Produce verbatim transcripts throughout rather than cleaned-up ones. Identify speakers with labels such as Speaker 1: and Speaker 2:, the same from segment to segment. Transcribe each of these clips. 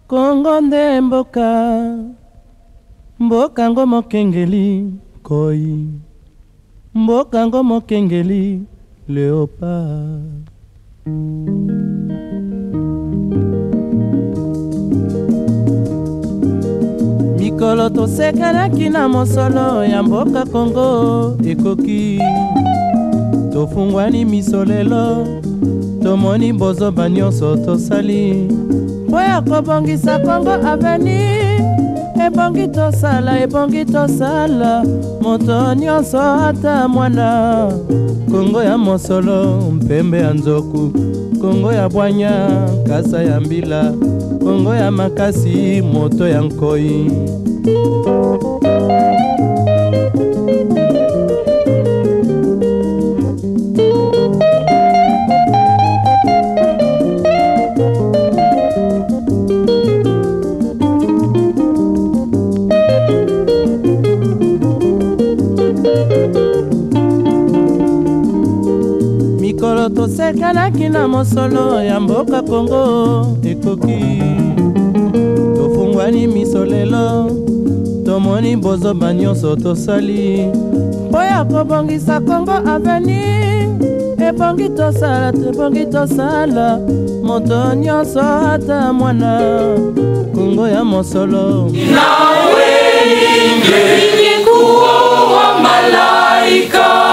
Speaker 1: Kongo nde mboka, mboka ngo mokengeli koi, mboka ngo mokengeli léopard. Mikolo tosekanaki na mosolo ya mboka Kongo ekoki, tofungwani misolelo, tomoni bozoba nyonso tosali mpo ya kobongisa Kongo aveni. Ebongi tosala, ebongi tosala, moto nyonso ata mwana. Kongo ya mosolo, mpembe ya nzoku, Kongo ya bwanya, kasa ya mbila, Kongo ya makasi, moto ya nkoi. Mikolo tosekanaki na mosolo ya mboka Kongo ekoki, tofungwani misolelo, tomoni bozoba nyonso tosali mpo ya kobongisa Kongo aveni. Ebongi tosala, tebongi tosala, moto nyonso ata mwana. Kongo ya mosolo,
Speaker 2: nawe ningekuwa malaika.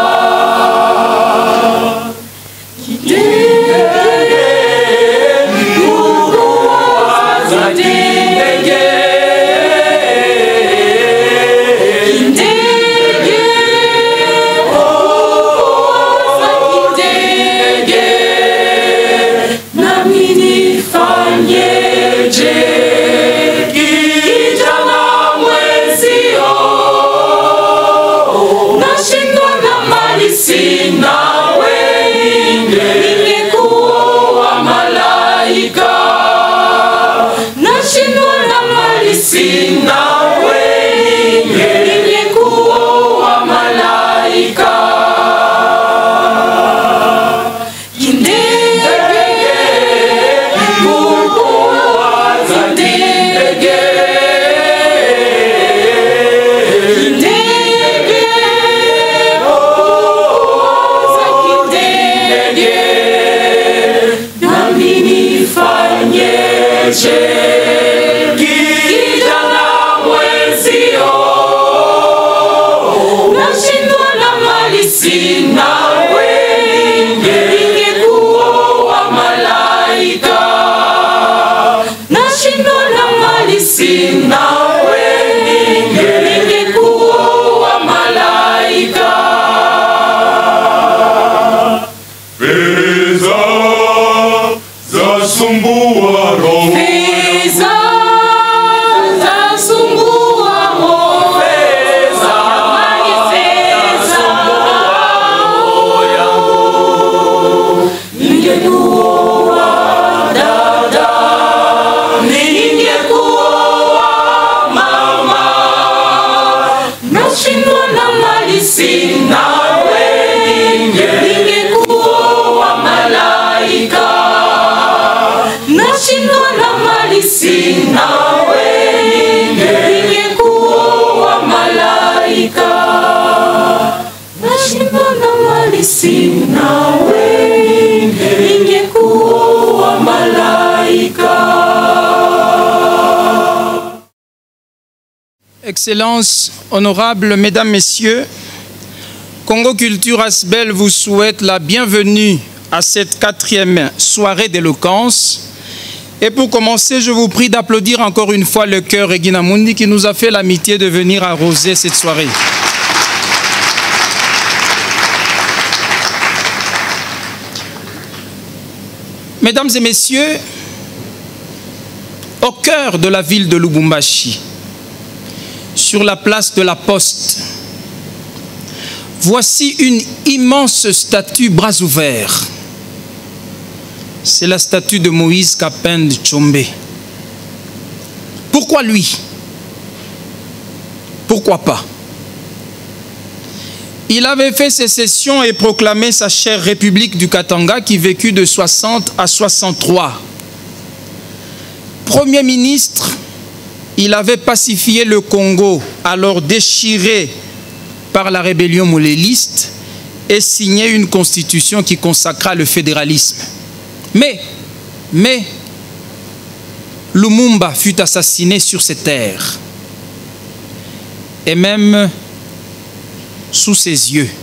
Speaker 3: Excellences, honorables mesdames, messieurs, Congo Culture Asbel vous souhaite la bienvenue à cette quatrième soirée d'éloquence. Et pour commencer, je vous prie d'applaudir encore une fois le chœur Regina Mundi qui nous a fait l'amitié de venir arroser cette soirée. Mesdames et messieurs, au cœur de la ville de Lubumbashi, sur la place de la Poste, voici une immense statue bras ouverts. C'est la statue de Moïse Kapende Tshombe. Pourquoi lui? Pourquoi pas? Il avait fait sécession et proclamé sa chère République du Katanga qui vécut de soixante à soixante-trois. Premier ministre, il avait pacifié le Congo, alors déchiré par la rébellion mouléliste, et signé une constitution qui consacra le fédéralisme. Mais, mais, Lumumba fut assassiné sur ses terres, et même sous ses yeux.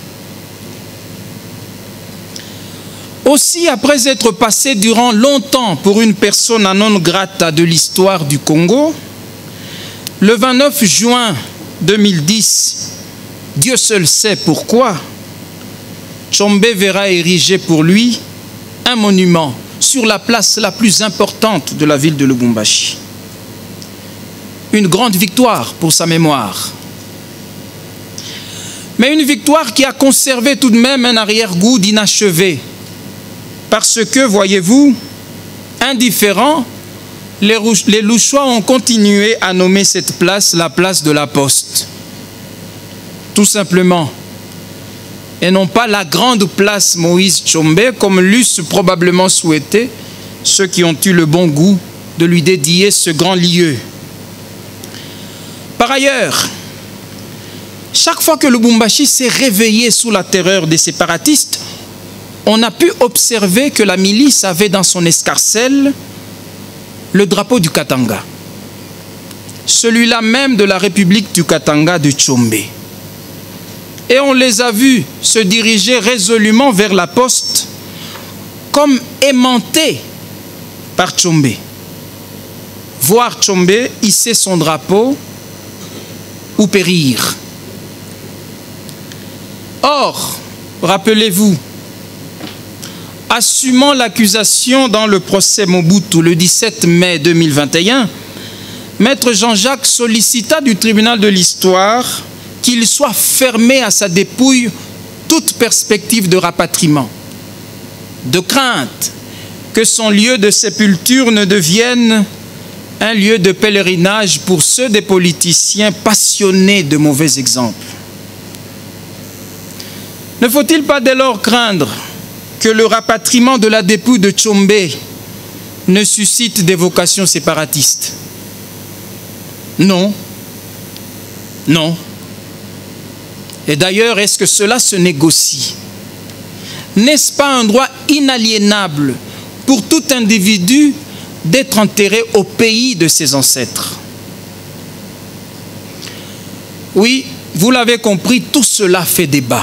Speaker 3: Aussi, après être passé durant longtemps pour une persona non grata de l'histoire du Congo, le vingt-neuf juin deux mille dix, Dieu seul sait pourquoi, Tshombe verra ériger pour lui un monument sur la place la plus importante de la ville de Lubumbashi. Une grande victoire pour sa mémoire. Mais une victoire qui a conservé tout de même un arrière-goût d'inachevé. Parce que, voyez-vous, indifférents, les, les Louchois ont continué à nommer cette place la place de la Poste. Tout simplement. Et non pas la grande place Moïse Tshombe, comme l'eussent probablement souhaité ceux qui ont eu le bon goût de lui dédier ce grand lieu. Par ailleurs, chaque fois que Lubumbashi s'est réveillé sous la terreur des séparatistes, on a pu observer que la milice avait dans son escarcelle le drapeau du Katanga. Celui-là même de la République du Katanga de Tshombe. Et on les a vus se diriger résolument vers la poste comme aimantés par Tshombe. Voir Tshombe hisser son drapeau ou périr. Or, rappelez-vous, assumant l'accusation dans le procès Mobutu le dix-sept mai deux mille vingt et un, Maître Jean-Jacques sollicita du tribunal de l'histoire qu'il soit fermé à sa dépouille toute perspective de rapatriement, de crainte que son lieu de sépulture ne devienne un lieu de pèlerinage pour ceux des politiciens passionnés de mauvais exemples. Ne faut-il pas dès lors craindre que le rapatriement de la dépouille de Tshombe ne suscite des vocations séparatistes? Non. Non. Et d'ailleurs, est-ce que cela se négocie? N'est-ce pas un droit inaliénable pour tout individu d'être enterré au pays de ses ancêtres? Oui, vous l'avez compris, tout cela fait débat.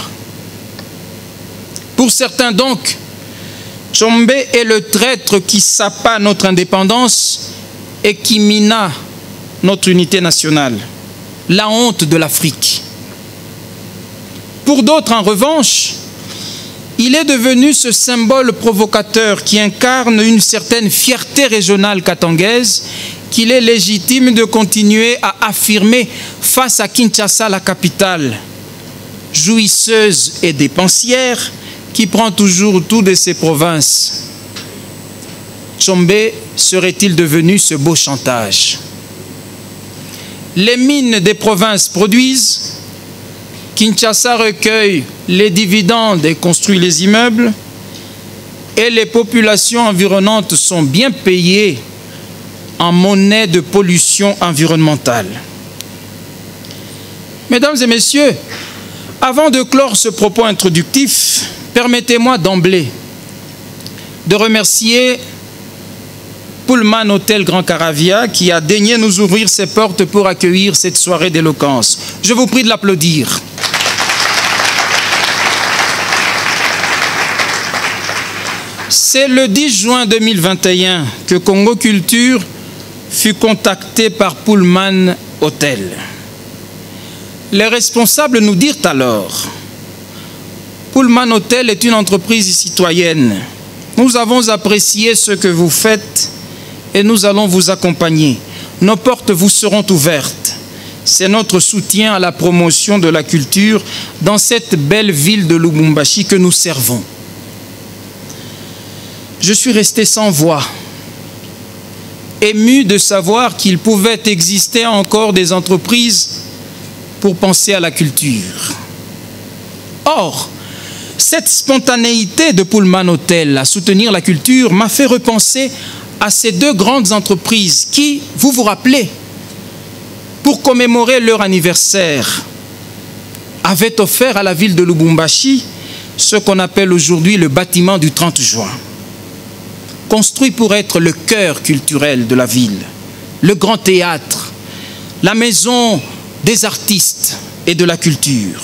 Speaker 3: Pour certains donc, Tshombe est le traître qui sapa notre indépendance et qui mina notre unité nationale, la honte de l'Afrique. Pour d'autres, en revanche, il est devenu ce symbole provocateur qui incarne une certaine fierté régionale katangaise qu'il est légitime de continuer à affirmer face à Kinshasa, la capitale, jouisseuse et dépensière, qui prend toujours tout de ses provinces. Tshombe serait-il devenu ce beau chantage? Les mines des provinces produisent, Kinshasa recueille les dividendes et construit les immeubles, et les populations environnantes sont bien payées en monnaie de pollution environnementale. Mesdames et messieurs, avant de clore ce propos introductif, permettez-moi d'emblée de remercier Pullman Hôtel Grand Caravia qui a daigné nous ouvrir ses portes pour accueillir cette soirée d'éloquence. Je vous prie de l'applaudir. C'est le dix juin deux mille vingt et un que Congo Culture fut contacté par Pullman Hôtel. Les responsables nous dirent alors: Pullman Hôtel est une entreprise citoyenne. Nous avons apprécié ce que vous faites et nous allons vous accompagner. Nos portes vous seront ouvertes. C'est notre soutien à la promotion de la culture dans cette belle ville de Lubumbashi que nous servons. Je suis resté sans voix, ému de savoir qu'il pouvait exister encore des entreprises pour penser à la culture. Or, cette spontanéité de Pullman Hôtel à soutenir la culture m'a fait repenser à ces deux grandes entreprises qui, vous vous rappelez, pour commémorer leur anniversaire, avaient offert à la ville de Lubumbashi ce qu'on appelle aujourd'hui le bâtiment du trente juin, construit pour être le cœur culturel de la ville, le grand théâtre, la maison des artistes et de la culture.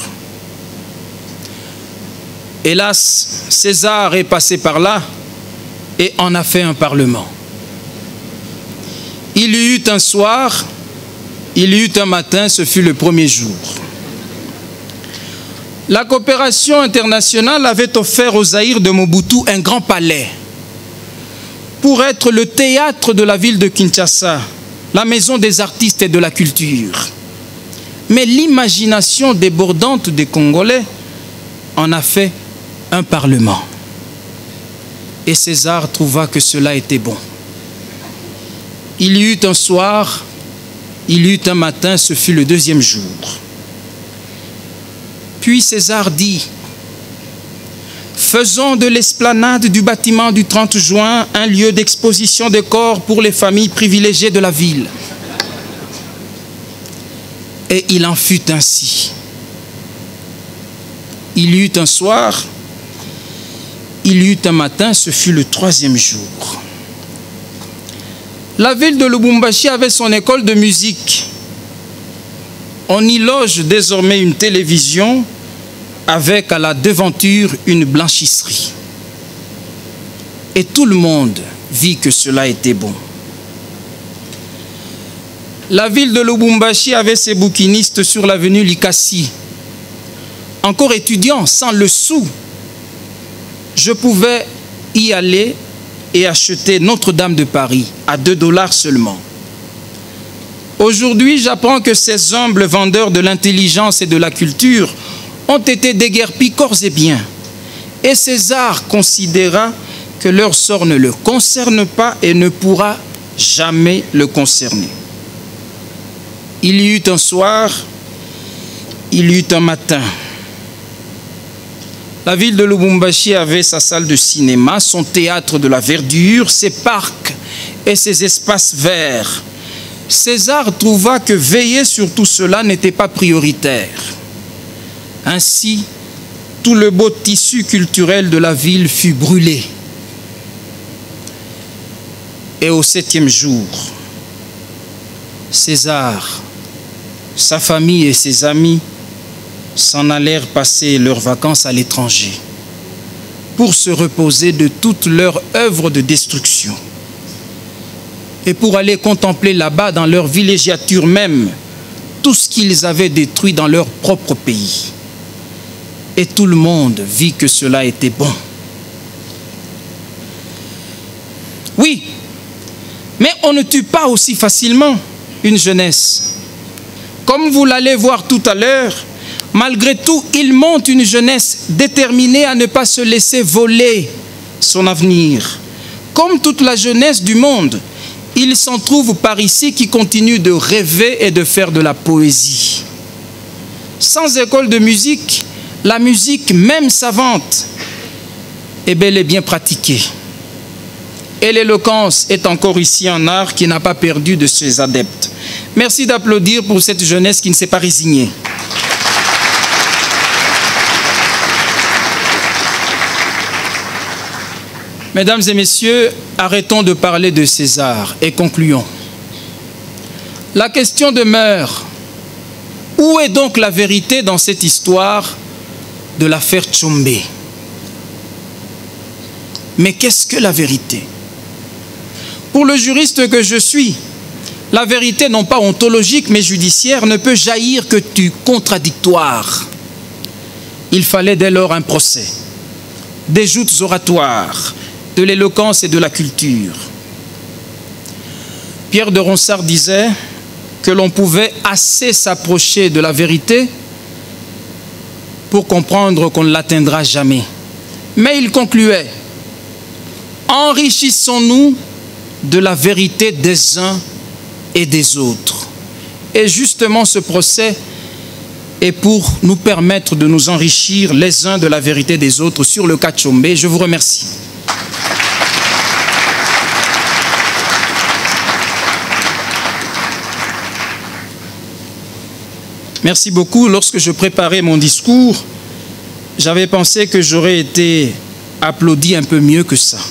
Speaker 3: Hélas, César est passé par là et en a fait un parlement. Il y eut un soir, il y eut un matin, ce fut le premier jour. La coopération internationale avait offert au Zaïre de Mobutu un grand palais pour être le théâtre de la ville de Kinshasa, la maison des artistes et de la culture. Mais l'imagination débordante des Congolais en a fait un parlement. Et César trouva que cela était bon. Il y eut un soir, il y eut un matin, ce fut le deuxième jour. Puis César dit, faisons de l'esplanade du bâtiment du trente juin un lieu d'exposition de corps pour les familles privilégiées de la ville. Et il en fut ainsi. Il y eut un soir, il y eut un matin, ce fut le troisième jour. La ville de Lubumbashi avait son école de musique. On y loge désormais une télévision avec à la devanture une blanchisserie. Et tout le monde vit que cela était bon. La ville de Lubumbashi avait ses bouquinistes sur l'avenue Likasi. Encore étudiant, sans le sou, je pouvais y aller et acheter Notre-Dame de Paris à deux dollars seulement. Aujourd'hui, j'apprends que ces humbles vendeurs de l'intelligence et de la culture ont été déguerpis corps et biens. Et César considéra que leur sort ne le concerne pas et ne pourra jamais le concerner. Il y eut un soir, il y eut un matin. La ville de Lubumbashi avait sa salle de cinéma, son théâtre de la verdure, ses parcs et ses espaces verts. César trouva que veiller sur tout cela n'était pas prioritaire. Ainsi, tout le beau tissu culturel de la ville fut brûlé. Et au septième jour, César, sa famille et ses amis s'en allèrent passer leurs vacances à l'étranger pour se reposer de toute leur œuvre de destruction et pour aller contempler là-bas dans leur villégiature même tout ce qu'ils avaient détruit dans leur propre pays. Et tout le monde vit que cela était bon. Oui, mais on ne tue pas aussi facilement une jeunesse. Comme vous l'allez voir tout à l'heure, malgré tout, il monte une jeunesse déterminée à ne pas se laisser voler son avenir. Comme toute la jeunesse du monde, il s'en trouve par ici qui continue de rêver et de faire de la poésie. Sans école de musique, la musique, même savante, est bel et bien pratiquée. Et l'éloquence est encore ici un art qui n'a pas perdu de ses adeptes. Merci d'applaudir pour cette jeunesse qui ne s'est pas résignée. Mesdames et messieurs, arrêtons de parler de César et concluons. La question demeure, où est donc la vérité dans cette histoire de l'affaire Tshombe? Mais qu'est-ce que la vérité? Pour le juriste que je suis, la vérité non pas ontologique mais judiciaire ne peut jaillir que du contradictoire. Il fallait dès lors un procès, des joutes oratoires, de l'éloquence et de la culture. Pierre de Ronsard disait que l'on pouvait assez s'approcher de la vérité pour comprendre qu'on ne l'atteindra jamais. Mais il concluait, enrichissons-nous de la vérité des uns et des autres. Et justement, ce procès est pour nous permettre de nous enrichir les uns de la vérité des autres sur le cas Tshombe. Je vous remercie. Merci beaucoup. Lorsque je préparais mon discours, j'avais pensé que j'aurais été applaudi un peu mieux que ça.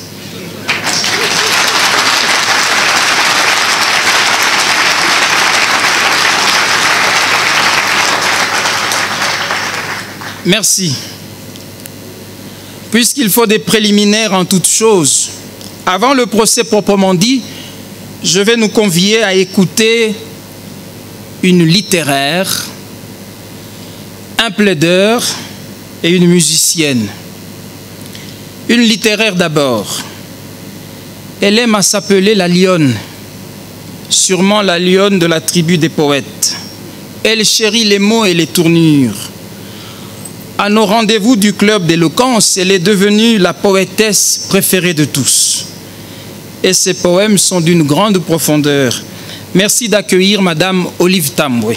Speaker 3: Merci. Puisqu'il faut des préliminaires en toutes choses, avant le procès proprement dit, je vais nous convier à écouter une littéraire, un plaideur et une musicienne. Une littéraire d'abord. Elle aime à s'appeler la lionne, sûrement la lionne de la tribu des poètes. Elle chérit les mots et les tournures. À nos rendez-vous du club d'éloquence, elle est devenue la poétesse préférée de tous. Et ses poèmes sont d'une grande profondeur. Merci d'accueillir Madame Olive Tambwe.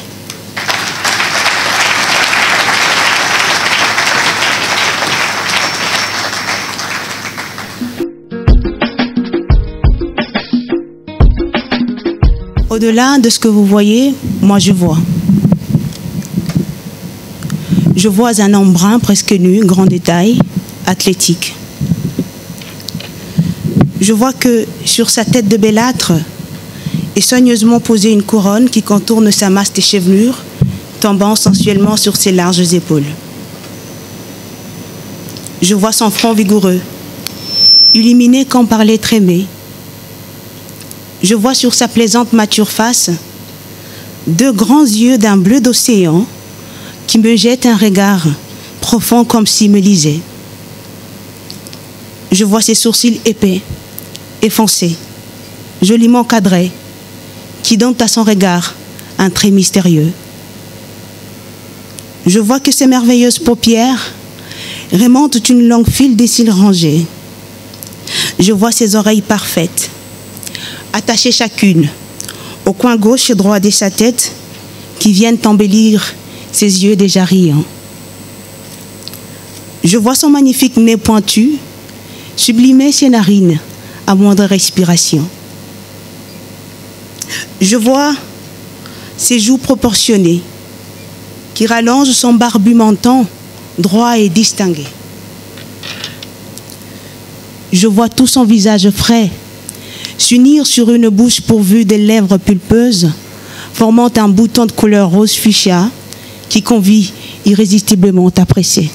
Speaker 4: Au-delà de ce que vous voyez, moi je vois. Je vois un homme brun, presque nu, grand détail, athlétique. Je vois que sur sa tête de bellâtre est soigneusement posée une couronne qui contourne sa masse de chevelure, tombant sensuellement sur ses larges épaules. Je vois son front vigoureux, illuminé comme par l'être aimé. Je vois sur sa plaisante mature face deux grands yeux d'un bleu d'océan qui me jettent un regard profond comme s'il me lisait. Je vois ses sourcils épais et foncés, joliment cadrés, qui donnent à son regard un trait mystérieux. Je vois que ses merveilleuses paupières remontent une longue file des cils rangés. Je vois ses oreilles parfaites, attachées chacune au coin gauche et droit de sa tête, qui viennent embellir ses yeux déjà riants. Je vois son magnifique nez pointu, sublimer ses narines à moindre respiration. Je vois ses joues proportionnées, qui rallongent son barbu menton droit et distingué. Je vois tout son visage frais s'unir sur une bouche pourvue de lèvres pulpeuses, formant un bouton de couleur rose fuchsia qui convie irrésistiblement à presser.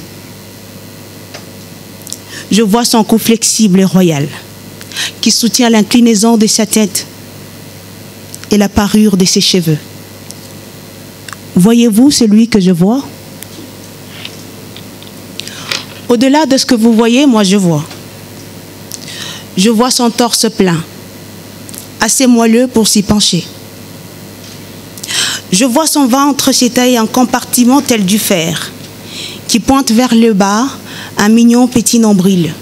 Speaker 4: Je vois son cou flexible et royal, qui soutient l'inclinaison de sa tête et la parure de ses cheveux. Voyez-vous celui que je vois? Au-delà de ce que vous voyez, moi je vois. Je vois son torse plein, assez moelleux pour s'y pencher. Je vois son ventre s'étaler en compartiments tels du fer, qui pointe vers le bas un mignon petit nombril.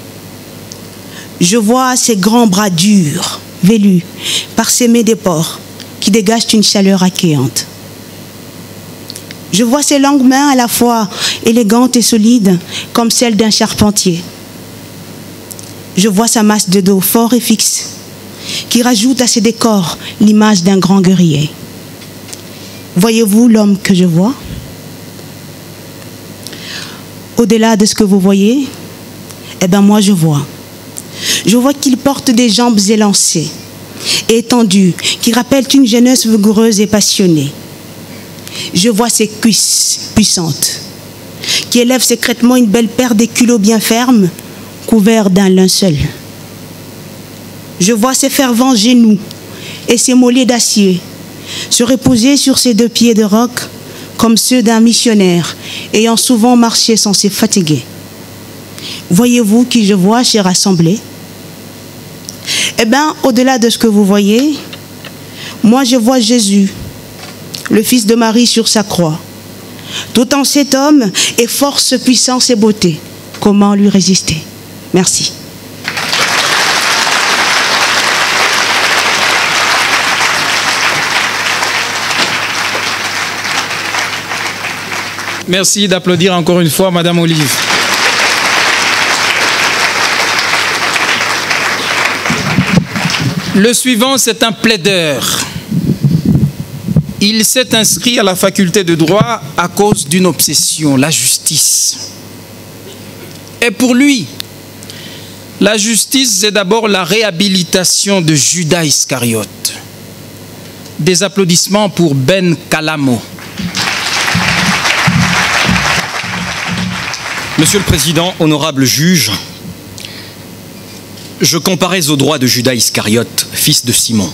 Speaker 4: Je vois ses grands bras durs, velus, parsemés d'épores, qui dégagent une chaleur accueillante. Je vois ses longues mains à la fois élégantes et solides, comme celles d'un charpentier. Je vois sa masse de dos fort et fixe, qui rajoute à ses décors l'image d'un grand guerrier. Voyez-vous l'homme que je vois? Au-delà de ce que vous voyez, eh bien moi je vois. Je vois qu'il porte des jambes élancées et étendues, qui rappellent une jeunesse vigoureuse et passionnée. Je vois ses cuisses puissantes, qui élèvent secrètement une belle paire de culots bien fermes, couverts d'un linceul. Je vois ses fervents genoux et ses mollets d'acier se reposer sur ses deux pieds de roc comme ceux d'un missionnaire ayant souvent marché sans se fatiguer. Voyez-vous qui je vois, chers assemblés? Eh bien, au-delà de ce que vous voyez, moi je vois Jésus, le Fils de Marie sur sa croix. Tout en cet homme est force, puissance et beauté. Comment lui résister? Merci.
Speaker 3: Merci d'applaudir encore une fois Madame Olive. Le suivant, c'est un plaideur. il s'est inscrit à la faculté de droit à cause d'une obsession, la justice. Et pour lui, la justice, c'est d'abord la réhabilitation de Judas Iscariote. Des applaudissements pour Ben Kalamo.
Speaker 5: Monsieur le Président, honorable juge, je comparais au droit de Judas Iscariote, fils de Simon.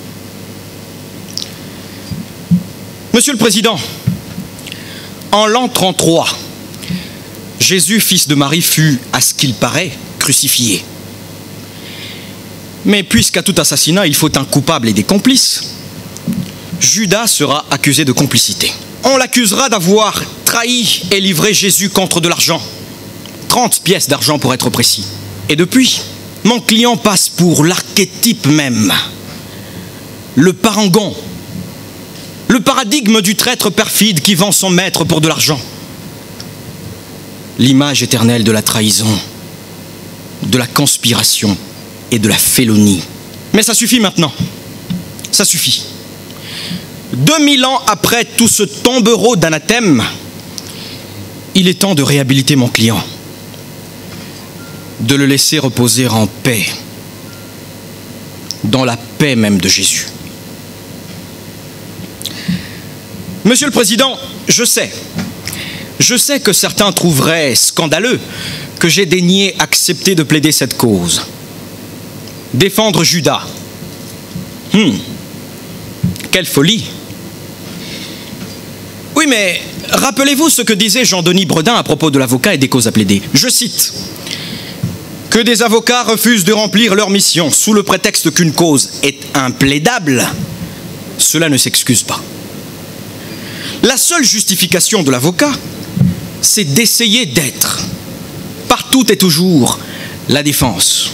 Speaker 5: Monsieur le Président, en l'an trente-trois, Jésus, fils de Marie, fut, à ce qu'il paraît, crucifié. Mais puisqu'à tout assassinat, il faut un coupable et des complices, Judas sera accusé de complicité. On l'accusera d'avoir trahi et livré Jésus contre de l'argent. trente pièces d'argent pour être précis. Et depuis, mon client passe pour l'archétype même, le parangon, le paradigme du traître perfide qui vend son maître pour de l'argent. L'image éternelle de la trahison, de la conspiration et de la félonie. Mais ça suffit maintenant. Ça suffit. deux mille ans après tout ce tombereau d'anathème, il est temps de réhabiliter mon client, de le laisser reposer en paix, dans la paix même de Jésus. Monsieur le Président, je sais, je sais que certains trouveraient scandaleux que j'ai daigné accepter de plaider cette cause. Défendre Judas. Hum, quelle folie! Oui, mais rappelez-vous ce que disait Jean-Denis Bredin à propos de l'avocat et des causes à plaider. Je cite: « Que des avocats refusent de remplir leur mission sous le prétexte qu'une cause est implaidable, cela ne s'excuse pas. La seule justification de l'avocat, c'est d'essayer d'être, partout et toujours, la défense.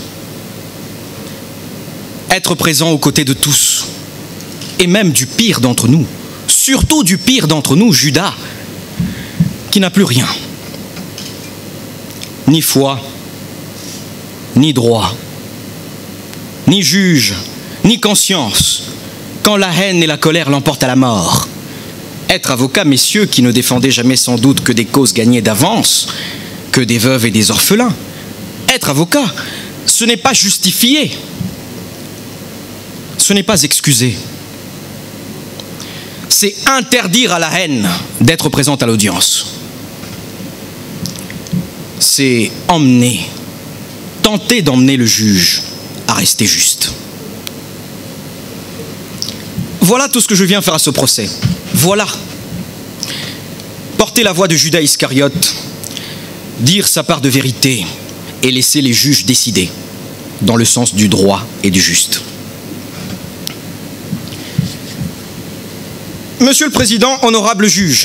Speaker 5: Être présent aux côtés de tous, et même du pire d'entre nous, surtout du pire d'entre nous, Judas, qui n'a plus rien. Ni foi, ni droit, ni juge, ni conscience, quand la haine et la colère l'emportent à la mort. Être avocat, messieurs, qui ne défendez jamais sans doute que des causes gagnées d'avance, que des veuves et des orphelins. Être avocat, ce n'est pas justifier, ce n'est pas excuser. C'est interdire à la haine d'être présente à l'audience. C'est emmener, tenter d'emmener le juge à rester juste. Voilà tout ce que je viens faire à ce procès. Voilà. Porter la voix de Judas Iscariote, dire sa part de vérité et laisser les juges décider dans le sens du droit et du juste. Monsieur le Président, honorable juge,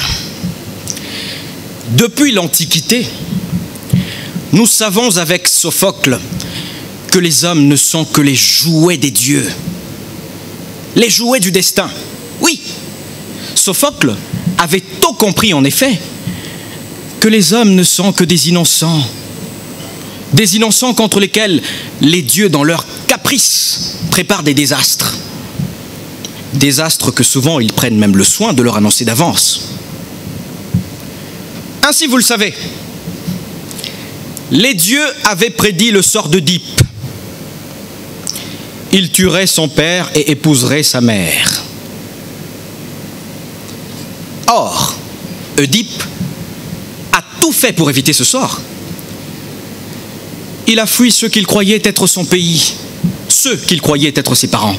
Speaker 5: depuis l'Antiquité, nous savons avec Sophocle que les hommes ne sont que les jouets des dieux, les jouets du destin. Oui, Sophocle avait tôt compris en effet que les hommes ne sont que des innocents, des innocents contre lesquels les dieux, dans leur caprice, préparent des désastres. Désastres que souvent ils prennent même le soin de leur annoncer d'avance. Ainsi, vous le savez, les dieux avaient prédit le sort d'Œdipe. Il tuerait son père et épouserait sa mère. Or, Œdipe a tout fait pour éviter ce sort. Il a fui ceux qu'il croyait être son pays, ceux qu'il croyait être ses parents.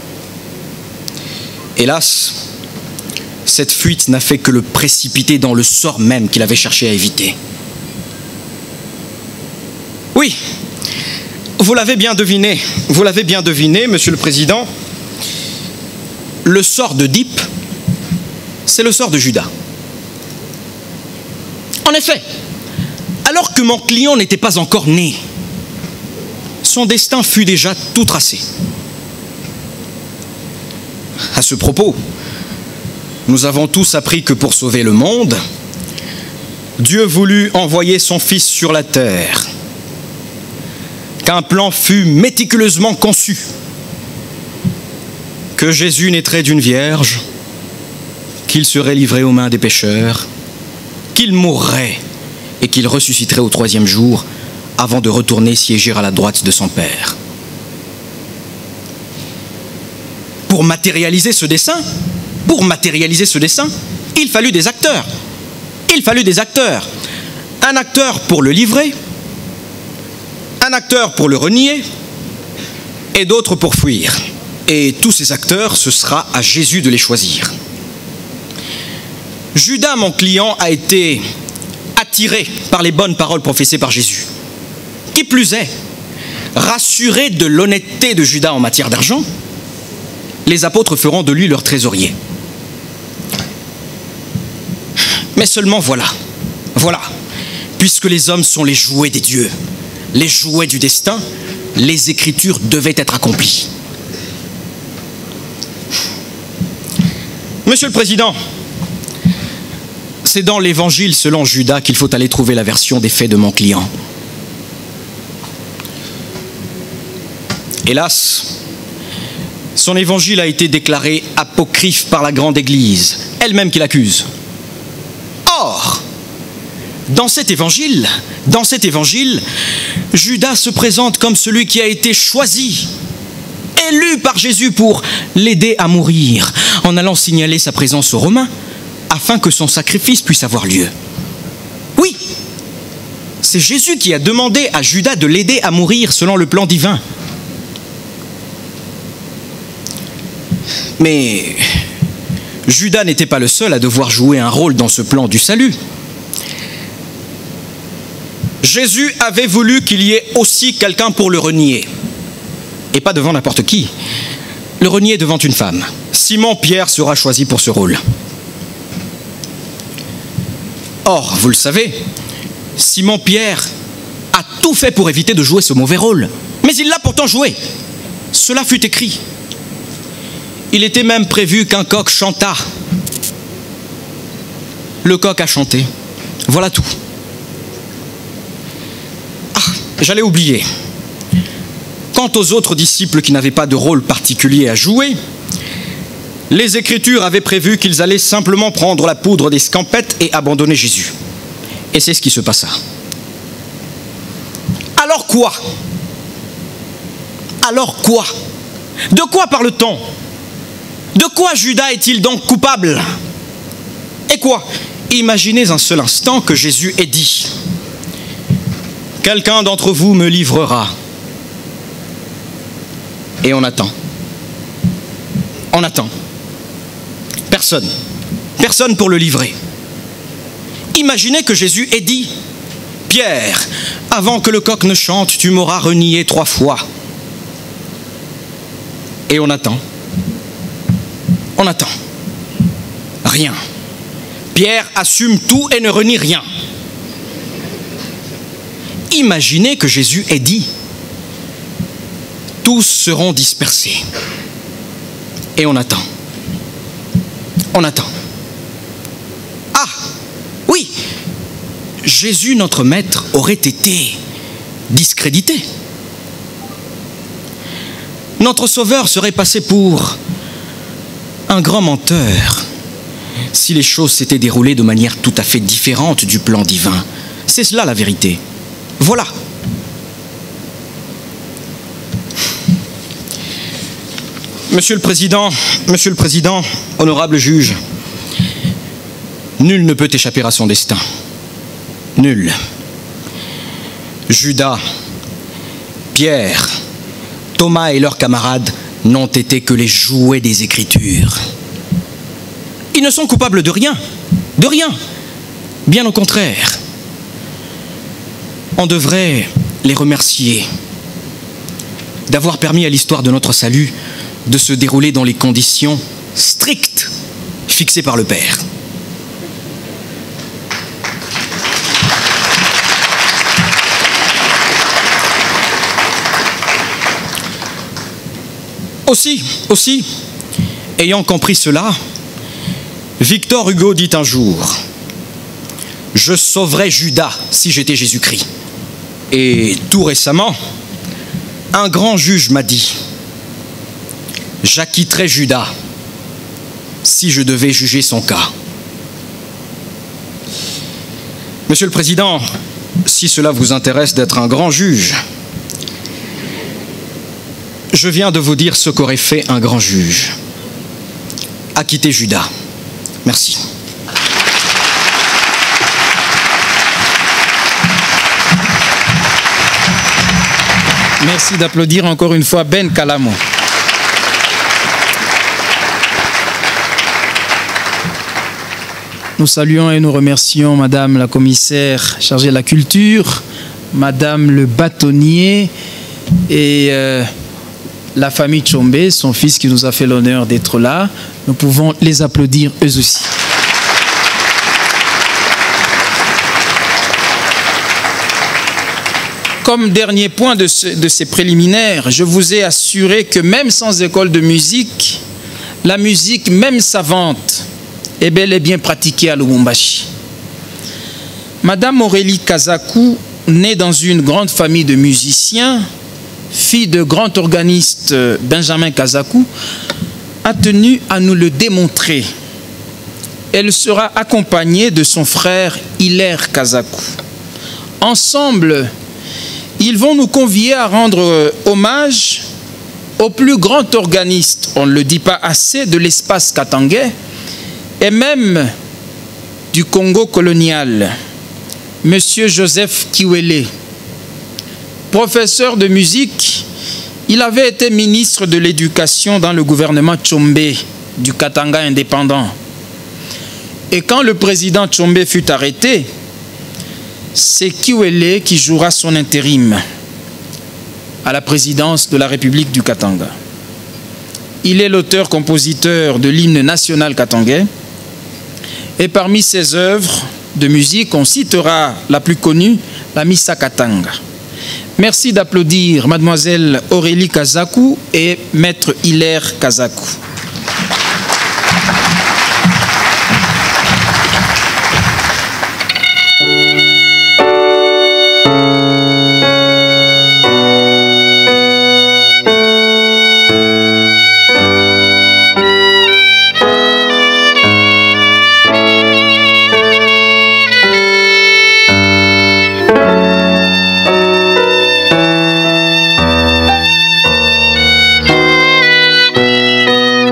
Speaker 5: Hélas, cette fuite n'a fait que le précipiter dans le sort même qu'il avait cherché à éviter. Oui, vous l'avez bien deviné, vous l'avez bien deviné, Monsieur le Président, le sort d'Œdipe, c'est le sort de Judas. En effet, alors que mon client n'était pas encore né, son destin fut déjà tout tracé. À ce propos, nous avons tous appris que pour sauver le monde, Dieu voulut envoyer son Fils sur la terre, qu'un plan fut méticuleusement conçu, que Jésus naîtrait d'une vierge, qu'il serait livré aux mains des pécheurs, qu'il mourrait et qu'il ressusciterait au troisième jour avant de retourner siéger à la droite de son Père. Pour matérialiser ce dessein, pour matérialiser ce dessein, il fallut des acteurs. Il fallut des acteurs. Un acteur pour le livrer, un acteur pour le renier et d'autres pour fuir. Et tous ces acteurs, ce sera à Jésus de les choisir. Judas, mon client, a été attiré par les bonnes paroles professées par Jésus. Qui plus est, rassuré de l'honnêteté de Judas en matière d'argent, les apôtres feront de lui leur trésorier. Mais seulement voilà, voilà, puisque les hommes sont les jouets des dieux, les jouets du destin, les Écritures devaient être accomplies. Monsieur le Président, c'est dans l'Évangile selon Judas qu'il faut aller trouver la version des faits de mon client. Hélas, son évangile a été déclaré apocryphe par la grande Église, elle-même qui l'accuse. Or, dans cet évangile, dans cet évangile, Judas se présente comme celui qui a été choisi, élu par Jésus pour l'aider à mourir, en allant signaler sa présence aux Romains, afin que son sacrifice puisse avoir lieu. Oui, c'est Jésus qui a demandé à Judas de l'aider à mourir selon le plan divin. Mais Judas n'était pas le seul à devoir jouer un rôle dans ce plan du salut. Jésus avait voulu qu'il y ait aussi quelqu'un pour le renier. Et pas devant n'importe qui. Le renier devant une femme. Simon-Pierre sera choisi pour ce rôle. Or, vous le savez, Simon-Pierre a tout fait pour éviter de jouer ce mauvais rôle. Mais il l'a pourtant joué. Cela fut écrit. Il était même prévu qu'un coq chantât. Le coq a chanté. Voilà tout. Ah, j'allais oublier. Quant aux autres disciples qui n'avaient pas de rôle particulier à jouer, les Écritures avaient prévu qu'ils allaient simplement prendre la poudre des scampettes et abandonner Jésus. Et c'est ce qui se passa. Alors quoi? Alors quoi? De quoi parle-t-on? De quoi Judas est-il donc coupable? Et quoi? Imaginez un seul instant que Jésus ait dit « Quelqu'un d'entre vous me livrera. » Et on attend. On attend. Personne. Personne pour le livrer. Imaginez que Jésus ait dit « Pierre, avant que le coq ne chante, tu m'auras renié trois fois. » Et on attend. On attend. Rien. Pierre assume tout et ne renie rien. Imaginez que Jésus ait dit « Tous seront dispersés. » Et on attend. On attend. Ah, oui, Jésus, notre maître, aurait été discrédité. Notre Sauveur serait passé pour un grand menteur si les choses s'étaient déroulées de manière tout à fait différente du plan divin. C'est cela la vérité. Voilà. Monsieur le Président, Monsieur le Président, honorable juge, nul ne peut échapper à son destin. Nul. Judas, Pierre, Thomas et leurs camarades n'ont été que les jouets des Écritures. Ils ne sont coupables de rien, de rien. Bien au contraire. On devrait les remercier d'avoir permis à l'histoire de notre salut de se dérouler dans les conditions strictes fixées par le Père. Aussi, aussi, ayant compris cela, Victor Hugo dit un jour « Je sauverais Judas si j'étais Jésus-Christ ». Et tout récemment, un grand juge m'a dit « J'acquitterai Judas si je devais juger son cas. Monsieur le Président, si cela vous intéresse d'être un grand juge, je viens de vous dire ce qu'aurait fait un grand juge. Acquitter Judas. Merci.
Speaker 3: Merci d'applaudir encore une fois Ben Kalamo. Nous saluons et nous remercions Madame la commissaire chargée de la culture, Madame le bâtonnier et euh, la famille Tchombe, son fils qui nous a fait l'honneur d'être là. Nous pouvons les applaudir eux aussi. Comme dernier point de, ce, de ces préliminaires, je vous ai assuré que même sans école de musique, la musique, même savante, est bel et bien pratiquée à Lubumbashi. Madame Aurélie Kazakou, née dans une grande famille de musiciens, fille de grand organiste Benjamin Kazakou, a tenu à nous le démontrer. Elle sera accompagnée de son frère Hilaire Kazakou. Ensemble, ils vont nous convier à rendre hommage au plus grand organiste, on ne le dit pas assez, de l'espace katangais et même du Congo colonial, Monsieur Joseph Kiwele. Professeur de musique, il avait été ministre de l'Éducation dans le gouvernement Tchombe du Katanga indépendant. Et quand le président Tchombe fut arrêté, c'est Kiwele qui jouera son intérim à la présidence de la République du Katanga. Il est l'auteur-compositeur de l'hymne national katangais et parmi ses œuvres de musique, on citera la plus connue, la Missa Katanga. Merci d'applaudir Mademoiselle Aurélie Kazakou et Maître Hilaire Kazakou.
Speaker 6: Thank you.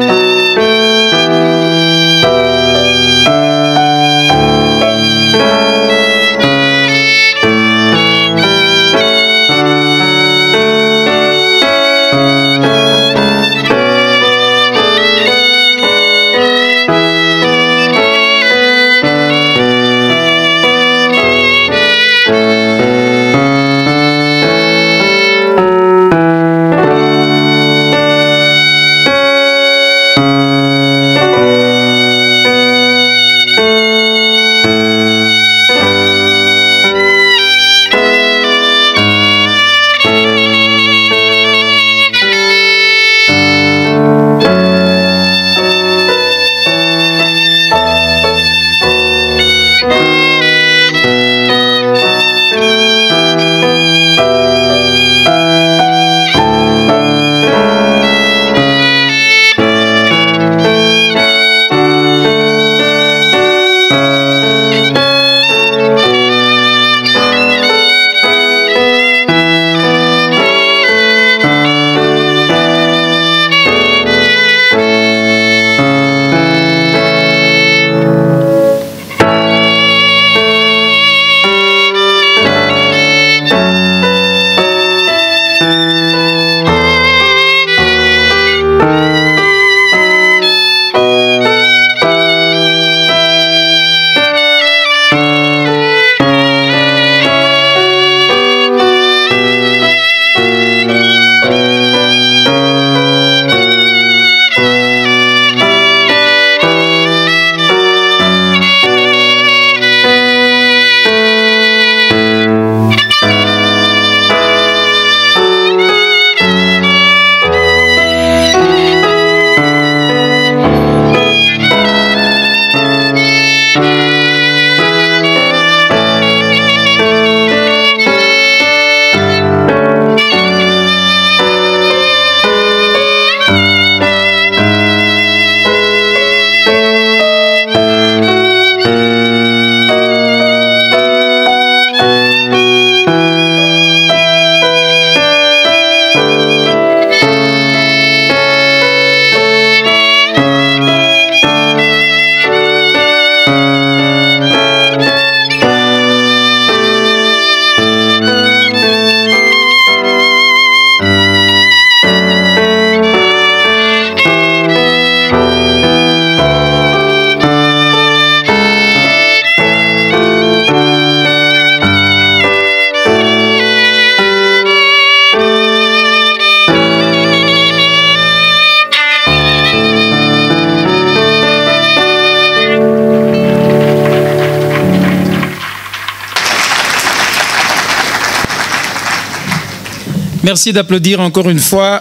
Speaker 3: Merci d'applaudir encore une fois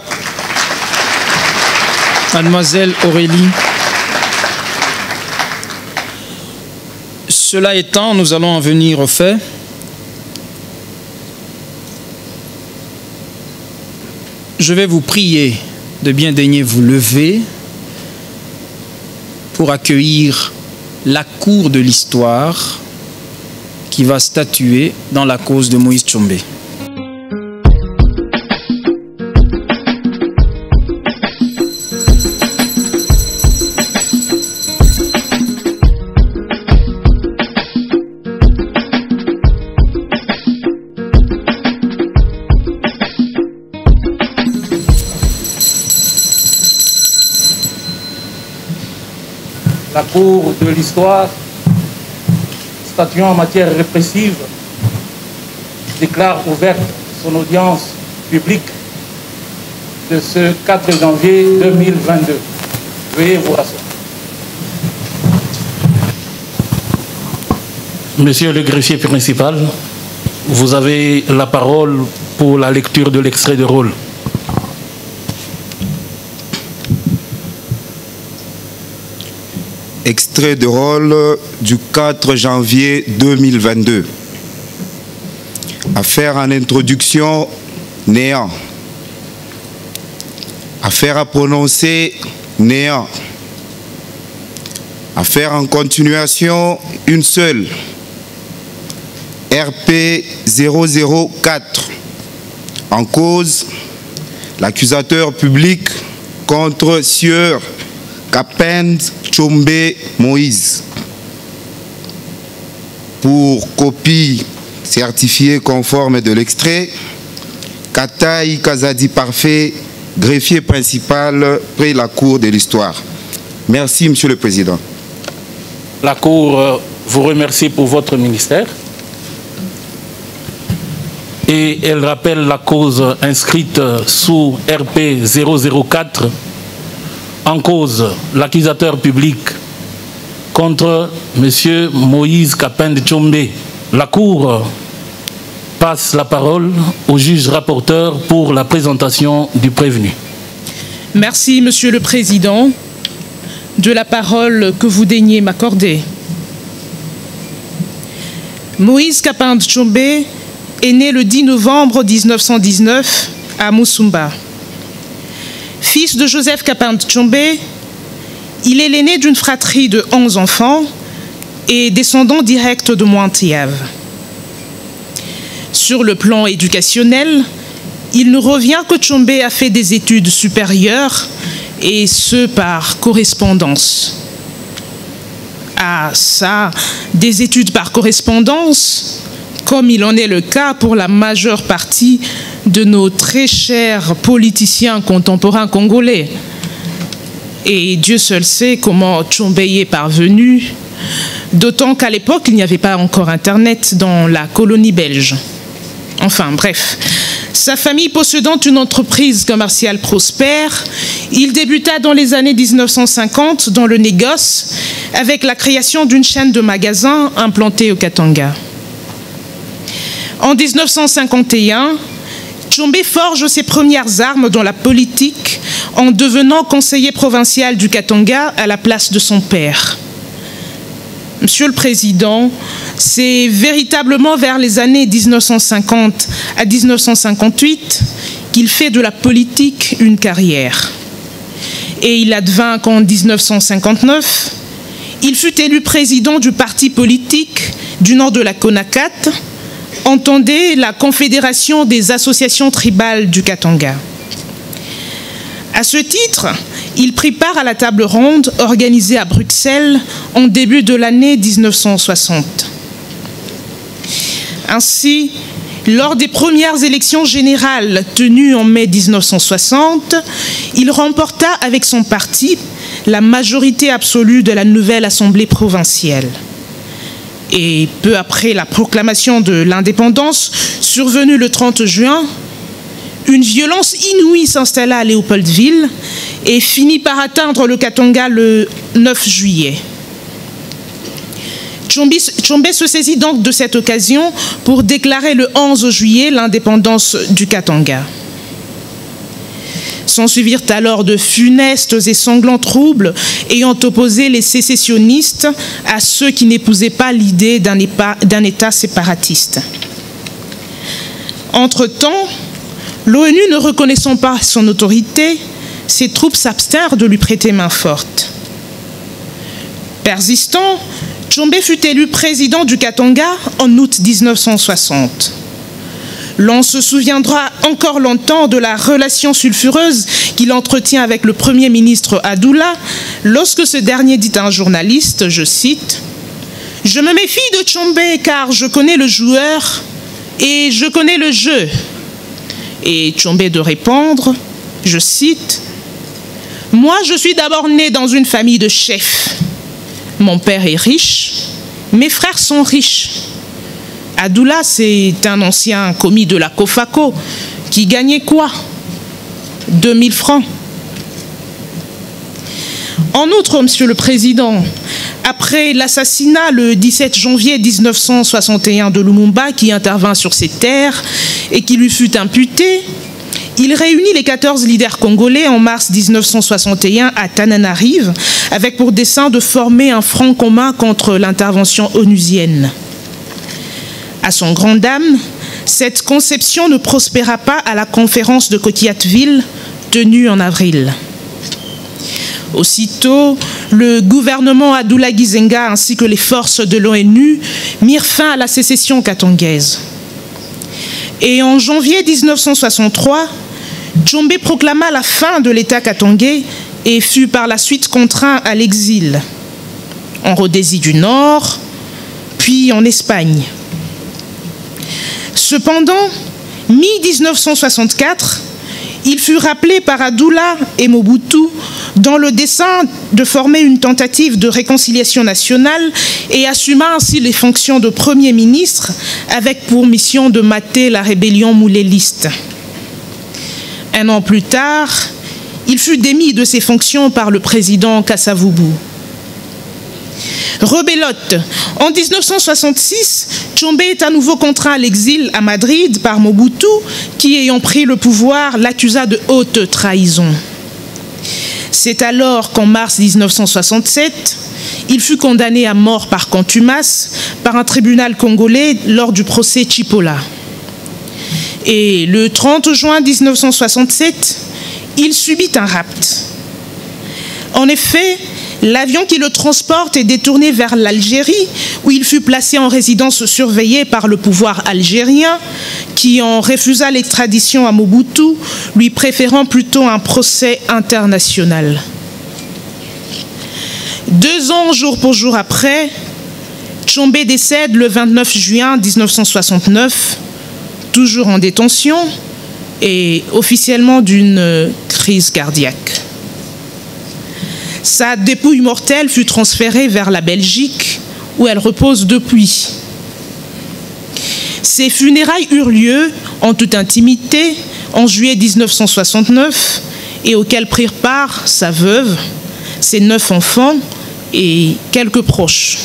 Speaker 3: Mademoiselle Aurélie. Cela étant, nous allons en venir au fait. Je vais vous prier de bien daigner vous lever pour accueillir la cour de l'histoire qui va statuer dans la cause de Moïse Tshombe.
Speaker 6: La Cour de l'histoire, statuant en matière répressive, déclare ouverte son audience publique de ce quatre janvier deux mille vingt-deux. Veuillez vous asseoir. Monsieur le greffier principal, vous avez la parole pour la lecture de l'extrait de rôle.
Speaker 7: Extrait de rôle du quatre janvier deux mille vingt-deux. Affaire en introduction, néant. Affaire à prononcer, néant. Affaire en continuation, une seule. R P zéro zéro quatre. En cause, l'accusateur public contre Sieur Kapend Tshombe Moïse. Pour copie certifiée conforme de l'extrait, Kataï Kazadi Parfait, greffier principal près la Cour de l'histoire. Merci, Monsieur le Président.
Speaker 6: La Cour vous remercie pour votre ministère et elle rappelle la cause inscrite sous R P zéro zéro quatre. En cause, l'accusateur public contre M. Moïse Kapend Tshombe. La Cour passe la parole au juge rapporteur pour la présentation du prévenu.
Speaker 8: Merci, Monsieur le Président, de la parole que vous daignez m'accorder. Moïse Kapend Tshombe est né le dix novembre mille neuf cent dix-neuf à Musumba. Fils de Joseph Kapend Tshombe, il est l'aîné d'une fratrie de onze enfants et descendant direct de Mointiave. Sur le plan éducationnel, il nous revient que Tshombe a fait des études supérieures et ce par correspondance. Ah ça, des études par correspondance, comme il en est le cas pour la majeure partie de nos très chers politiciens contemporains congolais. Et Dieu seul sait comment Tshombe y est parvenu, d'autant qu'à l'époque, il n'y avait pas encore Internet dans la colonie belge. Enfin, bref. Sa famille possédant une entreprise commerciale prospère, il débuta dans les années mille neuf cent cinquante dans le négoce avec la création d'une chaîne de magasins implantée au Katanga. En mille neuf cent cinquante et un, Tshombe forge ses premières armes dans la politique en devenant conseiller provincial du Katanga à la place de son père. Monsieur le Président, c'est véritablement vers les années mille neuf cent cinquante à mille neuf cent cinquante-huit qu'il fait de la politique une carrière. Et il advint qu'en mille neuf cent cinquante-neuf, il fut élu président du parti politique du nord de la Konakat, entendez la Confédération des associations tribales du Katanga. À ce titre, il prit part à la table ronde organisée à Bruxelles en début de l'année mille neuf cent soixante. Ainsi, lors des premières élections générales tenues en mai mille neuf cent soixante, il remporta avec son parti la majorité absolue de la nouvelle Assemblée provinciale. Et peu après la proclamation de l'indépendance, survenue le trente juin, une violence inouïe s'installa à Léopoldville et finit par atteindre le Katanga le neuf juillet. Tshombe se saisit donc de cette occasion pour déclarer le onze juillet l'indépendance du Katanga. S'ensuivirent alors de funestes et sanglants troubles ayant opposé les sécessionnistes à ceux qui n'épousaient pas l'idée d'un État séparatiste. Entre-temps, l'ONU ne reconnaissant pas son autorité, ses troupes s'abstinrent de lui prêter main forte. Persistant, Tshombe fut élu président du Katanga en août mille neuf cent soixante. L'on se souviendra encore longtemps de la relation sulfureuse qu'il entretient avec le Premier ministre Adoula lorsque ce dernier dit à un journaliste, je cite, « Je me méfie de Tshombe car je connais le joueur et je connais le jeu. » Et Tshombe de répondre, je cite, « Moi je suis d'abord né dans une famille de chefs. Mon père est riche, mes frères sont riches. Adoula, c'est un ancien commis de la COFACO qui gagnait quoi? deux mille francs. En outre, Monsieur le Président, après l'assassinat le dix-sept janvier mille neuf cent soixante et un de Lumumba qui intervint sur ses terres et qui lui fut imputé, il réunit les quatorze leaders congolais en mars mille neuf cent soixante et un à Tananarive avec pour dessein de former un front commun contre l'intervention onusienne. À son grand dam, cette conception ne prospéra pas à la conférence de Coquillateville tenue en avril. Aussitôt, le gouvernement Adoula Gizenga ainsi que les forces de l'ONU mirent fin à la sécession katongaise. Et en janvier mille neuf cent soixante-trois, Tshombe proclama la fin de l'État katongais et fut par la suite contraint à l'exil, en Rhodésie du Nord, puis en Espagne. Cependant, mi-mille neuf cent soixante-quatre, il fut rappelé par Adoula et Mobutu dans le dessein de former une tentative de réconciliation nationale et assuma ainsi les fonctions de Premier ministre avec pour mission de mater la rébellion mouléliste. Un an plus tard, il fut démis de ses fonctions par le président Kasavubu. Rebelote. En mille neuf cent soixante-six, Tshombe est à nouveau contraint à l'exil à Madrid par Mobutu, qui, ayant pris le pouvoir, l'accusa de haute trahison. C'est alors qu'en mars mille neuf cent soixante-sept, il fut condamné à mort par contumace par un tribunal congolais lors du procès Chipola. Et le trente juin mille neuf cent soixante-sept, il subit un rapt. En effet, l'avion qui le transporte est détourné vers l'Algérie, où il fut placé en résidence surveillée par le pouvoir algérien, qui en refusa l'extradition à Mobutu, lui préférant plutôt un procès international. Deux ans, jour pour jour après, Tshombe décède le vingt-neuf juin mille neuf cent soixante-neuf, toujours en détention et officiellement d'une crise cardiaque. Sa dépouille mortelle fut transférée vers la Belgique, où elle repose depuis. Ses funérailles eurent lieu en toute intimité en juillet mille neuf cent soixante-neuf et auxquelles prirent part sa veuve, ses neuf enfants et quelques proches.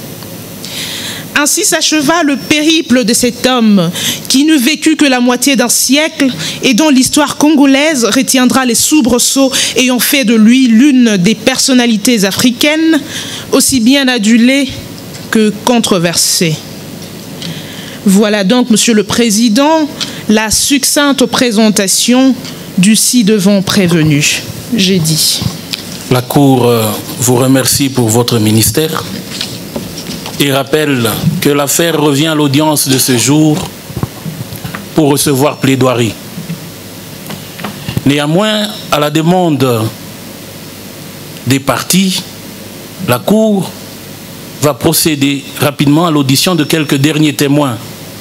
Speaker 8: Ainsi s'acheva le périple de cet homme qui n'eut vécu que la moitié d'un siècle et dont l'histoire congolaise retiendra les soubresauts ayant fait de lui l'une des personnalités africaines aussi bien adulées que controversées. Voilà donc, Monsieur le Président, la succincte présentation du ci-devant prévenu. J'ai dit.
Speaker 6: La Cour vous remercie pour votre ministère et rappelle que l'affaire revient à l'audience de ce jour pour recevoir plaidoirie. Néanmoins, à la demande des parties, la Cour va procéder rapidement à l'audition de quelques derniers témoins.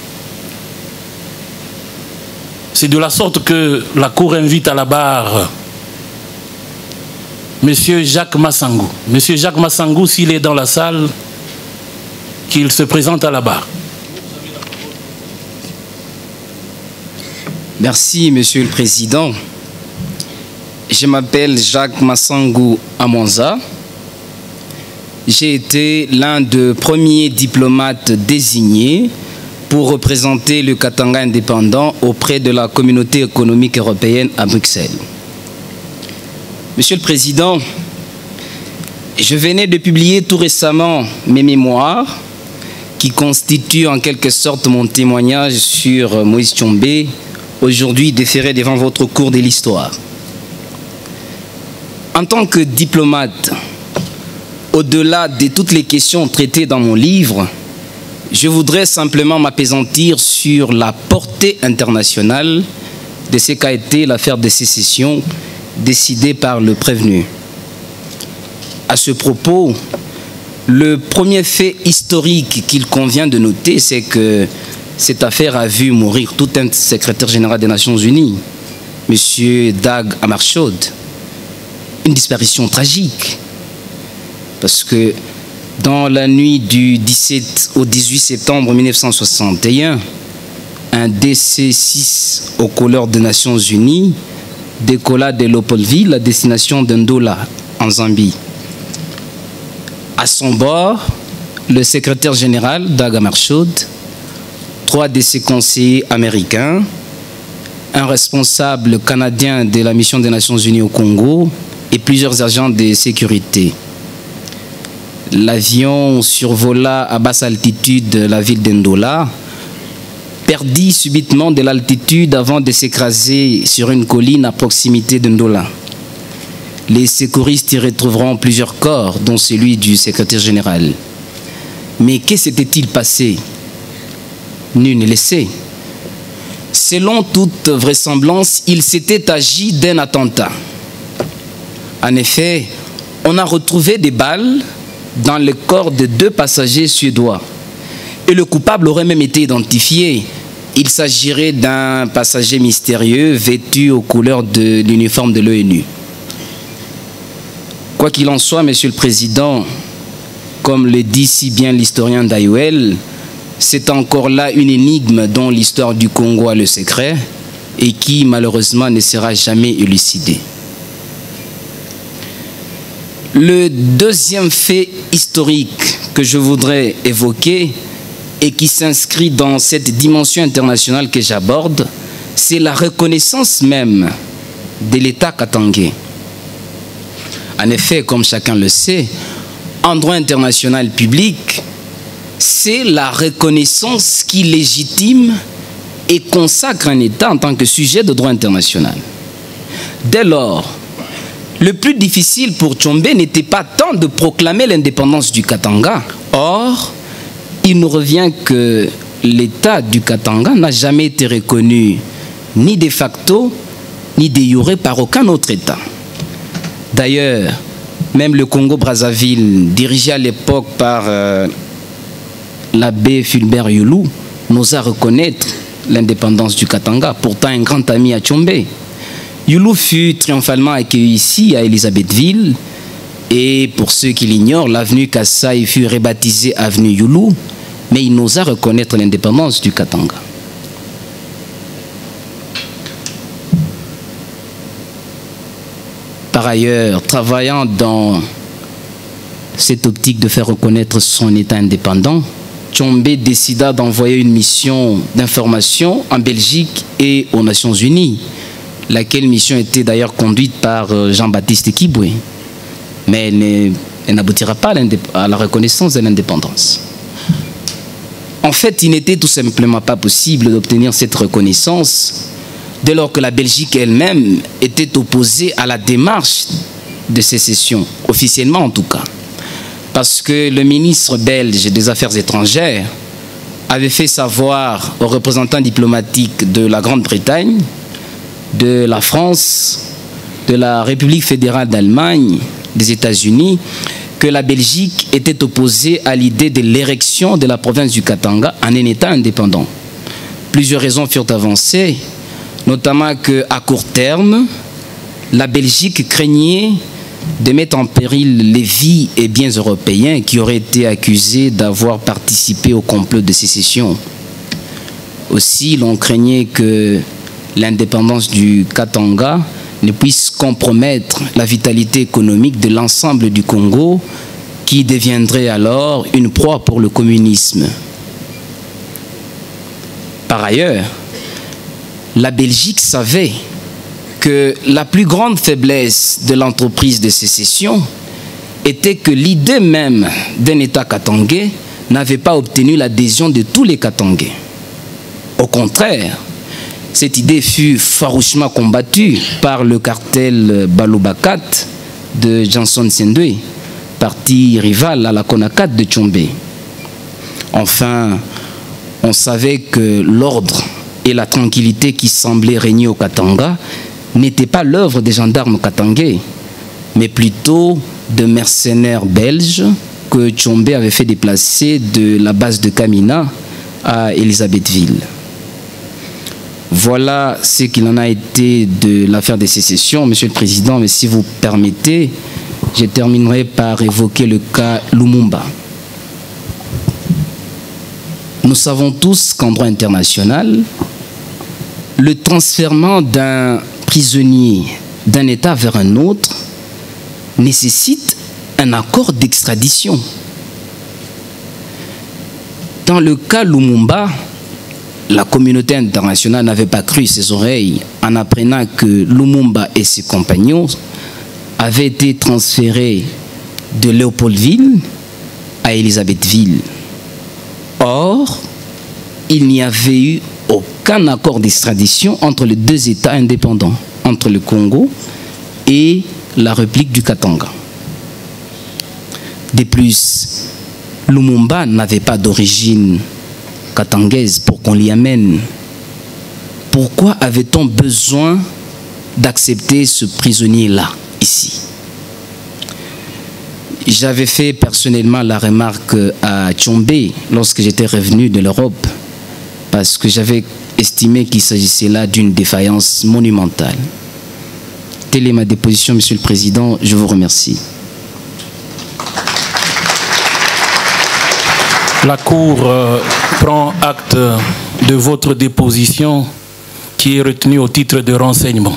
Speaker 6: C'est de la sorte que la Cour invite à la barre Monsieur Jacques Massangou. Monsieur Jacques Massangou, s'il est dans la salle, qu'il se présente à la barre.
Speaker 5: Merci, Monsieur le Président. Je m'appelle Jacques Massangou Amonza. J'ai été l'un des premiers diplomates désignés pour représenter le Katanga indépendant auprès de la communauté économique européenne à Bruxelles. Monsieur le Président, je venais de publier tout récemment mes mémoires qui constituent en quelque sorte mon témoignage sur Moïse Tshombe, aujourd'hui déféré devant votre cour de l'histoire. En tant que diplomate, au-delà de toutes les questions traitées dans mon livre, je voudrais simplement m'appesantir sur la portée internationale de ce qu'a été l'affaire de sécession décidée par le prévenu. À ce propos, le premier fait historique qu'il convient de noter, c'est que cette affaire a vu mourir tout un secrétaire général des Nations Unies, M. Dag Hammarskjöld. Une disparition tragique, parce que dans la nuit du dix-sept au dix-huit septembre mille neuf cent soixante et un, un D C six aux couleurs des Nations Unies décolla de Leopoldville à destination d'Ndola, en Zambie. À son bord, le secrétaire général Dag Hammarskjöld, trois de ses conseillers américains, un responsable canadien de la mission des Nations Unies au Congo et plusieurs agents de sécurité. L'avion survola à basse altitude la ville d'Ndola, perdit subitement de l'altitude avant de s'écraser sur une colline à proximité d'Ndola. Les secouristes y retrouveront plusieurs corps, dont celui du secrétaire général. Mais que s'était-il passé? Nul ne le sait. Selon toute vraisemblance, il s'était agi d'un attentat. En effet, on a retrouvé des balles dans le corps de deux passagers suédois. Et le coupable aurait même été identifié. Il s'agirait d'un passager mystérieux vêtu aux couleurs de l'uniforme de l'ONU. Quoi qu'il en soit, Monsieur le Président, comme le dit si bien l'historien Dayuel, c'est encore là une énigme dont l'histoire du Congo a le secret et qui malheureusement ne sera jamais élucidée. Le deuxième fait historique que je voudrais évoquer et qui s'inscrit dans cette dimension internationale que j'aborde, c'est la reconnaissance même de l'État katangais. En effet, comme chacun le sait, en droit international public, c'est la reconnaissance qui légitime et consacre un État en tant que sujet de droit international. Dès lors, le plus difficile pour Tshombe n'était pas tant de proclamer l'indépendance du Katanga. Or, il nous revient que l'État du Katanga n'a jamais été reconnu ni de facto, ni de jure par aucun autre État. D'ailleurs, même le Congo-Brazzaville, dirigé à l'époque par euh, l'abbé Fulbert Yulu, n'osa reconnaître l'indépendance du Katanga, pourtant un grand ami à Tshombe. Yulu fut triomphalement accueilli ici, à Elisabethville, et pour ceux qui l'ignorent, l'avenue Kassai fut rebaptisée avenue Yulu, mais il n'osa reconnaître l'indépendance du Katanga. Par ailleurs, travaillant dans cette optique de faire reconnaître son État indépendant, Tshombe décida d'envoyer une mission d'information en Belgique et aux Nations Unies, laquelle mission était d'ailleurs conduite par Jean-Baptiste Kibwe. Mais elle n'aboutira pas à la reconnaissance de l'indépendance. En fait, il n'était tout simplement pas possible d'obtenir cette reconnaissance dès lors que la Belgique elle-même était opposée à la démarche de sécession, officiellement en tout cas. Parce que le ministre belge des Affaires étrangères avait fait savoir aux représentants diplomatiques de la Grande-Bretagne, de la France, de la République fédérale d'Allemagne, des États-Unis, que la Belgique était opposée à l'idée de l'érection de la province du Katanga en un État indépendant. Plusieurs raisons furent avancées, notamment qu'à court terme, la Belgique craignait de mettre en péril les vies et biens européens qui auraient été accusés d'avoir participé au complot de sécession. Aussi, l'on craignait que l'indépendance du Katanga ne puisse compromettre la vitalité économique de l'ensemble du Congo, qui deviendrait alors une proie pour le communisme. Par ailleurs, la Belgique savait que la plus grande faiblesse de l'entreprise de sécession était que l'idée même d'un État katangais n'avait pas obtenu l'adhésion de tous les Katangais. Au contraire, cette idée fut farouchement combattue par le cartel Balubakat de Johnson Sendwe, parti rival à la Konakat de Tchombe. Enfin, on savait que l'ordre et la tranquillité qui semblaient régner au Katanga n'étaient pas l'œuvre des gendarmes katangais, mais plutôt de mercenaires belges que Tchombe avait fait déplacer de la base de Kamina à Elisabethville. Voilà ce qu'il en a été de l'affaire des sécessions, Monsieur le Président, mais si vous permettez, je terminerai par évoquer le cas Lumumba. Nous savons tous qu'en droit international, le transfèrement d'un prisonnier d'un État vers un autre nécessite un accord d'extradition. Dans le cas Lumumba, la communauté internationale n'avait pas cru ses oreilles en apprenant que Lumumba et ses compagnons avaient été transférés de Léopoldville à Elisabethville. Or, il n'y avait eu aucun accord d'extradition entre les deux États indépendants, entre le Congo et la République du Katanga. De plus, Lumumba n'avait pas d'origine katangaise pour qu'on l'y amène. Pourquoi avait-on besoin d'accepter ce prisonnier-là, ici? J'avais fait personnellement la remarque à Tchombe lorsque j'étais revenu de l'Europe, parce que j'avais estimé qu'il s'agissait là d'une défaillance monumentale. Telle est ma déposition, Monsieur le Président. Je vous remercie.
Speaker 6: La Cour euh, prend acte de votre déposition qui est retenue au titre de renseignement.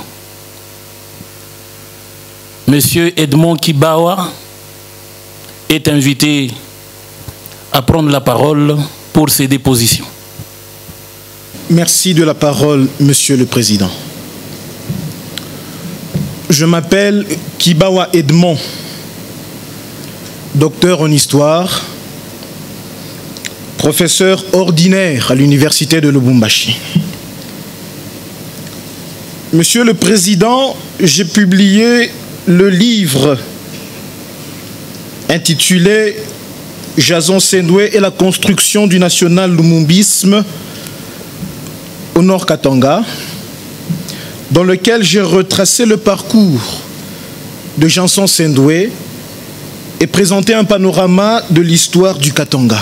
Speaker 6: Monsieur Edmond Kibawa est invité à prendre la parole pour ses dépositions.
Speaker 9: Merci de la parole, Monsieur le Président. Je m'appelle Kibawa Edmond, docteur en histoire, professeur ordinaire à l'université de Lubumbashi. Monsieur le Président, j'ai publié le livre intitulé « Jason Sendwe et la construction du national lumumbisme au Nord Katanga », dans lequel j'ai retracé le parcours de Jason Sendwe et présenté un panorama de l'histoire du Katanga.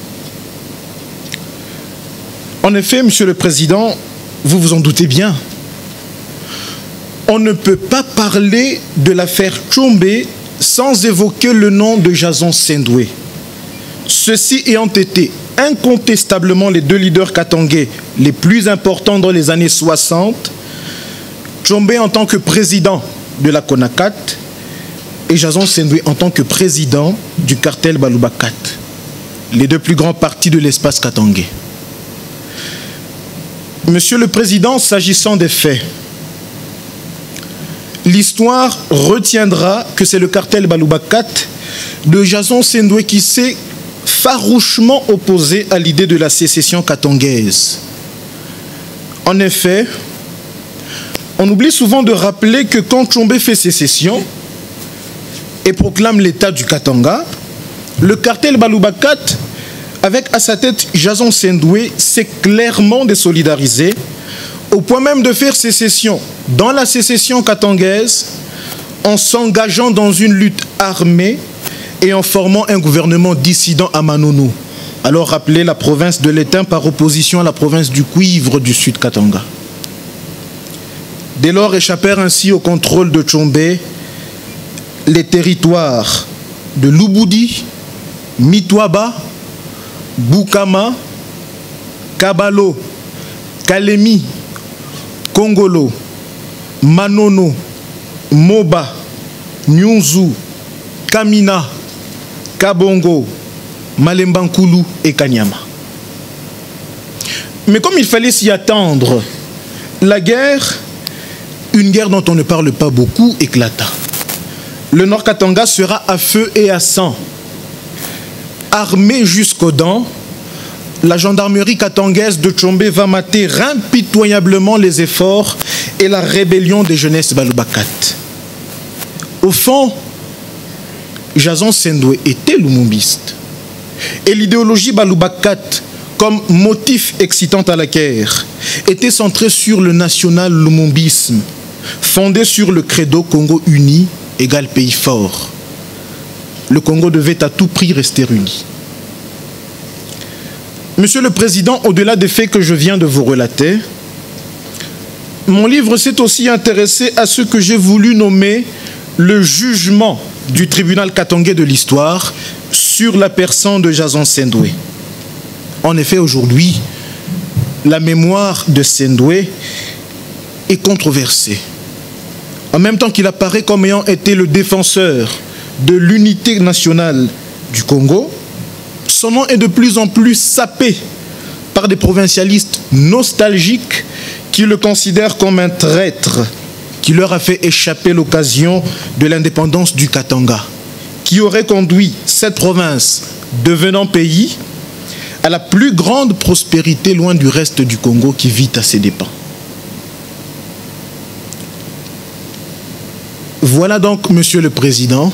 Speaker 9: En effet, Monsieur le Président, vous vous en doutez bien, on ne peut pas parler de l'affaire Tchombe sans évoquer le nom de Jason Sendwe. Ceux-ci ayant été incontestablement les deux leaders katangais les plus importants dans les années soixante, Tchombe en tant que président de la Konakat et Jason Sendwe en tant que président du cartel Balubakat, les deux plus grands partis de l'espace katangais. Monsieur le Président, s'agissant des faits, l'histoire retiendra que c'est le cartel Balubakat de Jason Sendwe qui s'est farouchement opposé à l'idée de la sécession katangaise. En effet, on oublie souvent de rappeler que quand Tchombe fait sécession et proclame l'État du Katanga, le cartel Balubakat, avec à sa tête Jason Sendwe, s'est clairement désolidarisé au point même de faire sécession dans la sécession katangaise en s'engageant dans une lutte armée et en formant un gouvernement dissident à Manono, alors appelée la province de l'Étain par opposition à la province du Cuivre du Sud Katanga. Dès lors échappèrent ainsi au contrôle de Tchombe les territoires de Lubudi, Mitwaba, Bukama, Kabalo, Kalemi, Kongolo, Manono, Moba, Nyunzu, Kamina, Kabongo, Malembankulu et Kanyama. Mais comme il fallait s'y attendre, la guerre une guerre dont on ne parle pas beaucoup éclata. Le Nord Katanga sera à feu et à sang. Armée jusqu'aux dents, la gendarmerie katangaise de Tchombe va mater impitoyablement les efforts et la rébellion des jeunesses Balubakat. Au fond, Jason Sendwe était lumumbiste. Et l'idéologie Balubakat, comme motif excitant à la guerre, était centrée sur le national lumumbisme, fondé sur le credo Congo uni égale pays fort. Le Congo devait à tout prix rester uni. Monsieur le Président, au-delà des faits que je viens de vous relater, mon livre s'est aussi intéressé à ce que j'ai voulu nommer le jugement du tribunal katangais de l'histoire sur la personne de Jason Sendwe. En effet, aujourd'hui, la mémoire de Sendwe est controversée. En même temps qu'il apparaît comme ayant été le défenseur de l'unité nationale du Congo, son nom est de plus en plus sapé par des provincialistes nostalgiques qui le considèrent comme un traître qui leur a fait échapper l'occasion de l'indépendance du Katanga, qui aurait conduit cette province, devenant pays, à la plus grande prospérité loin du reste du Congo qui vit à ses dépens. Voilà donc, Monsieur le Président,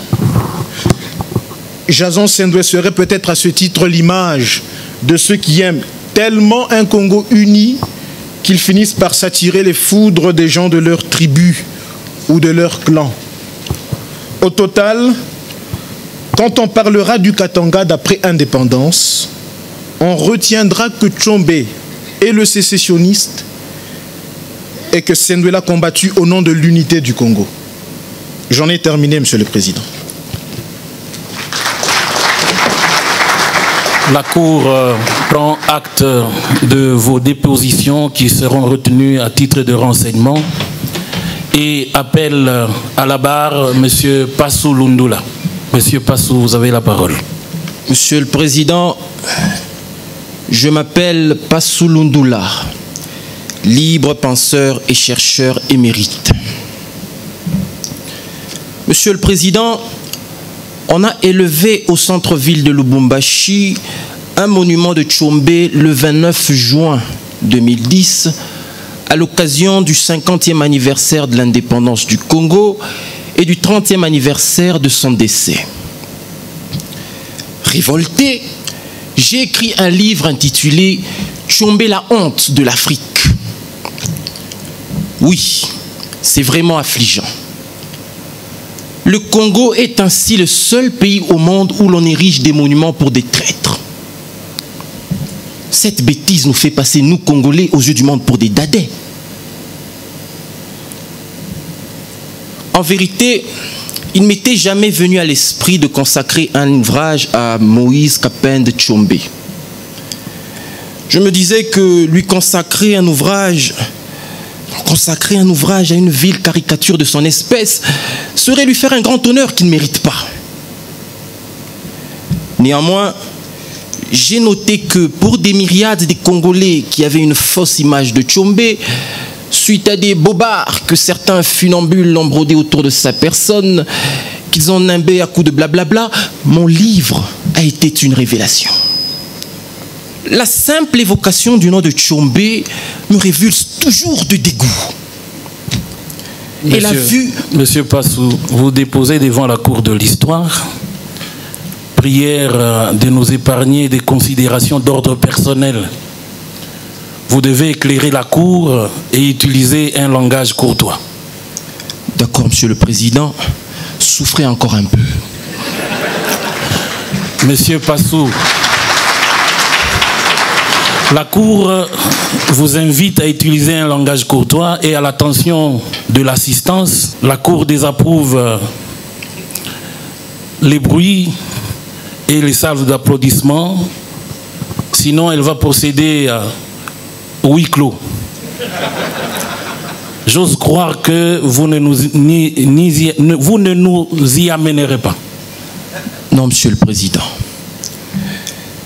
Speaker 9: Jason Sendwe serait peut-être à ce titre l'image de ceux qui aiment tellement un Congo uni qu'ils finissent par s'attirer les foudres des gens de leur tribu ou de leur clan. Au total, quand on parlera du Katanga d'après indépendance, on retiendra que Tchombe est le sécessionniste et que Sendwe l'a combattu au nom de l'unité du Congo. J'en ai terminé, Monsieur le Président.
Speaker 6: La Cour euh, prend acte de vos dépositions qui seront retenues à titre de renseignement et appelle à la barre M. Passou Lundula. Monsieur Passou, vous avez la parole.
Speaker 5: Monsieur le Président, je m'appelle Passou Lundula, libre penseur et chercheur émérite. Monsieur le Président, on a élevé au centre-ville de Lubumbashi un monument de Tchombe le vingt-neuf juin deux mille dix à l'occasion du cinquantième anniversaire de l'indépendance du Congo et du trentième anniversaire de son décès. Révolté, j'ai écrit un livre intitulé « Tchombe, la honte de l'Afrique ». Oui, c'est vraiment affligeant. Le Congo est ainsi le seul pays au monde où l'on érige des monuments pour des traîtres. Cette bêtise nous fait passer, nous Congolais, aux yeux du monde pour des dadais. En vérité, il ne m'était jamais venu à l'esprit de consacrer un ouvrage à Moïse Kapende Tchombe. Je me disais que lui consacrer un ouvrage... Consacrer un ouvrage à une ville caricature de son espèce serait lui faire un grand honneur qu'il ne mérite pas. Néanmoins, j'ai noté que pour des myriades des Congolais qui avaient une fausse image de Tchombe, suite à des bobards que certains funambules ont brodés autour de sa personne, qu'ils ont nimbé à coups de blablabla, mon livre a été une révélation. La simple évocation du nom de Tchombe me révulse toujours de dégoût.
Speaker 6: Monsieur,
Speaker 5: Et la vue...
Speaker 6: Monsieur Passou, vous déposez devant la Cour de l'Histoire. Prière de nous épargner des considérations d'ordre personnel. Vous devez éclairer la Cour et utiliser un langage courtois.
Speaker 5: D'accord, Monsieur le Président. Souffrez encore un peu.
Speaker 6: Monsieur Passou, la Cour vous invite à utiliser un langage courtois et à l'attention de l'assistance. La Cour désapprouve les bruits et les salves d'applaudissements. Sinon, elle va procéder au huis clos. J'ose croire que vous ne, nous, ni, ni, vous ne nous y amènerez pas.
Speaker 5: Non, Monsieur le Président.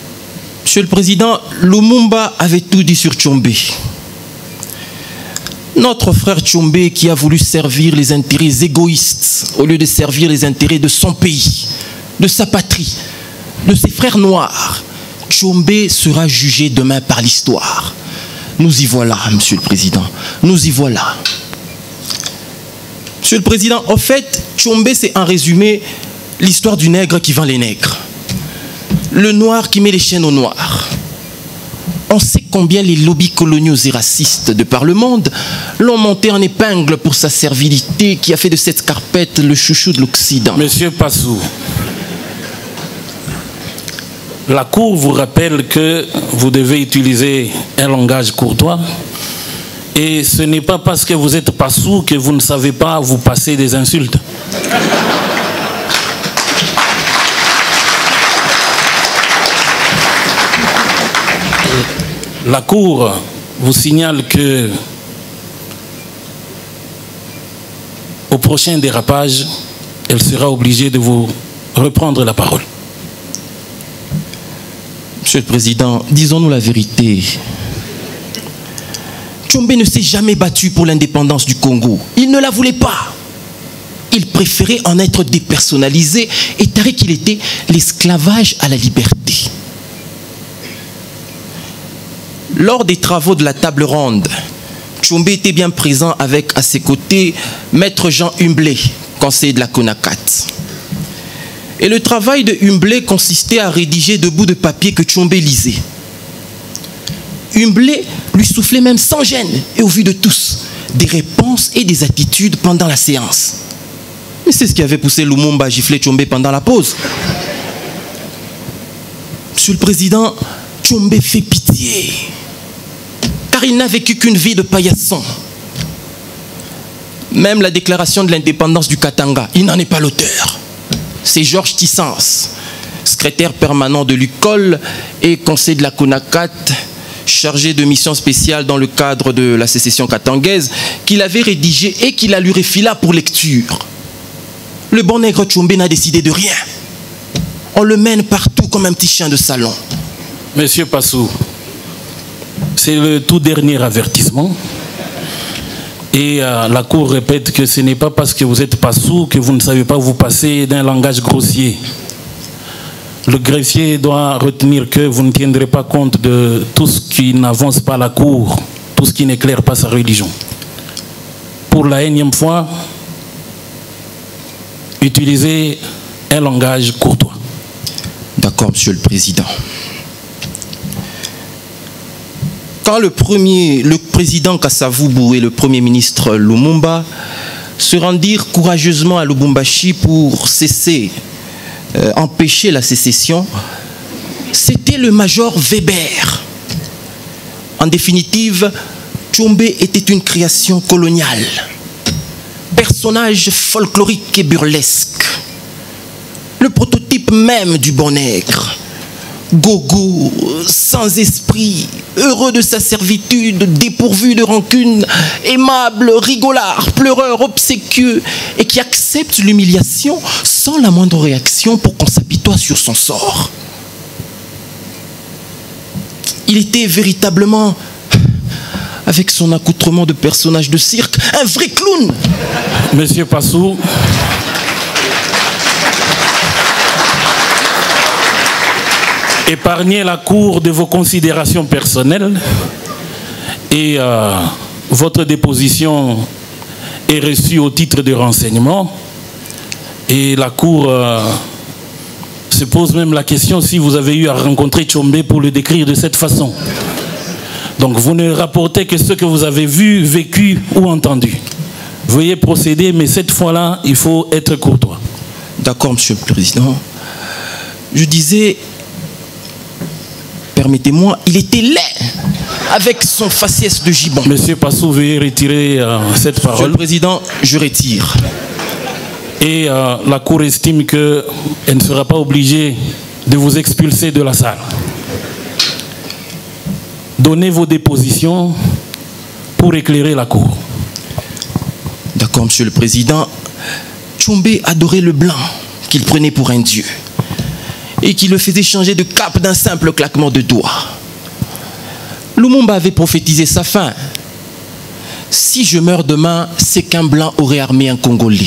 Speaker 5: Monsieur le Président, Lumumba avait tout dit sur Tchombe.
Speaker 10: Notre frère Tchombe qui a voulu servir les intérêts égoïstes au lieu de servir les intérêts de son pays, de sa patrie, de ses frères noirs. Tchombe sera jugé demain par l'histoire. Nous y voilà, Monsieur le Président. Nous y voilà. Monsieur le Président, au fait, Tchombe, c'est en résumé l'histoire du nègre qui vend les nègres. Le noir qui met les chaînes aux noirs. On sait combien les lobbies coloniaux et racistes de par le monde l'ont monté en épingle pour sa servilité qui a fait de cette carpette le chouchou de l'Occident.
Speaker 6: Monsieur Passou, la Cour vous rappelle que vous devez utiliser un langage courtois et ce n'est pas parce que vous êtes Passou que vous ne savez pas vous passer des insultes. La Cour vous signale que au prochain dérapage, elle sera obligée de vous reprendre la parole.
Speaker 10: Monsieur le Président, disons-nous la vérité. Tchombe ne s'est jamais battu pour l'indépendance du Congo. Il ne la voulait pas. Il préférait en être dépersonnalisé et taré qu'il était l'esclavage à la liberté. Lors des travaux de la table ronde, Tchombe était bien présent avec à ses côtés Maître Jean Humblé, conseiller de la CONACAT. Et le travail de Humblé consistait à rédiger de bouts de papier que Tchombe lisait. Humblé lui soufflait même sans gêne et au vu de tous des réponses et des attitudes pendant la séance. Mais c'est ce qui avait poussé Lumumba à gifler Tchombe pendant la pause. Monsieur le Président, Tchombe fait pitié. Car il n'a vécu qu'une vie de paillasson. Même la déclaration de l'indépendance du Katanga, il n'en est pas l'auteur. C'est Georges Tissens, secrétaire permanent de l'U C O L et conseiller de la CONACAT, chargé de mission spéciale dans le cadre de la sécession katangaise, qui l'avait rédigé et qui la lui refila pour lecture. Le bon nègre Tchombe n'a décidé de rien. On le mène partout comme un petit chien de salon.
Speaker 6: Monsieur Passou, c'est le tout dernier avertissement. Et euh, la Cour répète que ce n'est pas parce que vous êtes Passou que vous ne savez pas vous passer d'un langage grossier. Le greffier doit retenir que vous ne tiendrez pas compte de tout ce qui n'avance pas la Cour, tout ce qui n'éclaire pas sa religion. Pour la énième fois, utilisez un langage courtois.
Speaker 10: D'accord, Monsieur le Président. Quand le, premier, le président Kasavubu et le premier ministre Lumumba se rendirent courageusement à Lubumbashi pour cesser, euh, empêcher la sécession, c'était le major Weber. En définitive, Tchombe était une création coloniale, personnage folklorique et burlesque, le prototype même du bon nègre. Gogo, sans esprit, heureux de sa servitude, dépourvu de rancune, aimable, rigolard, pleureur, obséquieux, et qui accepte l'humiliation sans la moindre réaction pour qu'on s'apitoie sur son sort. Il était véritablement, avec son accoutrement de personnage de cirque, un vrai clown.
Speaker 6: Monsieur Passou, épargnez la Cour de vos considérations personnelles et euh, votre déposition est reçue au titre de renseignement et la Cour euh, se pose même la question si vous avez eu à rencontrer Tchombe pour le décrire de cette façon. Donc vous ne rapportez que ce que vous avez vu, vécu ou entendu. Veuillez procéder, mais cette fois-là, il faut être courtois.
Speaker 10: D'accord, Monsieur le Président. Je disais... Permettez-moi, il était laid avec son faciès de gibon.
Speaker 6: Monsieur Passou, veuillez retirer euh, cette parole.
Speaker 10: Monsieur le Président, je retire.
Speaker 6: Et euh, la Cour estime qu'elle ne sera pas obligée de vous expulser de la salle. Donnez vos dépositions pour éclairer la Cour.
Speaker 10: D'accord, Monsieur le Président. Tchombe adorait le blanc qu'il prenait pour un dieu et qui le faisait changer de cap d'un simple claquement de doigts. Lumumba avait prophétisé sa fin. si je meurs demain, c'est qu'un blanc aurait armé un Congolais.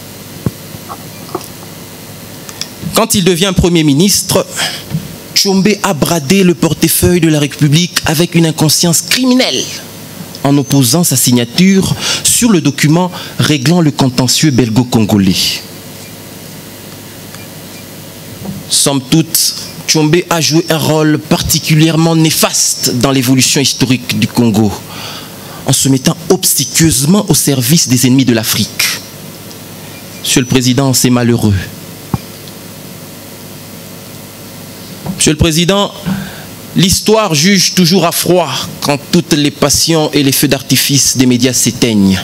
Speaker 10: Quand il devient Premier ministre, Tshombe a bradé le portefeuille de la République avec une inconscience criminelle en opposant sa signature sur le document réglant le contentieux belgo-congolais. Somme toute, Tshombe a joué un rôle particulièrement néfaste dans l'évolution historique du Congo, en se mettant obséquieusement au service des ennemis de l'Afrique. Monsieur le Président, c'est malheureux. Monsieur le Président, l'histoire juge toujours à froid quand toutes les passions et les feux d'artifice des médias s'éteignent.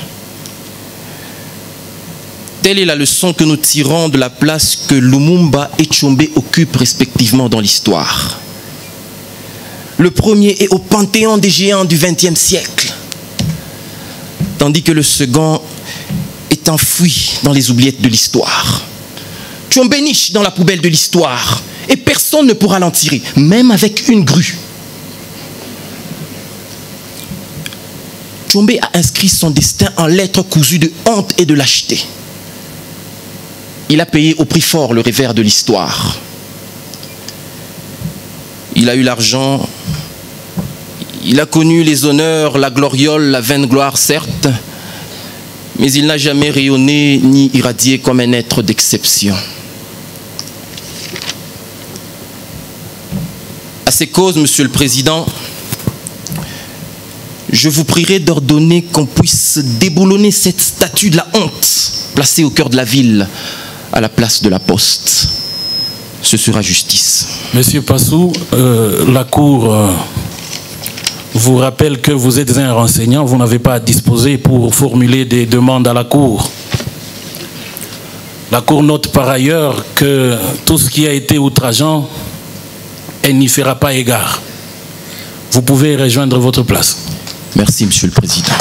Speaker 10: Telle est la leçon que nous tirons de la place que Lumumba et Tshombe occupent respectivement dans l'histoire. Le premier est au panthéon des géants du vingtième siècle, tandis que le second est enfoui dans les oubliettes de l'histoire. Tshombe niche dans la poubelle de l'histoire et personne ne pourra l'en tirer, même avec une grue. Tshombe a inscrit son destin en lettres cousues de honte et de lâcheté. Il a payé au prix fort le revers de l'histoire. Il a eu l'argent, il a connu les honneurs, la gloriole, la vaine gloire, certes, mais il n'a jamais rayonné ni irradié comme un être d'exception. À ces causes, Monsieur le Président, je vous prierai d'ordonner qu'on puisse déboulonner cette statue de la honte placée au cœur de la ville, à la place de la poste. Ce sera justice.
Speaker 6: Monsieur Passou, euh, la Cour euh, vous rappelle que vous êtes un renseignant, vous n'avez pas à disposer pour formuler des demandes à la Cour. La Cour note par ailleurs que tout ce qui a été outrageant, elle n'y fera pas égard. Vous pouvez rejoindre votre place.
Speaker 10: Merci, Monsieur le Président.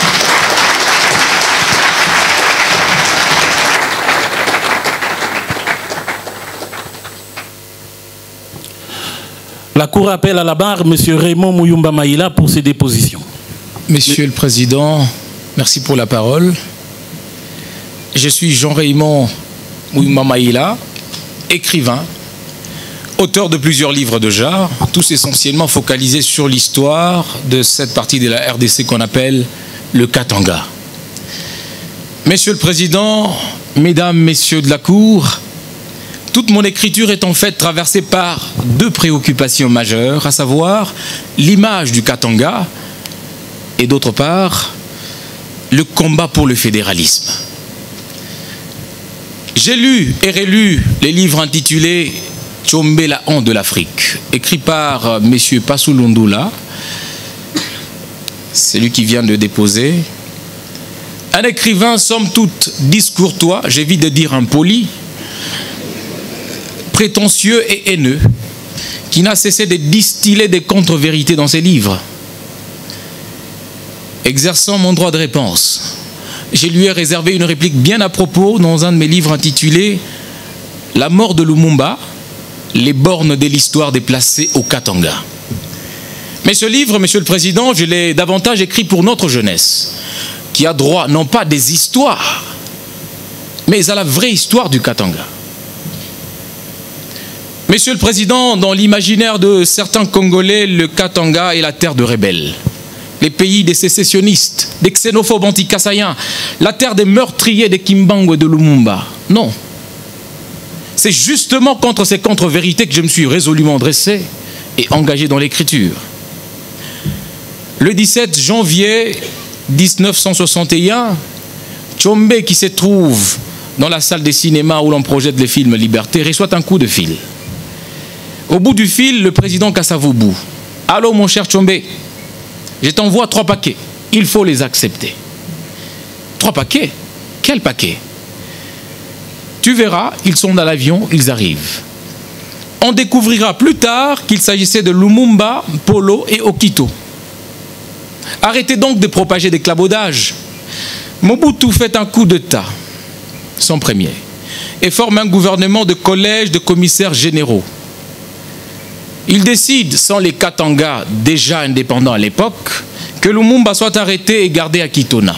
Speaker 6: La Cour appelle à la barre M. Raymond Muyumba Maïla pour ses dépositions.
Speaker 11: Monsieur le Président, merci pour la parole. Je suis Jean-Raymond Muyumba Maïla, écrivain, auteur de plusieurs livres de genre, tous essentiellement focalisés sur l'histoire de cette partie de la R D C qu'on appelle le Katanga. Monsieur le Président, Mesdames, Messieurs de la Cour, toute mon écriture est en fait traversée par deux préoccupations majeures, à savoir l'image du Katanga et d'autre part le combat pour le fédéralisme. J'ai lu et relu les livres intitulés Tshombe, la honte de l'Afrique, écrit par M. Passou Lundula, c'est lui qui vient de déposer. Un écrivain somme toute discourtois, j'évite de dire impoli, prétentieux et haineux, qui n'a cessé de distiller des contre-vérités dans ses livres. Exerçant mon droit de réponse, je lui ai réservé une réplique bien à propos dans un de mes livres intitulé « La mort de Lumumba, les bornes de l'histoire déplacées au Katanga ». Mais ce livre, Monsieur le Président, je l'ai davantage écrit pour notre jeunesse, qui a droit non pas des histoires, mais à la vraie histoire du Katanga. Monsieur le Président, dans l'imaginaire de certains Congolais, le Katanga est la terre de rebelles, les pays des sécessionnistes, des xénophobes anti-kassaïens, la terre des meurtriers de Kimbangu et de Lumumba. Non. C'est justement contre ces contre-vérités que je me suis résolument dressé et engagé dans l'écriture. Le dix-sept janvier mille neuf cent soixante et un, Tshombe, qui se trouve dans la salle des cinémas où l'on projette les films Liberté, reçoit un coup de fil. Au bout du fil, le président Kasavubu. « Allô, mon cher Tshombe, je t'envoie trois paquets. Il faut les accepter. » Trois paquets? Quel paquet? Tu verras, ils sont dans l'avion, ils arrivent. On découvrira plus tard qu'il s'agissait de Lumumba, Polo et Okito. Arrêtez donc de propager des clabaudages. Mobutu fait un coup d'État, son premier, et forme un gouvernement de collèges de commissaires généraux. Il décide, sans les Katanga déjà indépendants à l'époque, que Lumumba soit arrêté et gardé à Kitona.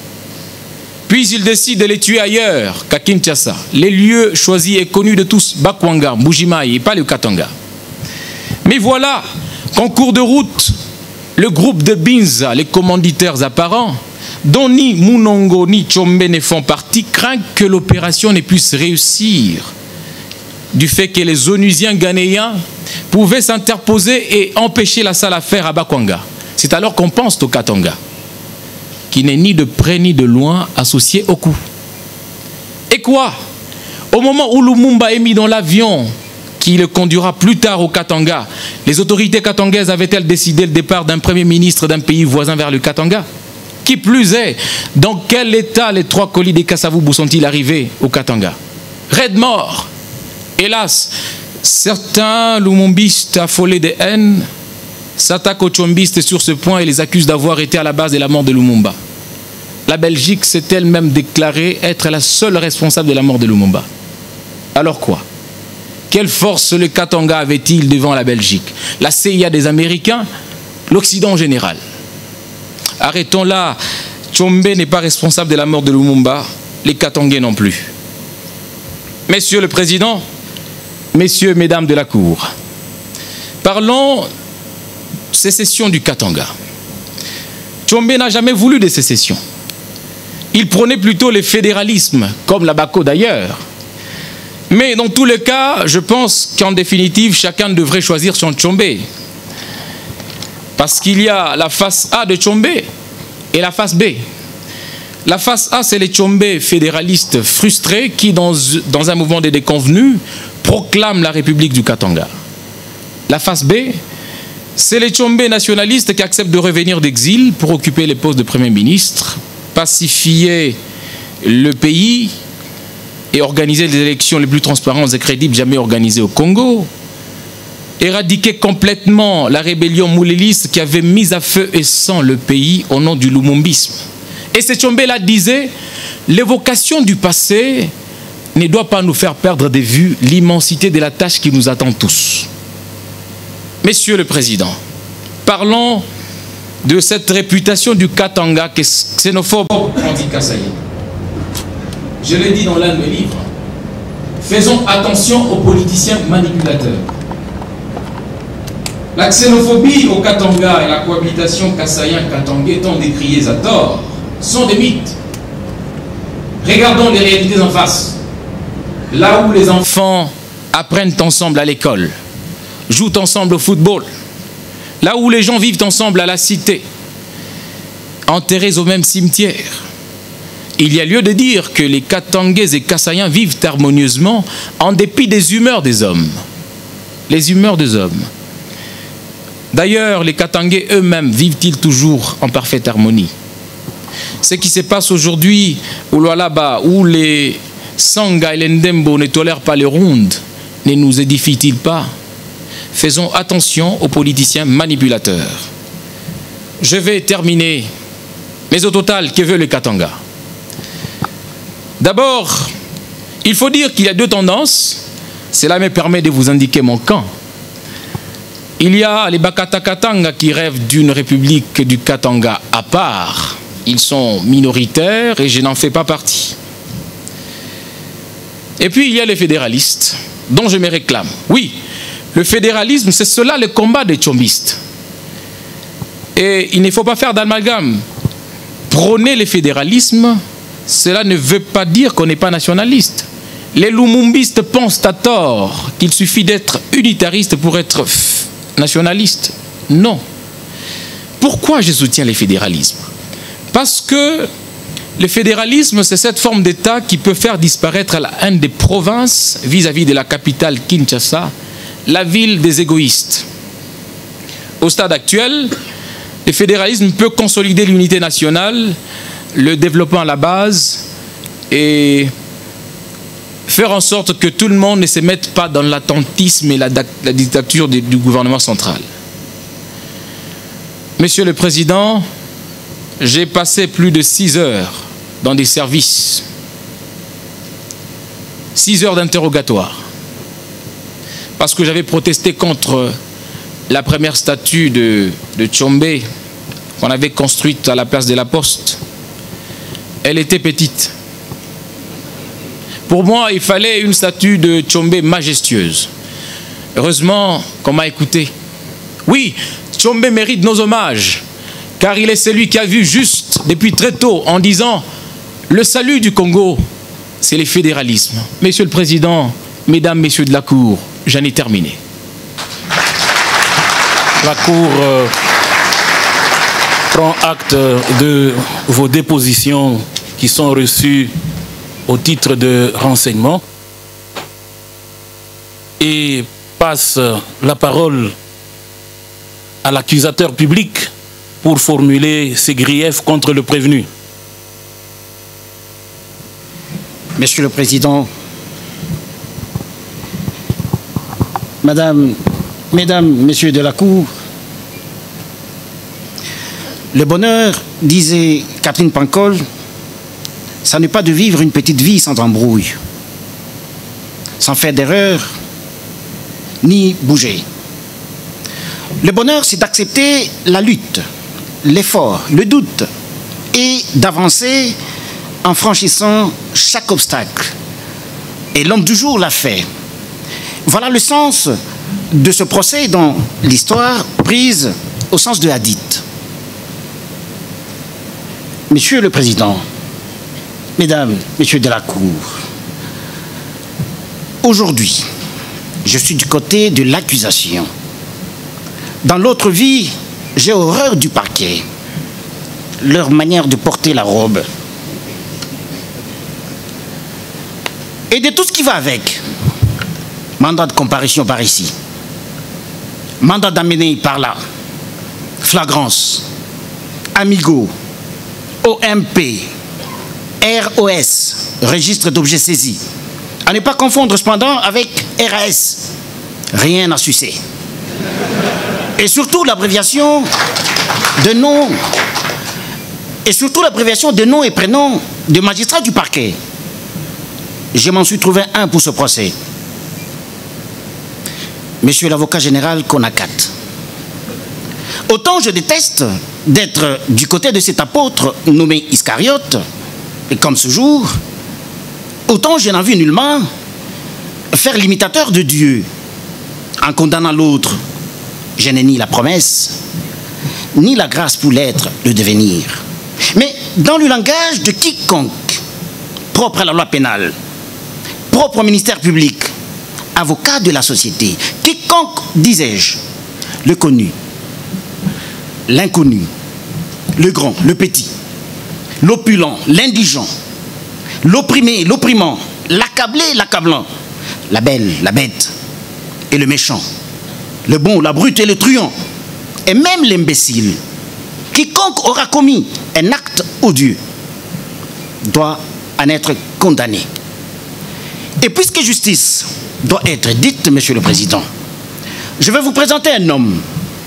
Speaker 11: Puis il décide de les tuer ailleurs qu'à Kinshasa. Les lieux choisis et connus de tous, Bakwanga, Mbujimayi et pas le Katanga. Mais voilà qu'en cours de route, le groupe de Binza, les commanditaires apparents, dont ni Munongo ni Tshombe ne font partie, craignent que l'opération ne puisse réussir du fait que les Onusiens ghanéens pouvaient s'interposer et empêcher la sale affaire à Bakwanga. C'est alors qu'on pense au Katanga, qui n'est ni de près ni de loin associé au coup. Et quoi? Au moment où Lumumba est mis dans l'avion qui le conduira plus tard au Katanga, les autorités katangaises avaient-elles décidé le départ d'un premier ministre d'un pays voisin vers le Katanga? Qui plus est, dans quel état les trois colis des Kasavubu sont-ils arrivés au Katanga? Raide mort. Hélas, certains lumumbistes affolés de haine s'attaquent aux tchombistes sur ce point et les accusent d'avoir été à la base de la mort de Lumumba. La Belgique s'est elle-même déclarée être la seule responsable de la mort de Lumumba. Alors quoi? Quelle force le Katanga avait-il devant la Belgique? La C I A des Américains? L'Occident en général? Arrêtons là. Tshombe n'est pas responsable de la mort de Lumumba, les Katangais non plus. Messieurs le Président, Messieurs, Mesdames de la Cour, parlons sécession du Katanga. Tshombe n'a jamais voulu de sécession. Il prônait plutôt le fédéralisme, comme la Bako d'ailleurs. Mais dans tous les cas, je pense qu'en définitive, chacun devrait choisir son Tshombe. Parce qu'il y a la face A de Tshombe et la face B. La face A, c'est les Tshombe fédéralistes frustrés qui, dans, dans un mouvement de déconvenus, proclament la République du Katanga. La face B, c'est les Tshombe nationalistes qui acceptent de revenir d'exil pour occuper les postes de Premier ministre, pacifier le pays et organiser les élections les plus transparentes et crédibles jamais organisées au Congo, éradiquer complètement la rébellion mouléliste qui avait mis à feu et sang le pays au nom du lumumbisme. Et ces Tshombe-là disaient, l'évocation du passé ne doit pas nous faire perdre de vue l'immensité de la tâche qui nous attend tous. Messieurs le Président, parlons de cette réputation du Katanga qui est xénophobe anti-Kasaï. Je l'ai dit dans l'un de mes livres, faisons attention aux politiciens manipulateurs. La xénophobie au Katanga et la cohabitation kassaïen-katangais tant décriées à tort sont des mythes. Regardons les réalités en face. Là où les enfants apprennent ensemble à l'école, jouent ensemble au football, là où les gens vivent ensemble à la cité, enterrés au même cimetière, il y a lieu de dire que les Katangais et Kassaïens vivent harmonieusement en dépit des humeurs des hommes. Les humeurs des hommes. D'ailleurs, les Katangais eux-mêmes vivent-ils toujours en parfaite harmonie? Ce qui se passe aujourd'hui au Lualaba, où les Sanga et les Ndembo ne tolèrent pas les rondes, ne nous édifie-t-il pas? Faisons attention aux politiciens manipulateurs. Je vais terminer. Mais au total, que veut le Katanga? D'abord, il faut dire qu'il y a deux tendances. Cela me permet de vous indiquer mon camp. Il y a les Bakata Katanga qui rêvent d'une république du Katanga à part. Ils sont minoritaires et je n'en fais pas partie. Et puis il y a les fédéralistes, dont je me réclame. Oui, le fédéralisme, c'est cela le combat des tchombistes. Et il ne faut pas faire d'amalgame. Prôner le fédéralisme, cela ne veut pas dire qu'on n'est pas nationaliste. Les lumumbistes pensent à tort qu'il suffit d'être unitariste pour être nationaliste. Non. Pourquoi je soutiens le fédéralisme? Parce que le fédéralisme, c'est cette forme d'État qui peut faire disparaître la haine des provinces vis-à-vis de la capitale Kinshasa, la ville des égoïstes. Au stade actuel, le fédéralisme peut consolider l'unité nationale, le développement à la base et faire en sorte que tout le monde ne se mette pas dans l'attentisme et la, la dictature du, du gouvernement central. Monsieur le Président, j'ai passé plus de six heures dans des services, six heures d'interrogatoire, parce que j'avais protesté contre la première statue de, de Tshombe qu'on avait construite à la place de la Poste, elle était petite. Pour moi, il fallait une statue de Tshombe majestueuse. Heureusement qu'on m'a écouté. Oui, Tshombe mérite nos hommages, car il est celui qui a vu juste depuis très tôt en disant « Le salut du Congo, c'est le fédéralisme ». Monsieur le Président, Mesdames, Messieurs de la Cour, j'en ai terminé.
Speaker 6: La Cour euh, prend acte de vos dépositions qui sont reçues au titre de renseignement et passe la parole à l'accusateur public pour formuler ses griefs contre le prévenu.
Speaker 12: Monsieur le Président, Madame, Mesdames, Messieurs de la Cour, le bonheur, disait Catherine Pancol, ça n'est pas de vivre une petite vie sans embrouille, sans faire d'erreur, ni bouger. Le bonheur, c'est d'accepter la lutte, l'effort, le doute, et d'avancer en franchissant chaque obstacle. Et l'homme du jour l'a fait. Voilà le sens de ce procès dans l'histoire prise au sens de hadith. Monsieur le Président, Mesdames, Messieurs de la Cour, aujourd'hui, je suis du côté de l'accusation. Dans l'autre vie, j'ai horreur du parquet, leur manière de porter la robe, et de tout ce qui va avec. Mandat de comparution par ici, mandat d'amener par là, flagrance, amigo, O M P, R O S, registre d'objets saisis. À ne pas confondre cependant avec R A S, rien à sucer. Et surtout l'abréviation de nom, et surtout l'abréviation de nom et prénom de magistrat du parquet. Je m'en suis trouvé un pour ce procès. Monsieur l'avocat général Konakat, autant je déteste d'être du côté de cet apôtre nommé Iscariote, et comme ce jour, autant je n'en vis nullement faire l'imitateur de Dieu en condamnant l'autre. Je n'ai ni la promesse, ni la grâce pour l'être, le devenir. Mais dans le langage de quiconque, propre à la loi pénale, propre au ministère public, avocat de la société, quiconque, disais-je, le connu, l'inconnu, le grand, le petit, l'opulent, l'indigent, l'opprimé, l'opprimant, l'accablé, l'accablant, la belle, la bête et le méchant, le bon, la brute et le truand, et même l'imbécile, quiconque aura commis un acte odieux, doit en être condamné. Et puisque justice doit être dite, Monsieur le Président, je vais vous présenter un homme.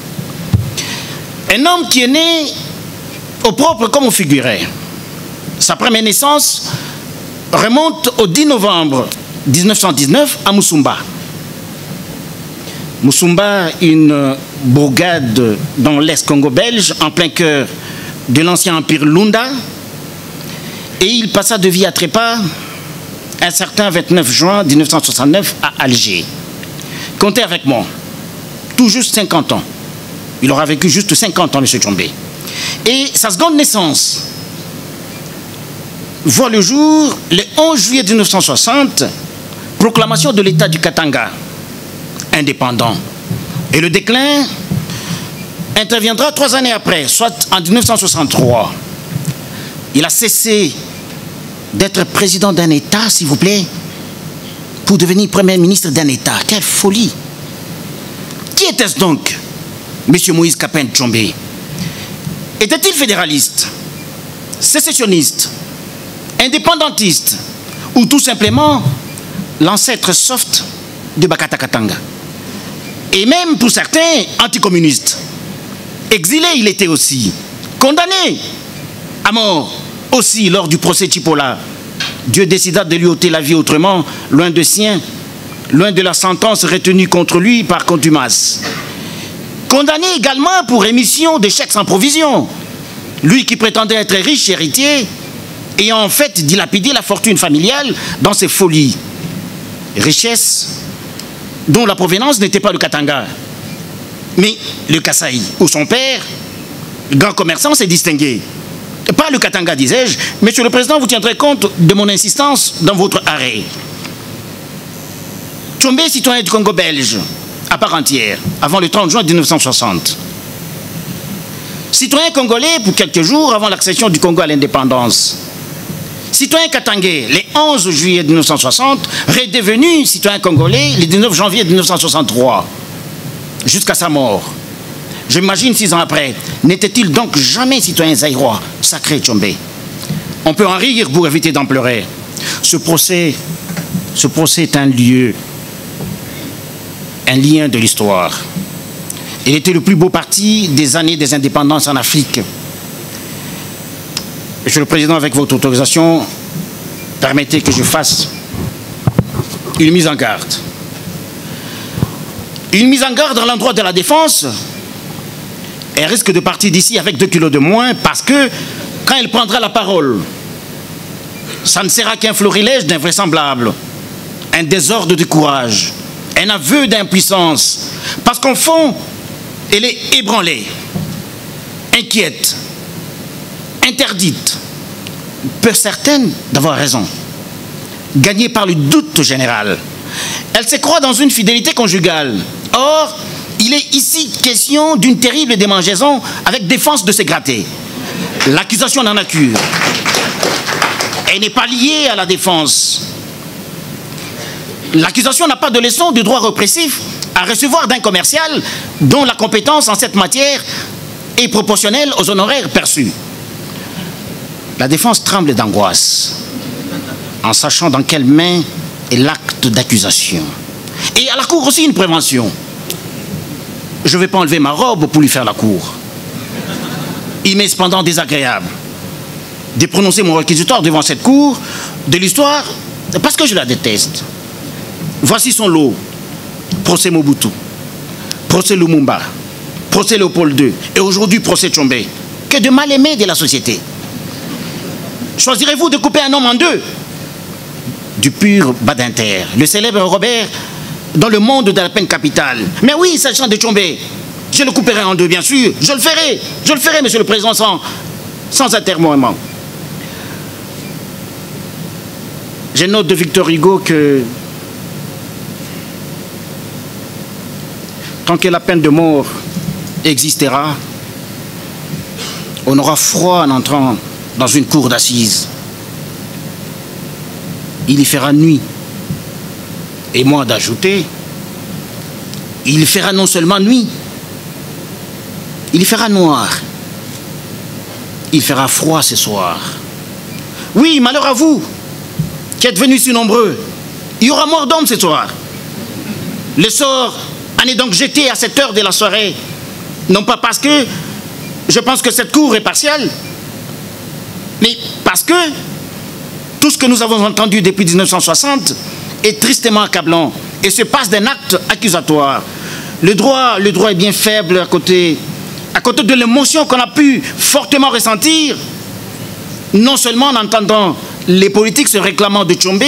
Speaker 12: Un homme qui est né au propre comme au figuré. Sa première naissance remonte au dix novembre mille neuf cent dix-neuf à Moussumba. Moussumba, une bourgade dans l'Est Congo belge, en plein cœur de l'ancien empire Lunda. Et il passa de vie à trépas un certain vingt-neuf juin mille neuf cent soixante-neuf à Alger. Comptez avec moi, tout juste cinquante ans. Il aura vécu juste cinquante ans, M. Tshombe. Et sa seconde naissance voit le jour le onze juillet mille neuf cent soixante, proclamation de l'État du Katanga, indépendant. Et le déclin interviendra trois années après, soit en mille neuf cent soixante-trois. Il a cessé d'être président d'un État, s'il vous plaît, pour devenir Premier ministre d'un État. Quelle folie! Qui était-ce donc, M. Moïse Kapin Tshombe? Était-il fédéraliste, sécessionniste, indépendantiste, ou tout simplement l'ancêtre soft de Bakata Katanga? Et même pour certains, anticommuniste. Exilé, il était aussi. Condamné à mort aussi lors du procès Chipola. Dieu décida de lui ôter la vie autrement, loin de sien, loin de la sentence retenue contre lui par contumace. Condamné également pour émission de chèques sans provision. Lui qui prétendait être riche héritier, ayant en fait dilapidé la fortune familiale dans ses folies. Richesse dont la provenance n'était pas le Katanga, mais le Kasaï, où son père, grand commerçant, s'est distingué. Pas le Katanga, disais-je. Monsieur le Président, vous tiendrez compte de mon insistance dans votre arrêt. Tchombe, citoyen du Congo belge, à part entière, avant le trente juin mille neuf cent soixante. Citoyen congolais pour quelques jours avant l'accession du Congo à l'indépendance. Citoyen katangais le onze juillet mille neuf cent soixante, redevenu citoyen congolais le dix-neuf janvier mille neuf cent soixante-trois, jusqu'à sa mort. J'imagine six ans après, n'était-il donc jamais citoyen zaïrois, sacré Tchombe? On peut en rire pour éviter d'en pleurer. Ce procès, ce procès est un lieu, un lien de l'histoire. Il était le plus beau parti des années des indépendances en Afrique. Monsieur le Président, avec votre autorisation, permettez que je fasse une mise en garde. Une mise en garde à l'endroit de la défense. Elle risque de partir d'ici avec deux kilos de moins parce que quand elle prendra la parole, ça ne sera qu'un florilège d'invraisemblable, un désordre de courage, un aveu d'impuissance. Parce qu'en fond, elle est ébranlée, inquiète, interdite, peu certaine d'avoir raison, gagnée par le doute général. Elle se croit dans une fidélité conjugale. Or, il est ici question d'une terrible démangeaison avec défense de se gratter. L'accusation n'en a cure. Elle n'est pas liée à la défense. L'accusation n'a pas de leçon de droit répressif à recevoir d'un commercial dont la compétence en cette matière est proportionnelle aux honoraires perçus. La défense tremble d'angoisse en sachant dans quelle main est l'acte d'accusation. Et à la cour aussi une prévention. Je ne vais pas enlever ma robe pour lui faire la cour. Il m'est cependant désagréable de prononcer mon réquisitoire devant cette cour de l'histoire parce que je la déteste. Voici son lot. Procès Mobutu, procès Lumumba, procès Léopold deux et aujourd'hui procès Tchombe. Que de mal-aimés de la société. Choisirez-vous de couper un homme en deux? Du pur Badinter, le célèbre Robert dans le monde de la peine capitale. Mais oui, s'agissant de Tchombe, je le couperai en deux, bien sûr. Je le ferai, je le ferai, Monsieur le Président, sans, sans atermoiement. Je note de Victor Hugo que tant que la peine de mort existera, on aura froid en entrant dans une cour d'assises. Il y fera nuit. Et moi d'ajouter, il fera non seulement nuit, il fera noir, il fera froid ce soir. Oui, malheur à vous, qui êtes venus si nombreux, il y aura mort d'homme ce soir. Le sort en est donc jeté à cette heure de la soirée, non pas parce que je pense que cette cour est partielle, mais parce que tout ce que nous avons entendu depuis mille neuf cent soixante est tristement accablant et se passe d'un acte accusatoire. Le droit, le droit est bien faible à côté, à côté de l'émotion qu'on a pu fortement ressentir, non seulement en entendant les politiques se réclamant de Tchombe,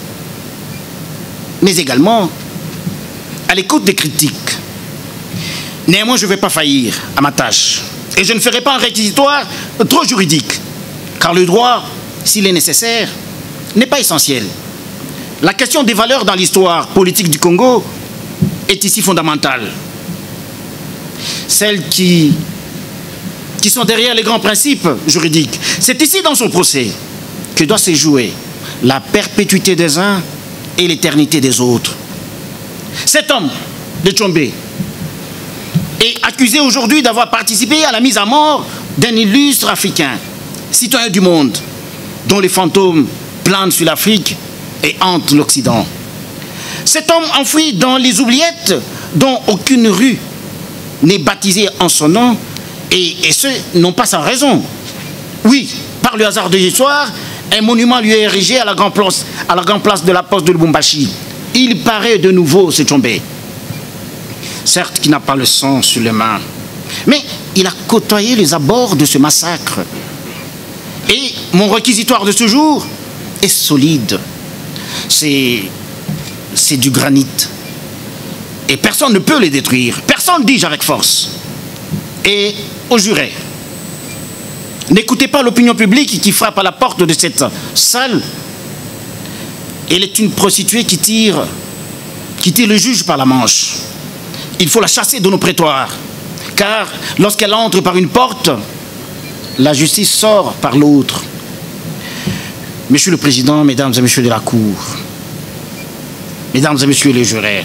Speaker 12: mais également à l'écoute des critiques. Néanmoins, je ne vais pas faillir à ma tâche et je ne ferai pas un réquisitoire trop juridique, car le droit, s'il est nécessaire, n'est pas essentiel. La question des valeurs dans l'histoire politique du Congo est ici fondamentale. Celles qui, qui sont derrière les grands principes juridiques. C'est ici dans son procès que doit se jouer la perpétuité des uns et l'éternité des autres. Cet homme de Tchombe est accusé aujourd'hui d'avoir participé à la mise à mort d'un illustre Africain, citoyen du monde, dont les fantômes planent sur l'Afrique et hantent l'Occident. Cet homme enfoui dans les oubliettes dont aucune rue n'est baptisée en son nom, et, et ce, non pas sans raison. Oui, par le hasard de l'histoire, un monument lui est érigé à la grande place, à la grande place de la poste de Lubumbashi. Il paraît de nouveau ce Tchombe. Certes, qui n'a pas le sang sur les mains, mais il a côtoyé les abords de ce massacre. Et mon réquisitoire de ce jour est solide. C'est c'est du granit. Et personne ne peut les détruire. Personne, dis-je avec force. Et au juré, n'écoutez pas l'opinion publique qui frappe à la porte de cette salle. Elle est une prostituée qui tire, qui tire le juge par la manche. Il faut la chasser de nos prétoires. Car lorsqu'elle entre par une porte, la justice sort par l'autre. Monsieur le Président, Mesdames et Messieurs de la Cour, Mesdames et Messieurs les jurés,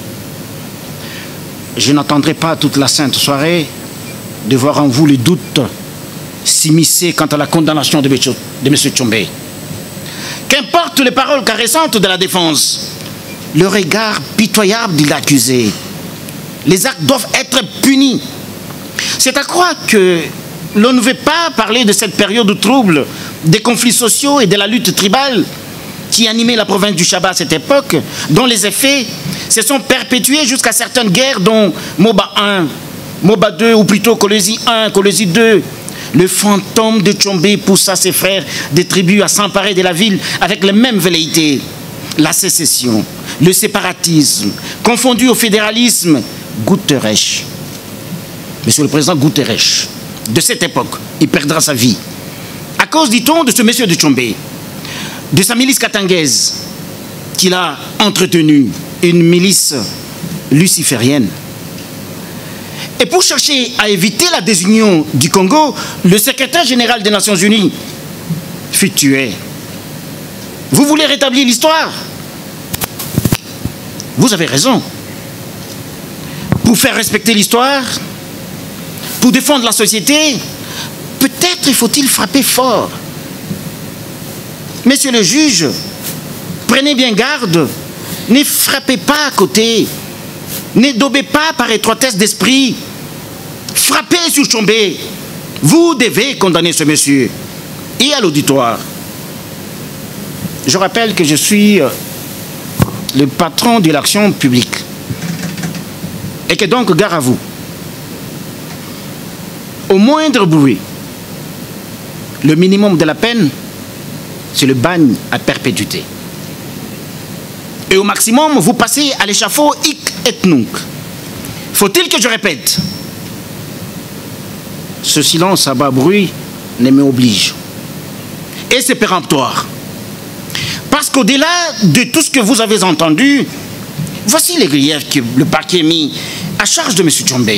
Speaker 12: je n'entendrai pas toute la sainte soirée de voir en vous le doute s'immiscer quant à la condamnation de M. Tshombe. Qu'importe les paroles caressantes de la défense, le regard pitoyable de l'accusé, les actes doivent être punis. C'est à croire que l'on ne veut pas parler de cette période trouble, des conflits sociaux et de la lutte tribale qui animait la province du Chaba à cette époque, dont les effets se sont perpétués jusqu'à certaines guerres, dont Moba un, Moba deux, ou plutôt Kolwezi un, Kolwezi deux. Le fantôme de Tshombe poussa ses frères des tribus à s'emparer de la ville avec les mêmes velléités. La sécession, le séparatisme, confondu au fédéralisme, Guterres, Monsieur le Président Guterres, de cette époque, il perdra sa vie. À cause, dit-on, de ce monsieur de Tshombe, de sa milice katangaise, qu'il a entretenue, une milice luciférienne. Et pour chercher à éviter la désunion du Congo, le secrétaire général des Nations Unies fut tué. Vous voulez rétablir l'histoire? Vous avez raison. Pour faire respecter l'histoire, pour défendre la société, peut-être faut-il frapper fort. Messieurs les juges, prenez bien garde, ne frappez pas à côté, ne daubez pas par étroitesse d'esprit, frappez sur Tshombe. Vous devez condamner ce monsieur. Et à l'auditoire, je rappelle que je suis le patron de l'action publique et que donc, gare à vous, au moindre bruit, le minimum de la peine, c'est le bagne à perpétuité. Et au maximum, vous passez à l'échafaud hic et nunc. Faut-il que je répète? Ce silence à bas bruit ne m'oblige. Et c'est péremptoire. Parce qu'au-delà de tout ce que vous avez entendu, voici les griefs que le parquet a mis à charge de M. Tshombe.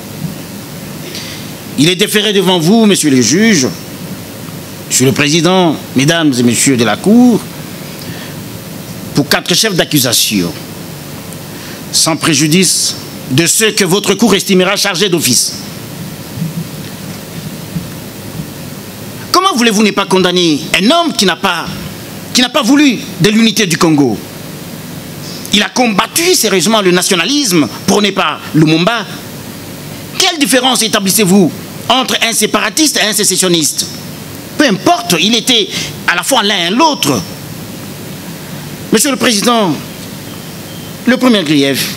Speaker 12: Il est déféré devant vous, messieurs les juges, Monsieur le Président, Mesdames et Messieurs de la Cour, pour quatre chefs d'accusation, sans préjudice de ceux que votre Cour estimera chargés d'office. Comment voulez-vous ne pas condamner un homme qui n'a pas, qui n'a pas voulu de l'unité du Congo? Il a combattu sérieusement le nationalisme prôné par Lumumba. Quelle différence établissez-vous entre un séparatiste et un sécessionniste? Peu importe, il était à la fois l'un et l'autre. Monsieur le Président, le premier grief.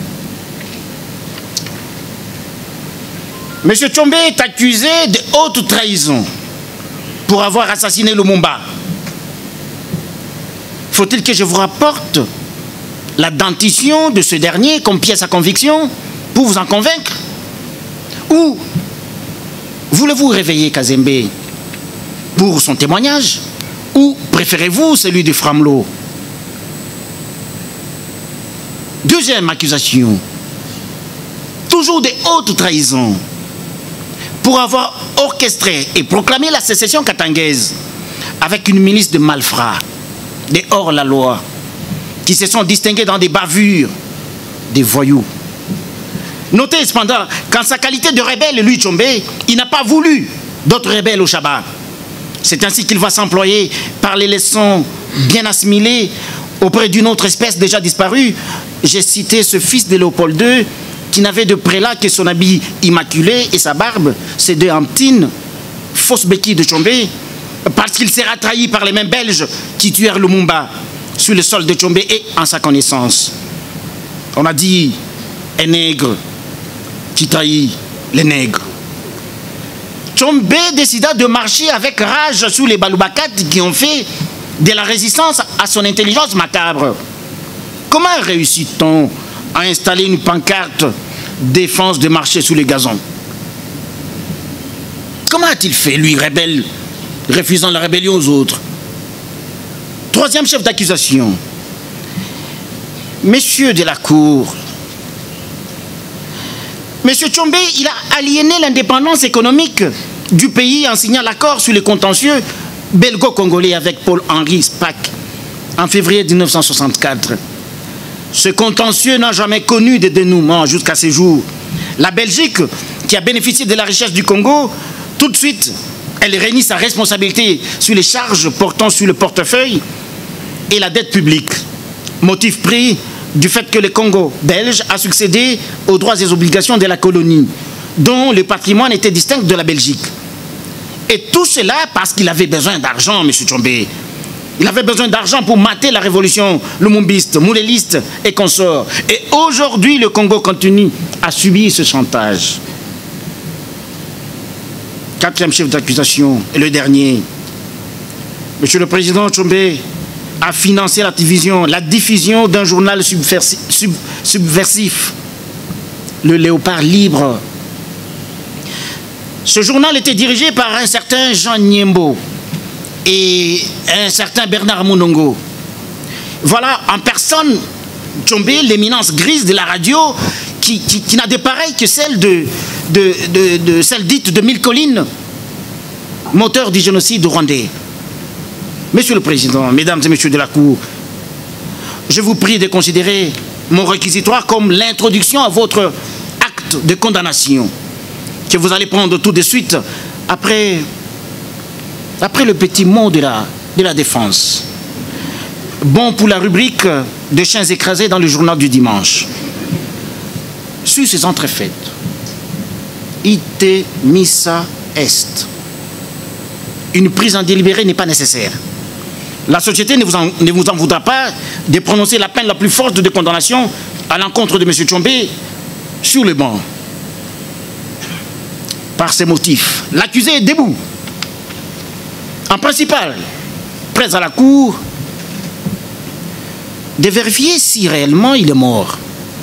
Speaker 12: Monsieur Tshombe est accusé de haute trahison pour avoir assassiné Lumumba. Faut-il que je vous rapporte la dentition de ce dernier comme pièce à conviction pour vous en convaincre? Ou voulez-vous réveiller Kazembe pour son témoignage? Ou préférez-vous celui de Framlo? Deuxième accusation, toujours de haute trahison, pour avoir orchestré et proclamé la sécession katangaise avec une milice de malfrats, des hors-la-loi, qui se sont distingués dans des bavures, des voyous. Notez cependant qu'en sa qualité de rebelle, lui Tshombe, il n'a pas voulu d'autres rebelles au Chaba. C'est ainsi qu'il va s'employer par les leçons bien assimilées auprès d'une autre espèce déjà disparue. J'ai cité ce fils de Léopold deux qui n'avait de prélat que son habit immaculé et sa barbe, ces deux hamptines, fausses béquilles de Tshombe, parce qu'il sera trahi par les mêmes Belges qui tuèrent Lumumba sur le sol de Tshombe et en sa connaissance. On a dit un nègre qui trahit les nègres. Tchombe décida de marcher avec rage sous les Balubakat qui ont fait de la résistance à son intelligence macabre. Comment réussit-on à installer une pancarte défense de marcher sous les gazons? Comment a-t-il fait, lui, rebelle, refusant la rébellion aux autres? Troisième chef d'accusation. Messieurs de la Cour, Monsieur Tchombe, il a aliéné l'indépendance économique du pays en signant l'accord sur les contentieux belgo-congolais avec Paul-Henri Spaak en février mille neuf cent soixante-quatre. Ce contentieux n'a jamais connu de dénouement jusqu'à ce jour. La Belgique, qui a bénéficié de la richesse du Congo, tout de suite, elle réunit sa responsabilité sur les charges portant sur le portefeuille et la dette publique. Motif pris du fait que le Congo belge a succédé aux droits et obligations de la colonie, dont le patrimoine était distinct de la Belgique. Et tout cela parce qu'il avait besoin d'argent, M. Tchombe. Il avait besoin d'argent pour mater la révolution lumumbiste, mouléliste et consorts. Et aujourd'hui, le Congo continue à subir ce chantage. Quatrième chef d'accusation, et le dernier. Monsieur le Président Tchombe a financé la division, la diffusion d'un journal subversif, sub, subversif, le Léopard Libre. Ce journal était dirigé par un certain Jean Niembo et un certain Bernard Mounongo. Voilà en personne Tchombe, l'éminence grise de la radio, qui, qui, qui n'a de pareil que celle de, de, de, de celle dite de Mille Collines, moteur du génocide rwandais. Monsieur le Président, Mesdames et Messieurs de la Cour, je vous prie de considérer mon réquisitoire comme l'introduction à votre acte de condamnation que vous allez prendre tout de suite après, après le petit mot de la, de la défense. Bon pour la rubrique de chiens écrasés dans le journal du dimanche. Sur ces entrefaites, ite missa est. Une prise en délibéré n'est pas nécessaire. La société ne vous, en, ne vous en voudra pas de prononcer la peine la plus forte de condamnation à l'encontre de M. Tchombe sur le banc. Par ces motifs, l'accusé est debout. En principal, prêt à la cour de vérifier si réellement il est mort,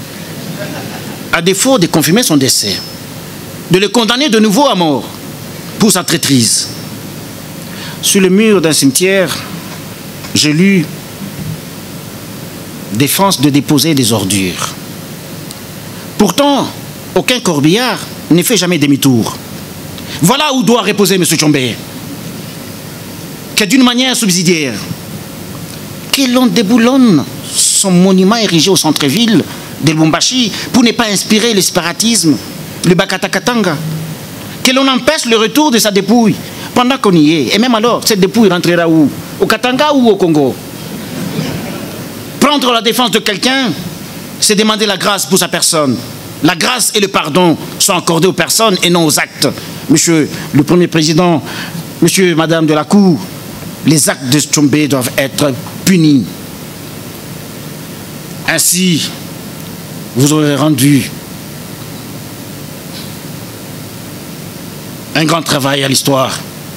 Speaker 12: à défaut de confirmer son décès, de le condamner de nouveau à mort pour sa traîtrise. Sur le mur d'un cimetière, j'ai lu « Défense de déposer des ordures ». Pourtant, aucun corbillard ne fait jamais demi-tour. Voilà où doit reposer M. Tchombe. Que d'une manière subsidiaire, que l'on déboulonne son monument érigé au centre-ville de Lubumbashi pour ne pas inspirer le séparatisme, le Bakatakatanga. Que l'on empêche le retour de sa dépouille pendant qu'on y est. Et même alors, cette dépouille rentrera où? Au Katanga ou au Congo? Prendre la défense de quelqu'un, c'est demander la grâce pour sa personne. La grâce et le pardon sont accordés aux personnes et non aux actes. Monsieur le Premier Président, Monsieur, Madame de la Cour, les actes de Tchombe doivent être punis. Ainsi, vous aurez rendu un grand travail à l'histoire.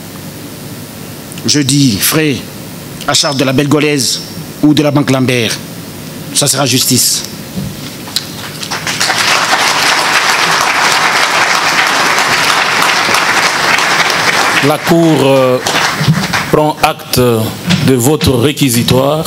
Speaker 12: Je dis, frais, à charge de la Belgolaise ou de la Banque Lambert. Ça sera justice.
Speaker 6: La Cour euh, prend acte de votre réquisitoire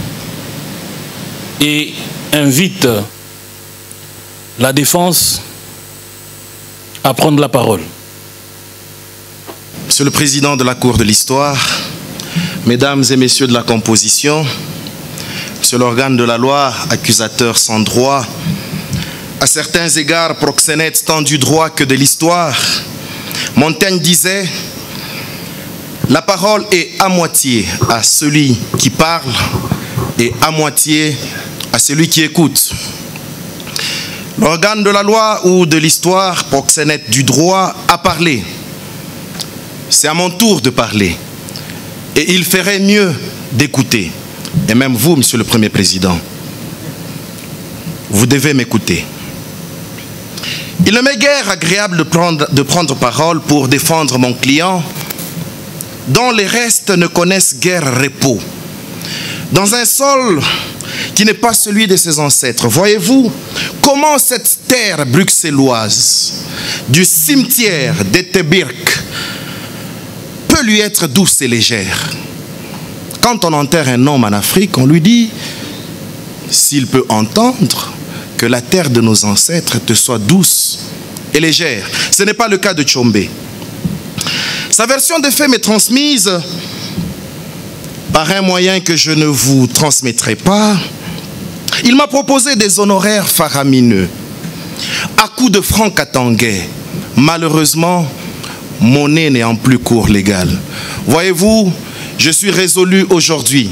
Speaker 6: et invite la défense à prendre la parole.
Speaker 13: Monsieur le Président de la Cour de l'Histoire, Mesdames et Messieurs de la composition, Monsieur l'organe de la loi, accusateur sans droit, à certains égards proxénète tant du droit que de l'histoire, Montaigne disait « La parole est à moitié à celui qui parle et à moitié à celui qui écoute. » L'organe de la loi ou de l'histoire, proxénète du droit, a parlé. C'est à mon tour de parler. Et il ferait mieux d'écouter. Et même vous, Monsieur le Premier Président, vous devez m'écouter. Il ne m'est guère agréable de prendre, de prendre parole pour défendre mon client, dont les restes ne connaissent guère repos. Dans un sol qui n'est pas celui de ses ancêtres. Voyez-vous comment cette terre bruxelloise du cimetière d'Etebirk peut lui être douce et légère. Quand on enterre un homme en Afrique, on lui dit, s'il peut entendre, que la terre de nos ancêtres te soit douce et légère. Ce n'est pas le cas de Tchombe. Sa version des faits m'est transmise par un moyen que je ne vous transmettrai pas. Il m'a proposé des honoraires faramineux, à coups de francs katangais. Malheureusement, mon nez n'est en plus cours légal. Voyez-vous, je suis résolu aujourd'hui,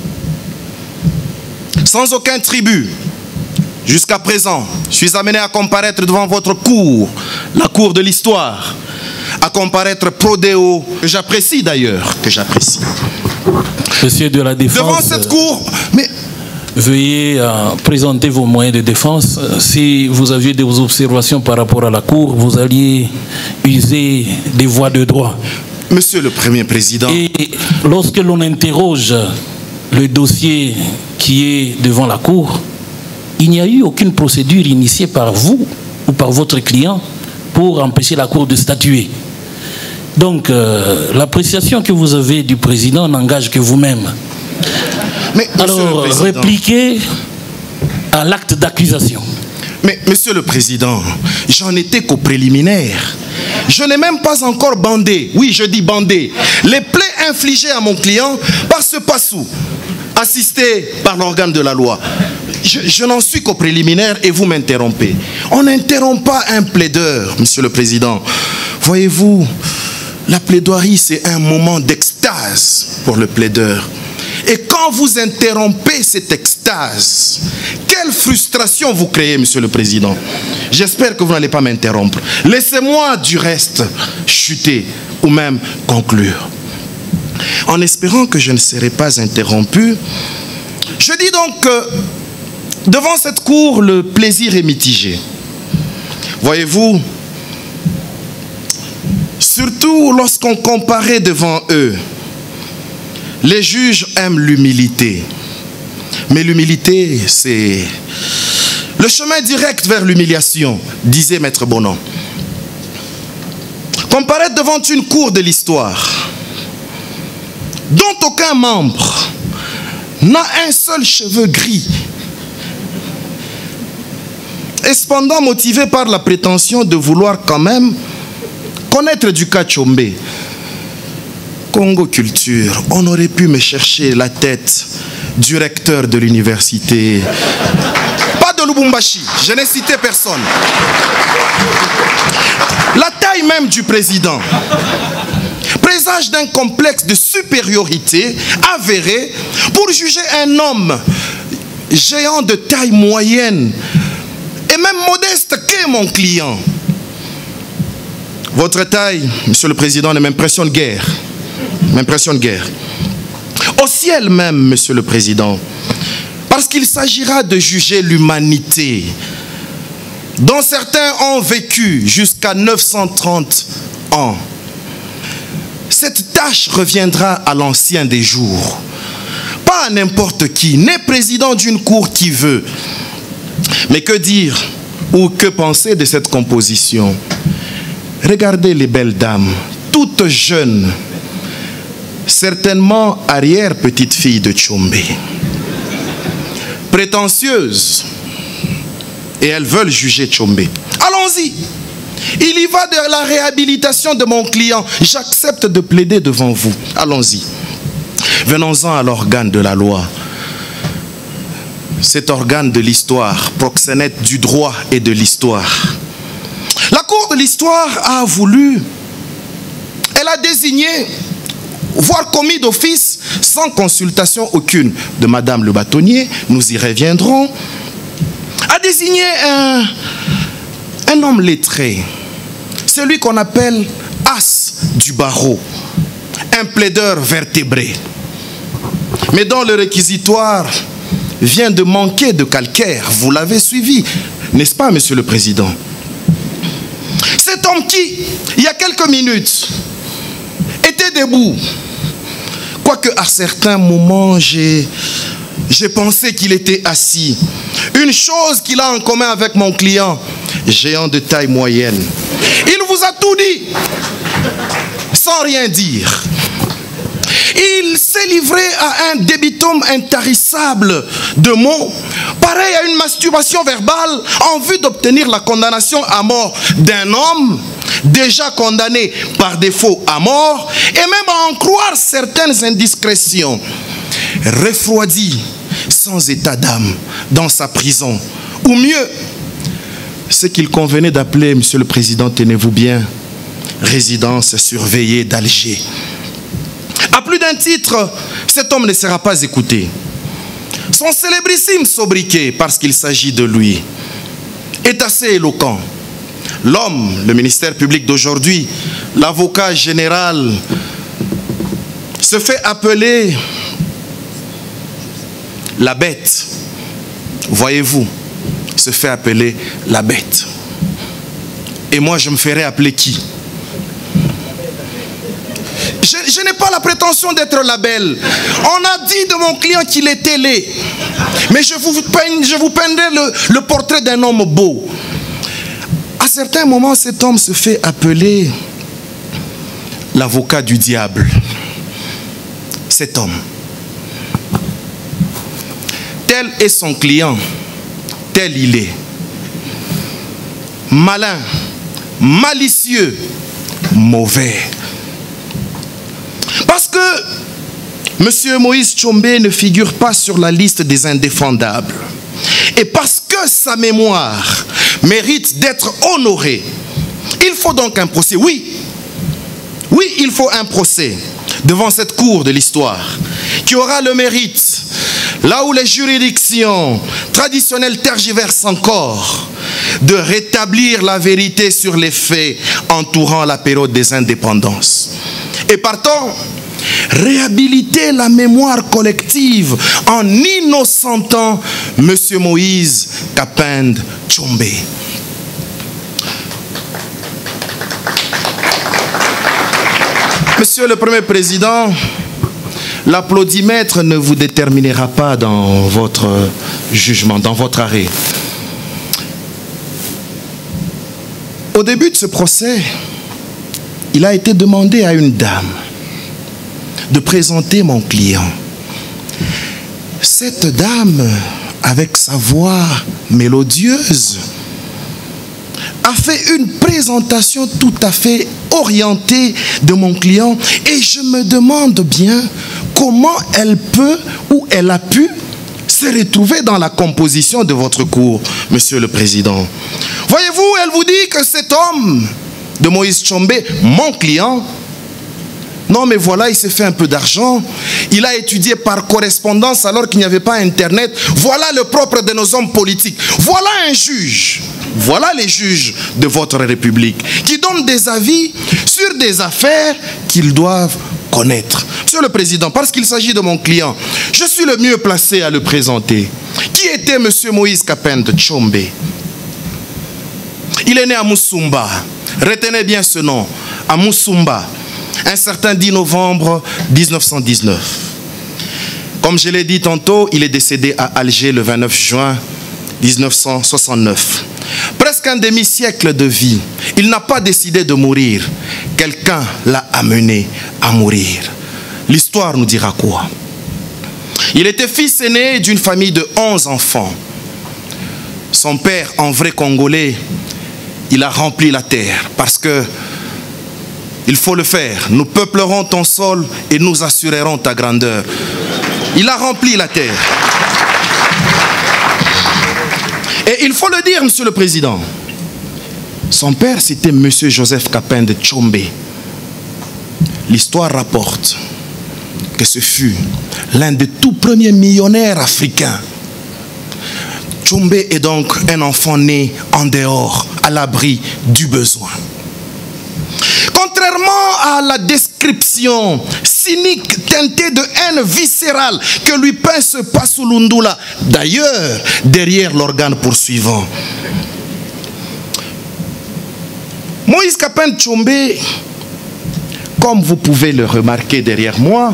Speaker 13: sans aucun tribut. Jusqu'à présent, je suis amené à comparaître devant votre cour, la cour de l'histoire, à comparaître prodéo, que j'apprécie d'ailleurs, que j'apprécie.
Speaker 6: Monsieur de la Défense,
Speaker 13: devant cette cour, mais...
Speaker 6: veuillez euh, présenter vos moyens de défense. Si vous aviez des observations par rapport à la cour, vous alliez user des voies de droit.
Speaker 13: Monsieur le Premier Président.
Speaker 6: Et lorsque l'on interroge le dossier qui est devant la cour, il n'y a eu aucune procédure initiée par vous ou par votre client pour empêcher la cour de statuer. Donc, euh, l'appréciation que vous avez du président n'engage que vous-même.
Speaker 13: Mais,
Speaker 6: alors, répliquez à l'acte d'accusation.
Speaker 13: Mais, Monsieur le Président, j'en étais qu'au préliminaire. Je n'ai même pas encore bandé, oui, je dis bandé, les plaies infligées à mon client par ce passou, assisté par l'organe de la loi. Je, je n'en suis qu'au préliminaire et vous m'interrompez. On n'interrompt pas un plaideur, Monsieur le Président. Voyez-vous, la plaidoirie, c'est un moment d'extase pour le plaideur. Et quand vous interrompez cette extase, quelle frustration vous créez, Monsieur le Président. J'espère que vous n'allez pas m'interrompre. Laissez-moi du reste chuter ou même conclure. En espérant que je ne serai pas interrompu, je dis donc que devant cette cour, le plaisir est mitigé. Voyez-vous, surtout lorsqu'on comparait devant eux, les juges aiment l'humilité. Mais l'humilité, c'est le chemin direct vers l'humiliation, disait Maître Bonan. Comparaître devant une cour de l'histoire, dont aucun membre n'a un seul cheveu gris, et cependant motivé par la prétention de vouloir quand même connaître du cas Tchombe. Congo Culture, on aurait pu me chercher la tête du recteur de l'université. Pas de Lubumbashi, je n'ai cité personne. La taille même du président présage d'un complexe de supériorité avéré pour juger un homme géant de taille moyenne et même modeste qu'est mon client. Votre taille, Monsieur le Président, ne m'impressionne guère. M'impressionne guère. Au ciel même, Monsieur le Président, parce qu'il s'agira de juger l'humanité, dont certains ont vécu jusqu'à neuf cent trente ans. Cette tâche reviendra à l'ancien des jours. Pas à n'importe qui, n'est président d'une cour qui veut. Mais que dire ou que penser de cette composition? Regardez les belles dames, toutes jeunes, certainement arrière-petite-fille de Tchombe, prétentieuses, et elles veulent juger Tchombe. Allons-y. Il y va de la réhabilitation de mon client. J'accepte de plaider devant vous. Allons-y. Venons-en à l'organe de la loi. Cet organe de l'histoire, proxénète du droit et de l'histoire. La Cour de l'histoire a voulu, elle a désigné, voire commis d'office, sans consultation aucune de Madame le bâtonnier, nous y reviendrons, a désigné un, un homme lettré, celui qu'on appelle as du barreau, un plaideur vertébré, mais dont le réquisitoire vient de manquer de calcaire. Vous l'avez suivi, n'est-ce pas, Monsieur le Président? homme qui, il y a quelques minutes, était debout. Quoique à certains moments, j'ai j'ai pensé qu'il était assis. Une chose qu'il a en commun avec mon client, géant de taille moyenne. Il vous a tout dit, sans rien dire. Il s'est livré à un débitum intarissable de mots, pareil à une masturbation verbale en vue d'obtenir la condamnation à mort d'un homme déjà condamné par défaut à mort, et même à en croire certaines indiscrétions. Refroidi, sans état d'âme, dans sa prison. Ou mieux, ce qu'il convenait d'appeler, Monsieur le Président, tenez-vous bien, résidence surveillée d'Alger. À plus d'un titre, cet homme ne sera pas écouté. Son célébrissime sobriquet, parce qu'il s'agit de lui, est assez éloquent. L'homme, le ministère public d'aujourd'hui, l'avocat général, se fait appeler la bête. Voyez-vous, se fait appeler la bête. Et moi, je me ferais appeler qui? Je, je n'ai pas la prétention d'être la belle. On a dit de mon client qu'il était laid. Mais je vous, peins, je vous peindrai le, le portrait d'un homme beau. À certains moments, cet homme se fait appeler l'avocat du diable. Cet homme. Tel est son client, tel il est. Malin, malicieux, mauvais. Parce que M. Moïse Tshombe ne figure pas sur la liste des indéfendables. Et parce que sa mémoire mérite d'être honorée, il faut donc un procès. Oui, oui, il faut un procès devant cette cour de l'histoire qui aura le mérite, là où les juridictions traditionnelles tergiversent encore, de rétablir la vérité sur les faits entourant la période des indépendances. Et partant, réhabiliter la mémoire collective en innocentant M. Moïse Kapende Tshombe. Monsieur le Premier Président, l'applaudimètre ne vous déterminera pas dans votre jugement, dans votre arrêt. Au début de ce procès, il a été demandé à une dame de présenter mon client. Cette dame, avec sa voix mélodieuse, a fait une présentation tout à fait orientée de mon client, et je me demande bien comment elle peut ou elle a pu se retrouver dans la composition de votre cour, Monsieur le Président. Voyez-vous, elle vous dit que cet homme de Moïse Tshombe, mon client, non mais voilà, il s'est fait un peu d'argent, il a étudié par correspondance alors qu'il n'y avait pas Internet. Voilà le propre de nos hommes politiques. Voilà un juge, voilà les juges de votre République qui donnent des avis sur des affaires qu'ils doivent connaître. Monsieur le Président, parce qu'il s'agit de mon client, je suis le mieux placé à le présenter. Qui était M. Moïse Kapende Tshombe? Il est né à Moussumba. Retenez bien ce nom, à Moussumba, un certain dix novembre mille neuf cent dix-neuf. Comme je l'ai dit tantôt, il est décédé à Alger le vingt-neuf juin mille neuf cent soixante-neuf. Presque un demi-siècle de vie. Il n'a pas décidé de mourir. Quelqu'un l'a amené à mourir. L'histoire nous dira quoi? Il était fils aîné d'une famille de onze enfants. Son père, en vrai Congolais, il a rempli la terre parce que il faut le faire. Nous peuplerons ton sol et nous assurerons ta grandeur. Il a rempli la terre. Et il faut le dire, Monsieur le Président, son père, c'était M. Joseph Kapende Tshombe. L'histoire rapporte que ce fut l'un des tout premiers millionnaires africains. Tshombe est donc un enfant né en dehors, à l'abri du besoin. Contrairement à la description cynique teintée de haine viscérale que lui peint ce Pasulundula, d'ailleurs derrière l'organe poursuivant,
Speaker 7: Moïse Kapin Tshombe, comme vous pouvez le remarquer derrière moi,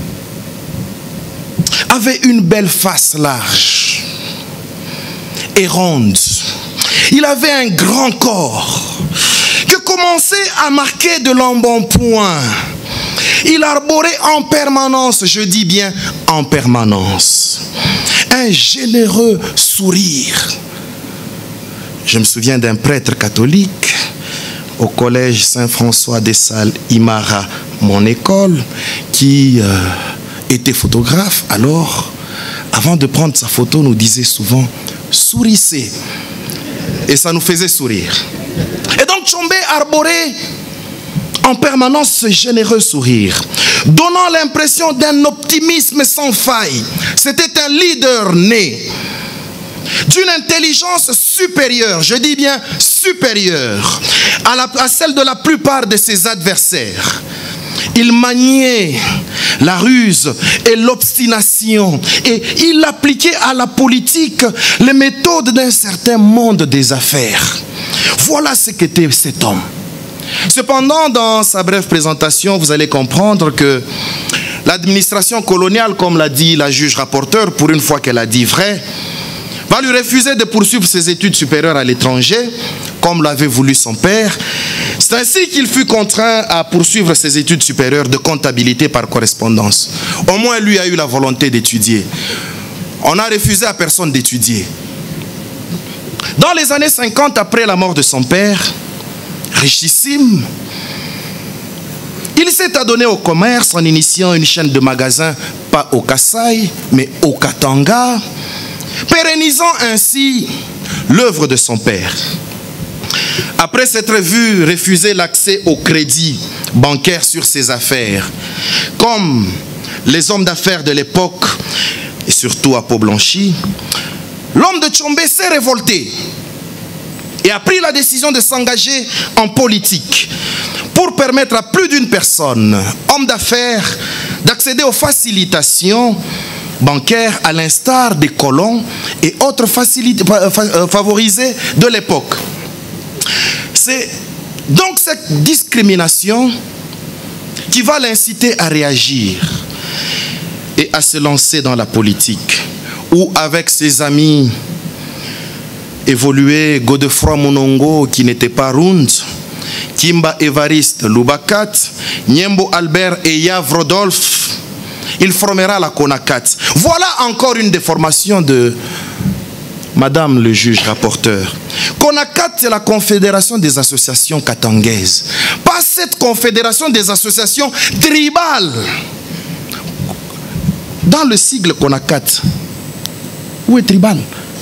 Speaker 7: avait une belle face large et ronde. Il avait un grand corps que commençait à marquer de l'embonpoint. Il arborait en permanence, je dis bien en permanence, un généreux sourire. Je me souviens d'un prêtre catholique au collège Saint-François des Salles, Imara, mon école, qui euh, était photographe. Alors, avant de prendre sa photo, nous disait souvent « sourissez ». Et ça nous faisait sourire. Et donc Tshombe arborait en permanence ce généreux sourire, donnant l'impression d'un optimisme sans faille. C'était un leader né, d'une intelligence supérieure, je dis bien supérieure, à, la, à celle de la plupart de ses adversaires. Il maniait la ruse et l'obstination et il appliquait à la politique les méthodes d'un certain monde des affaires. Voilà ce qu'était cet homme. Cependant, dans sa brève présentation, vous allez comprendre que l'administration coloniale, comme l'a dit la juge rapporteure, pour une fois qu'elle a dit vrai, va lui refuser de poursuivre ses études supérieures à l'étranger, comme l'avait voulu son père. C'est ainsi qu'il fut contraint à poursuivre ses études supérieures de comptabilité par correspondance. Au moins, lui a eu la volonté d'étudier. On a refusé à personne d'étudier. Dans les années cinquante, après la mort de son père, richissime, il s'est adonné au commerce en initiant une chaîne de magasins, pas au Kasaï, mais au Katanga, pérennisant ainsi l'œuvre de son père. Après s'être vu refuser l'accès au crédit bancaire sur ses affaires, comme les hommes d'affaires de l'époque, et surtout à Pau-Blanchi, l'homme de Tshombe s'est révolté et a pris la décision de s'engager en politique pour permettre à plus d'une personne, homme d'affaires, d'accéder aux facilitations bancaires à l'instar des colons et autres favorisés de l'époque. C'est donc cette discrimination qui va l'inciter à réagir et à se lancer dans la politique, où avec ses amis évoluait Godefroy Monongo qui n'était pas Rund, Kimba Évariste Loubakat, Niembo Albert et Yav Rodolphe, il formera la CONACAT. Voilà encore une déformation de Madame le juge rapporteur. CONACAT, c'est la Confédération des associations katangaises. Pas cette confédération des associations tribales. Dans le sigle CONACAT, où est tribal?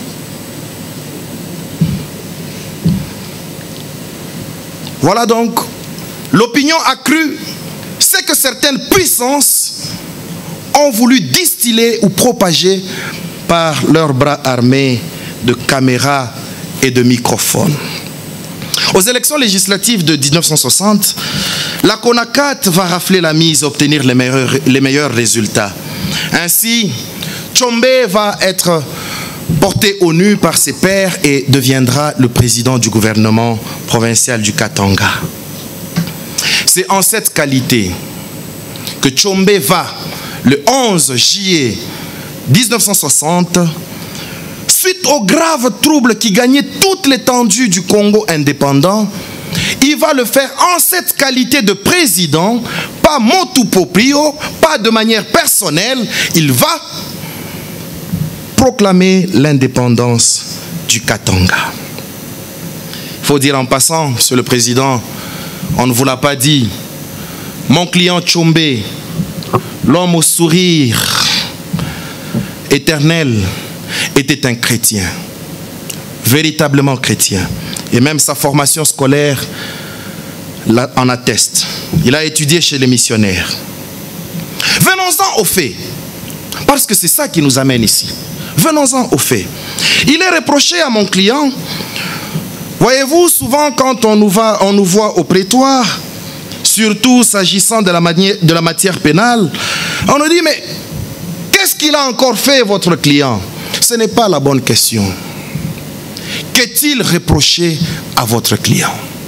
Speaker 7: Voilà donc, l'opinion accrue, c'est que certaines puissances ont voulu distiller ou propager par leurs bras armés de caméras et de microphones. Aux élections législatives de mille neuf cent soixante, la CONACAT va rafler la mise, obtenir les meilleurs, les meilleurs résultats. Ainsi, Tshombe va être porté au nu par ses pairs et deviendra le président du gouvernement provincial du Katanga. C'est en cette qualité que Tshombe va, le onze juillet mille neuf cent soixante, suite aux graves troubles qui gagnaient toute l'étendue du Congo indépendant, il va le faire en cette qualité de président, pas motu proprio, pas de manière personnelle. Il va proclamer l'indépendance du Katanga. Il faut dire en passant, Monsieur le Président, on ne vous l'a pas dit, mon client Tshombe, l'homme au sourire éternel, était un chrétien, véritablement chrétien. Et même sa formation scolaire en atteste. Il a étudié chez les missionnaires. Venons-en aux faits, parce que c'est ça qui nous amène ici. Venons-en aux faits. Il est reproché à mon client, voyez-vous, souvent quand on nous, va, on nous voit au prétoire, surtout s'agissant de la, de la matière pénale, on nous dit, mais qu'est-ce qu'il a encore fait, votre client? Ce n'est pas la bonne question. Qu'est-il reproché à votre client?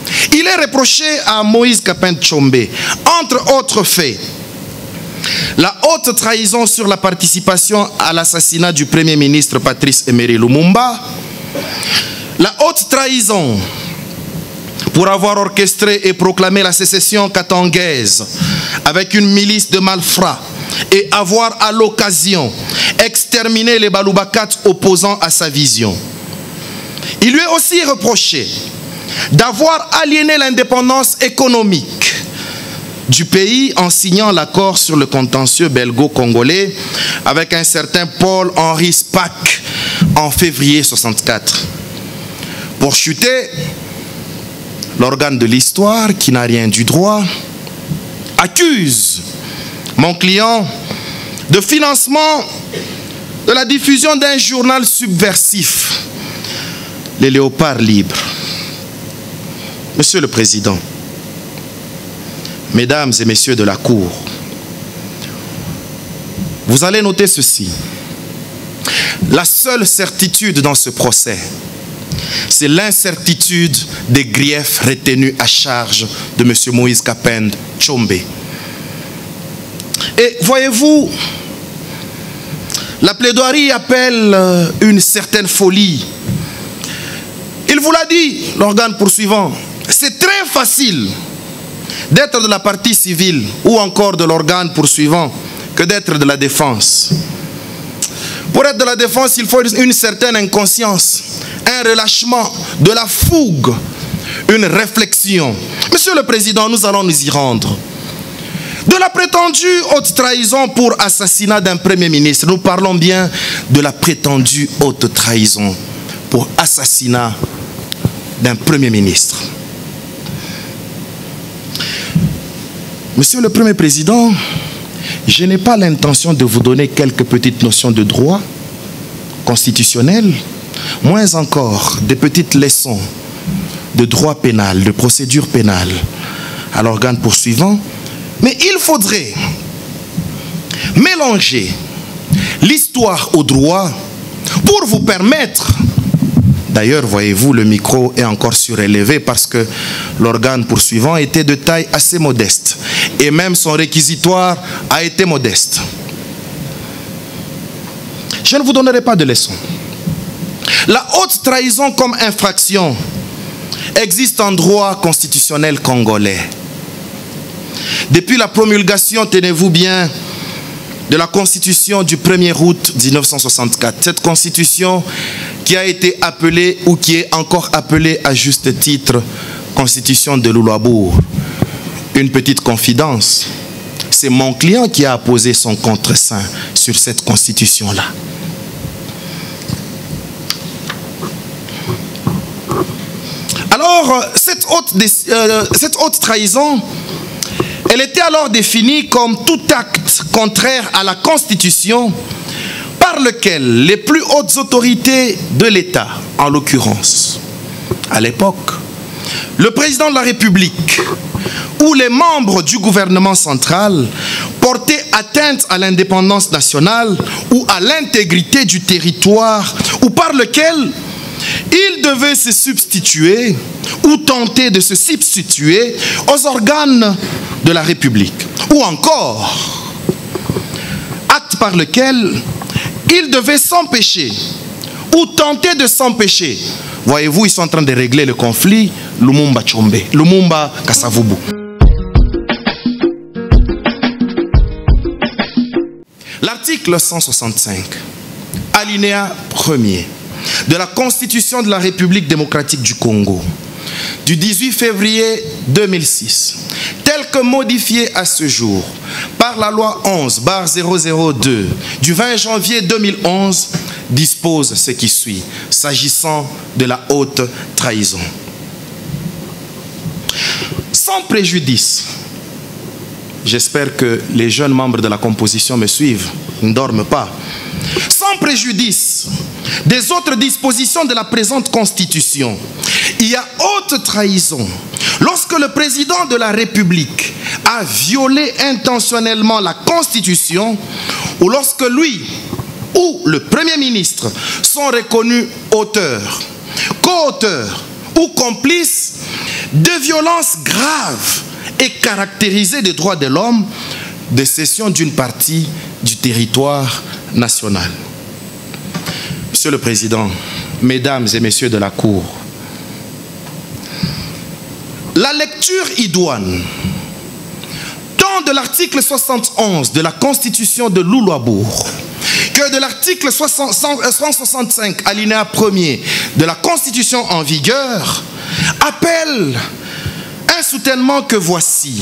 Speaker 13: Il est reproché à Moïse Kapende Tshombe, entre autres faits, la haute trahison sur la participation à l'assassinat du Premier ministre Patrice Emery Lumumba, la haute trahison pour avoir orchestré et proclamé la sécession katangaise avec une milice de malfrats et avoir à l'occasion exterminé les Balubakat opposants à sa vision. Il lui est aussi reproché d'avoir aliéné l'indépendance économique du pays en signant l'accord sur le contentieux belgo-congolais avec un certain Paul-Henri Spaak en février soixante-quatre. Pour chuter, l'organe de l'histoire, qui n'a rien du droit, accuse mon client de financement de la diffusion d'un journal subversif, les Léopards libres. Monsieur le Président, Mesdames et Messieurs de la Cour, vous allez noter ceci. La seule certitude dans ce procès, c'est l'incertitude des griefs retenus à charge de M. Moïse Kapende Tshombe. Et voyez-vous, la plaidoirie appelle une certaine folie. Il vous l'a dit, l'organe poursuivant, c'est très facile d'être de la partie civile ou encore de l'organe poursuivant que d'être de la défense. Pour être de la défense, il faut une certaine inconscience, un relâchement, de la fougue, une réflexion. Monsieur le Président, nous allons nous y rendre. De la prétendue haute trahison pour assassinat d'un Premier ministre, nous parlons bien de la prétendue haute trahison pour assassinat d'un Premier ministre. Monsieur le Premier Président, je n'ai pas l'intention de vous donner quelques petites notions de droit constitutionnel, moins encore des petites leçons de droit pénal, de procédure pénale à l'organe poursuivant, mais il faudrait mélanger l'histoire au droit pour vous permettre. D'ailleurs, voyez-vous, le micro est encore surélevé parce que l'organe poursuivant était de taille assez modeste. Et même son réquisitoire a été modeste. Je ne vous donnerai pas de leçon. La haute trahison comme infraction existe en droit constitutionnel congolais. Depuis la promulgation, tenez-vous bien, de la constitution du premier août mille neuf cent soixante-quatre. Cette constitution qui a été appelée ou qui est encore appelée à juste titre constitution de Lulabour. Une petite confidence, c'est mon client qui a apposé son contre-seing sur cette constitution-là. Alors, cette haute, euh, cette haute trahison, elle était alors définie comme tout acte contraire à la Constitution par lequel les plus hautes autorités de l'État, en l'occurrence, à l'époque, le président de la République ou les membres du gouvernement central portaient atteinte à l'indépendance nationale ou à l'intégrité du territoire ou par lequel ils devaient se substituer ou tenter de se substituer aux organes de la République. Ou encore, acte par lequel ils devaient s'empêcher ou tenter de s'empêcher. Voyez-vous, ils sont en train de régler le conflit Lumumba Tshombe, Lumumba Kasavubu. L'article cent soixante-cinq, alinéa premier de la Constitution de la République démocratique du Congo, du dix-huit février deux mille six, tel que modifié à ce jour par la loi onze barre zéro zéro deux du vingt janvier deux mille onze, dispose ce qui suit, s'agissant de la haute trahison. Sans préjudice, j'espère que les jeunes membres de la composition me suivent, ne dorment pas. Sans préjudice des autres dispositions de la présente Constitution, il y a haute trahison lorsque le président de la République a violé intentionnellement la Constitution ou lorsque lui ou le Premier ministre sont reconnus auteurs, co-auteurs ou complices de violences graves et caractérisées des droits de l'homme, de cession d'une partie du territoire national. Monsieur le Président, Mesdames et Messieurs de la Cour, la lecture idoine tant de l'article soixante et onze de la Constitution de Loulo-Abour que de l'article cent soixante-cinq, alinéa premier de la Constitution en vigueur, appelle un soutènement que voici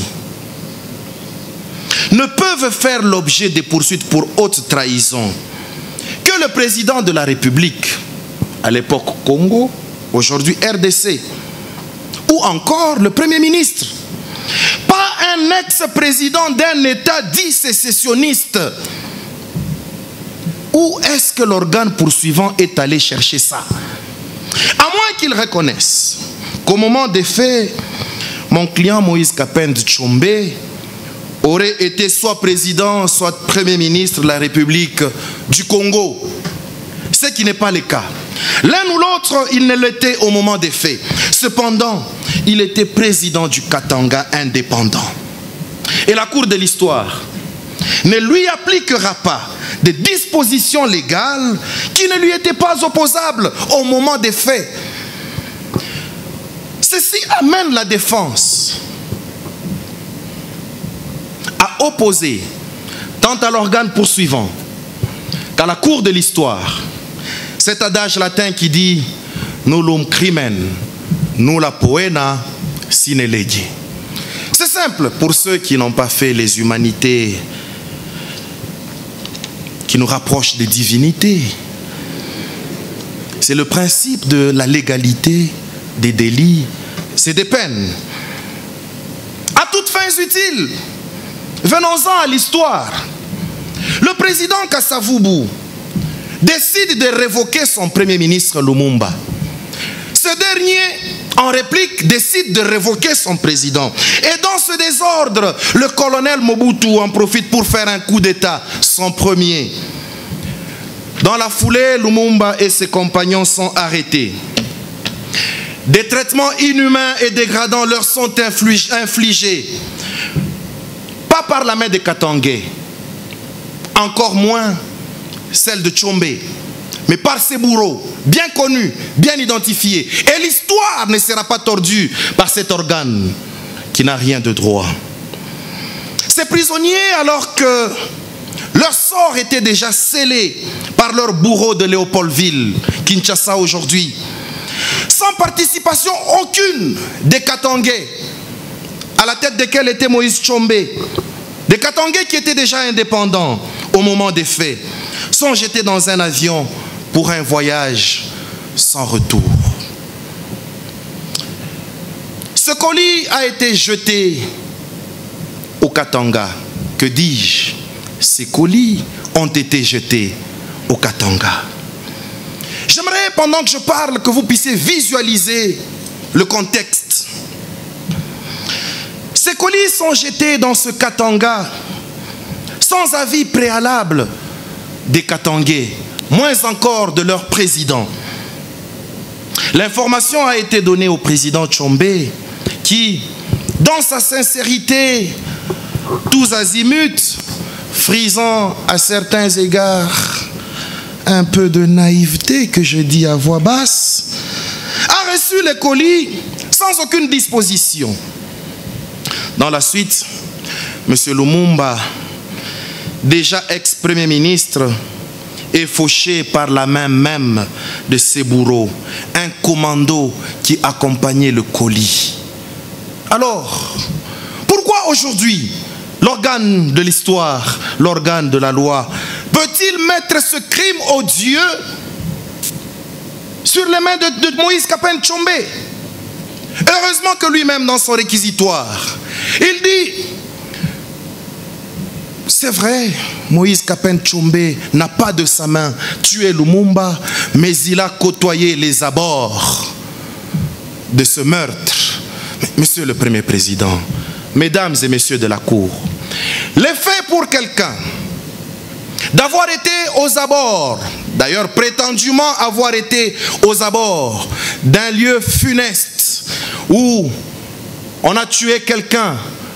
Speaker 13: ne peuvent faire l'objet des poursuites pour haute trahison que le président de la République, à l'époque Congo, aujourd'hui R D C, ou encore le Premier ministre, pas un ex-président d'un État dit sécessionniste. Où est-ce que l'organe poursuivant est allé chercher ça? À moins qu'il reconnaisse qu'au moment des faits, mon client Moïse Kapende Tshombe aurait été soit président, soit Premier ministre de la République du Congo. Ce qui n'est pas le cas. L'un ou l'autre, il ne l'était au moment des faits. Cependant, il était président du Katanga indépendant. Et la Cour de l'histoire ne lui appliquera pas des dispositions légales qui ne lui étaient pas opposables au moment des faits. Ceci amène la défense à opposer tant à l'organe poursuivant qu'à la Cour de l'histoire cet adage latin qui dit nullum crimen nulla poena sine lege. C'est simple pour ceux qui n'ont pas fait les humanités qui nous rapprochent des divinités. C'est le principe de la légalité des délits, c'est des peines. À toutes fins utiles, venons-en à l'histoire. Le président Kasavubu décide de révoquer son premier ministre Lumumba. Ce dernier, en réplique, décide de révoquer son président. Et dans ce désordre, le colonel Mobutu en profite pour faire un coup d'État, son premier. Dans la foulée, Lumumba et ses compagnons sont arrêtés. Des traitements inhumains et dégradants leur sont infligés. Pas par la main des Katangais, encore moins celle de Tshombe, mais par ses bourreaux, bien connus, bien identifiés. Et l'histoire ne sera pas tordue par cet organe qui n'a rien de droit. Ces prisonniers, alors que leur sort était déjà scellé par leurs bourreaux de Léopoldville, Kinshasa aujourd'hui, sans participation aucune des Katangais, à la tête desquels était Moïse Tshombe, des Katangais qui étaient déjà indépendants au moment des faits, sont jetés dans un avion pour un voyage sans retour. Ce colis a été jeté au Katanga. Que dis-je? Ces colis ont été jetés au Katanga. J'aimerais, pendant que je parle, que vous puissiez visualiser le contexte. Ces colis sont jetés dans ce Katanga sans avis préalable des Katangais, moins encore de leur président. L'information a été donnée au président Tshombe qui, dans sa sincérité, tous azimuts, frisant à certains égards un peu de naïveté, que je dis à voix basse, a reçu les colis sans aucune disposition. Dans la suite, M. Lumumba, déjà ex-premier ministre, est fauché par la main même de ses bourreaux, un commando qui accompagnait le colis. Alors, pourquoi aujourd'hui l'organe de l'histoire, l'organe de la loi, peut-il mettre ce crime odieux sur les mains de, de Moïse Kapende Tshombe? Heureusement que lui-même, dans son réquisitoire, il dit, c'est vrai, Moïse Kapende Tshombe n'a pas de sa main tué Lumumba, mais il a côtoyé les abords de ce meurtre. Monsieur le Premier Président, Mesdames et Messieurs de la Cour, l'effet pour quelqu'un d'avoir été aux abords, d'ailleurs prétendument avoir été aux abords d'un lieu funeste où on a tué quelqu'un.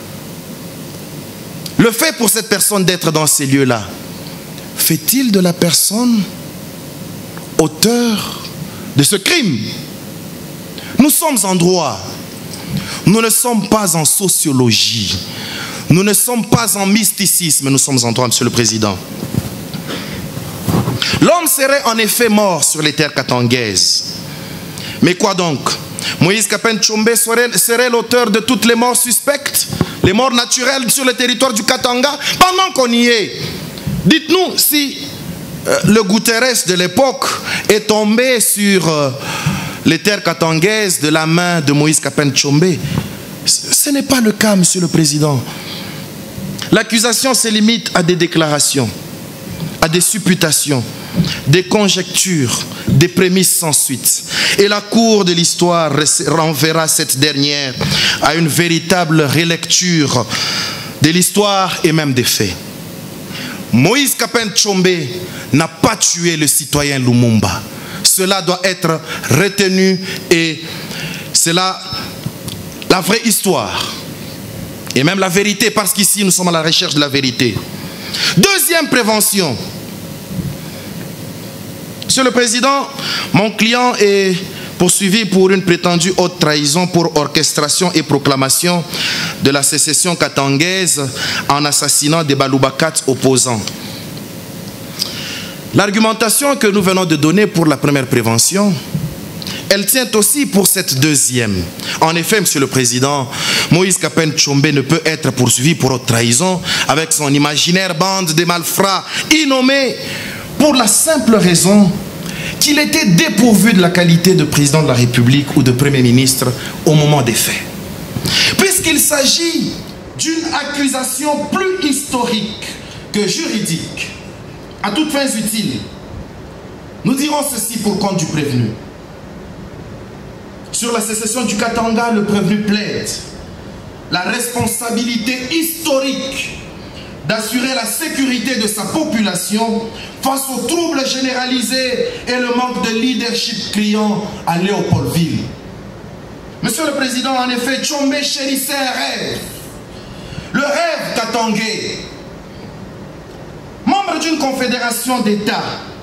Speaker 13: Le fait pour cette personne d'être dans ces lieux-là, fait-il de la personne auteur de ce crime? Nous sommes en droit. Nous ne sommes pas en sociologie. Nous ne sommes pas en mysticisme. Nous sommes en droit, Monsieur le Président. L'homme serait en effet mort sur les terres katangaises. Mais quoi donc? Moïse Kapen Tshombe serait, serait l'auteur de toutes les morts suspectes, les morts naturelles sur le territoire du Katanga, pendant qu'on y est. Dites-nous si euh, le Guterres de l'époque est tombé sur euh, les terres katangaises de la main de Moïse Kapen Tshombe. Ce n'est pas le cas, Monsieur le Président. L'accusation se limite à des déclarations, à des supputations, des conjectures, des prémices sans suite. Et la cour de l'histoire renverra cette dernière à une véritable relecture de l'histoire et même des faits. Moïse Kapen Tshombe n'a pas tué le citoyen Lumumba. Cela doit être retenu et c'est là la vraie histoire. Et même la vérité, parce qu'ici nous sommes à la recherche de la vérité. Deuxième prévention. Monsieur le Président, mon client est poursuivi pour une prétendue haute trahison pour orchestration et proclamation de la sécession katangaise en assassinant des Balubakat opposants. L'argumentation que nous venons de donner pour la première prévention, elle tient aussi pour cette deuxième. En effet, Monsieur le Président, Moïse Kapen Tshombe ne peut être poursuivi pour haute trahison avec son imaginaire bande de malfrats innommés pour la simple raison qu'il était dépourvu de la qualité de président de la République ou de Premier ministre au moment des faits. Puisqu'il s'agit d'une accusation plus historique que juridique, à toutes fins utiles, nous dirons ceci pour compte du prévenu. Sur la sécession du Katanga, le prévenu plaide la responsabilité historique d'assurer la sécurité de sa population face aux troubles généralisés et le manque de leadership criant à Léopoldville. Monsieur le Président, en effet, Tshombe chérissait un rêve, le rêve katangais. Membre d'une confédération d'États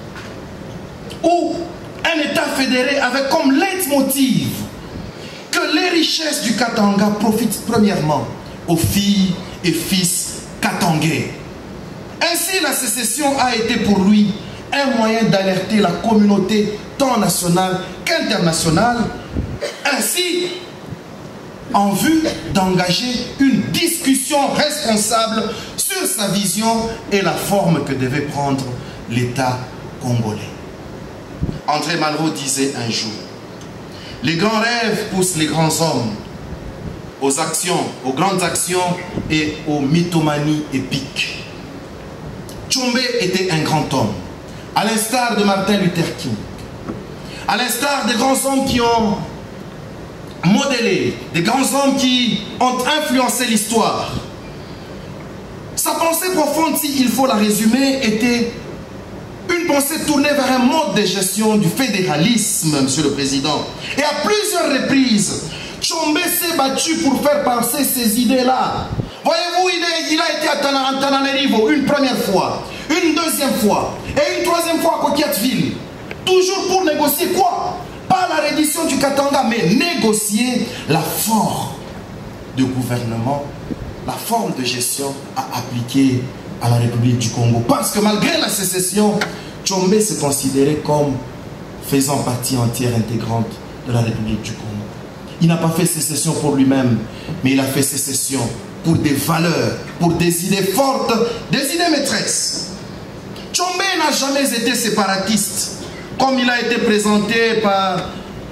Speaker 13: ou un État fédéré avec comme leitmotiv que les richesses du Katanga profitent premièrement aux filles et fils katangais. Ainsi, la sécession a été pour lui un moyen d'alerter la communauté tant nationale qu'internationale, ainsi en vue d'engager une discussion responsable sur sa vision et la forme que devait prendre l'État congolais. André Malraux disait un jour: les grands rêves poussent les grands hommes aux actions, aux grandes actions et aux mythomanies épiques. Tshombe était un grand homme, à l'instar de Martin Luther King, à l'instar des grands hommes qui ont modélé, des grands hommes qui ont influencé l'histoire. Sa pensée profonde, s'il faut la résumer, était une pensée tournée vers un mode de gestion du fédéralisme, Monsieur le Président. Et à plusieurs reprises, Tshombe s'est battu pour faire passer ces idées-là. Voyez-vous, il, il a été à Tananarivo une première fois, une deuxième fois, et une troisième fois à Kokiatville. Toujours pour négocier quoi? Pas la reddition du Katanga, mais négocier la forme de gouvernement, la forme de gestion à appliquer à la République du Congo. Parce que malgré la sécession, Tshombe se considérait comme faisant partie entière intégrante de la République du Congo. Il n'a pas fait sécession pour lui-même, mais il a fait sécession pour des valeurs, pour des idées fortes, des idées maîtresses. Tshombe n'a jamais été séparatiste, comme il a été présenté par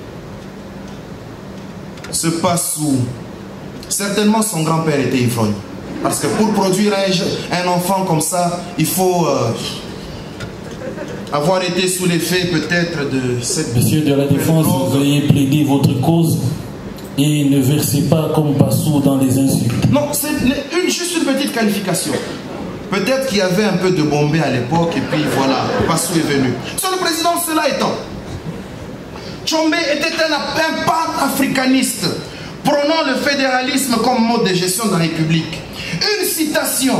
Speaker 13: ce Passou. Certainement son grand-père était ivrogne. Parce que pour produire un, un enfant comme ça, il faut euh, avoir été sous l'effet peut-être de cette...
Speaker 6: Monsieur de la Défense, veuillez plaider votre cause et ne versez pas comme Passou dans les insultes.
Speaker 13: Non, c'est une, juste une petite qualification. Peut-être qu'il y avait un peu de Bombay à l'époque et puis voilà, Passou est venu. Monsieur le Président, cela étant, Tshombe était un, un pan-africaniste.
Speaker 7: prônant le fédéralisme comme mode de gestion de la République. Une citation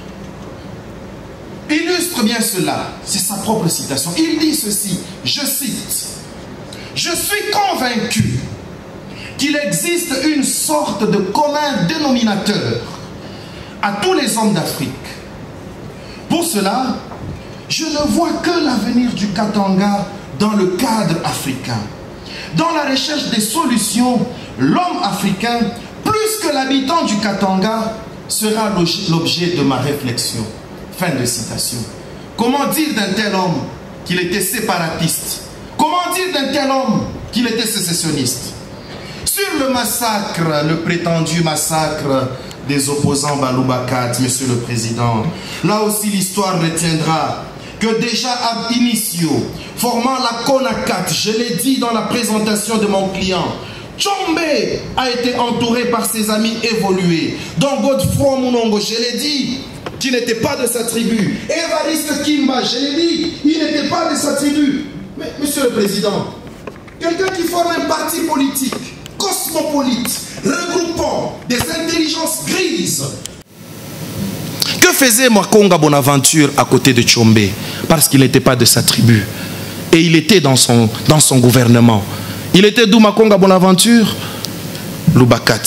Speaker 7: illustre bien cela. C'est sa propre citation. Il dit ceci, je cite, « Je suis convaincu qu'il existe une sorte de commun dénominateur à tous les hommes d'Afrique. Pour cela, je ne vois que l'avenir du Katanga dans le cadre africain. Dans la recherche des solutions, l'homme africain, plus que l'habitant du Katanga, sera l'objet de ma réflexion. » Fin de citation. Comment dire d'un tel homme qu'il était séparatiste? Comment dire d'un tel homme qu'il était sécessionniste? Sur le massacre, le prétendu massacre des opposants Balouba quatre, Monsieur le Président, là aussi l'histoire retiendra que déjà ab initio, formant la CONACAT, je l'ai dit dans la présentation de mon client, Tchombe a été entouré par ses amis évolués, dont Godefroy Mounongo, je l'ai dit, qui n'était pas de sa tribu. Évariste Kimba, je l'ai dit, il n'était pas de sa tribu. Mais, Monsieur le Président, quelqu'un qui forme un parti politique, cosmopolite, regroupant des intelligences grises.
Speaker 13: Que faisait Makonga Bonaventure à côté de Tchombe? Parce qu'il n'était pas de sa tribu. Et il était dans son, dans son gouvernement. Il était d'où Makonga Bonaventure? Lubakat.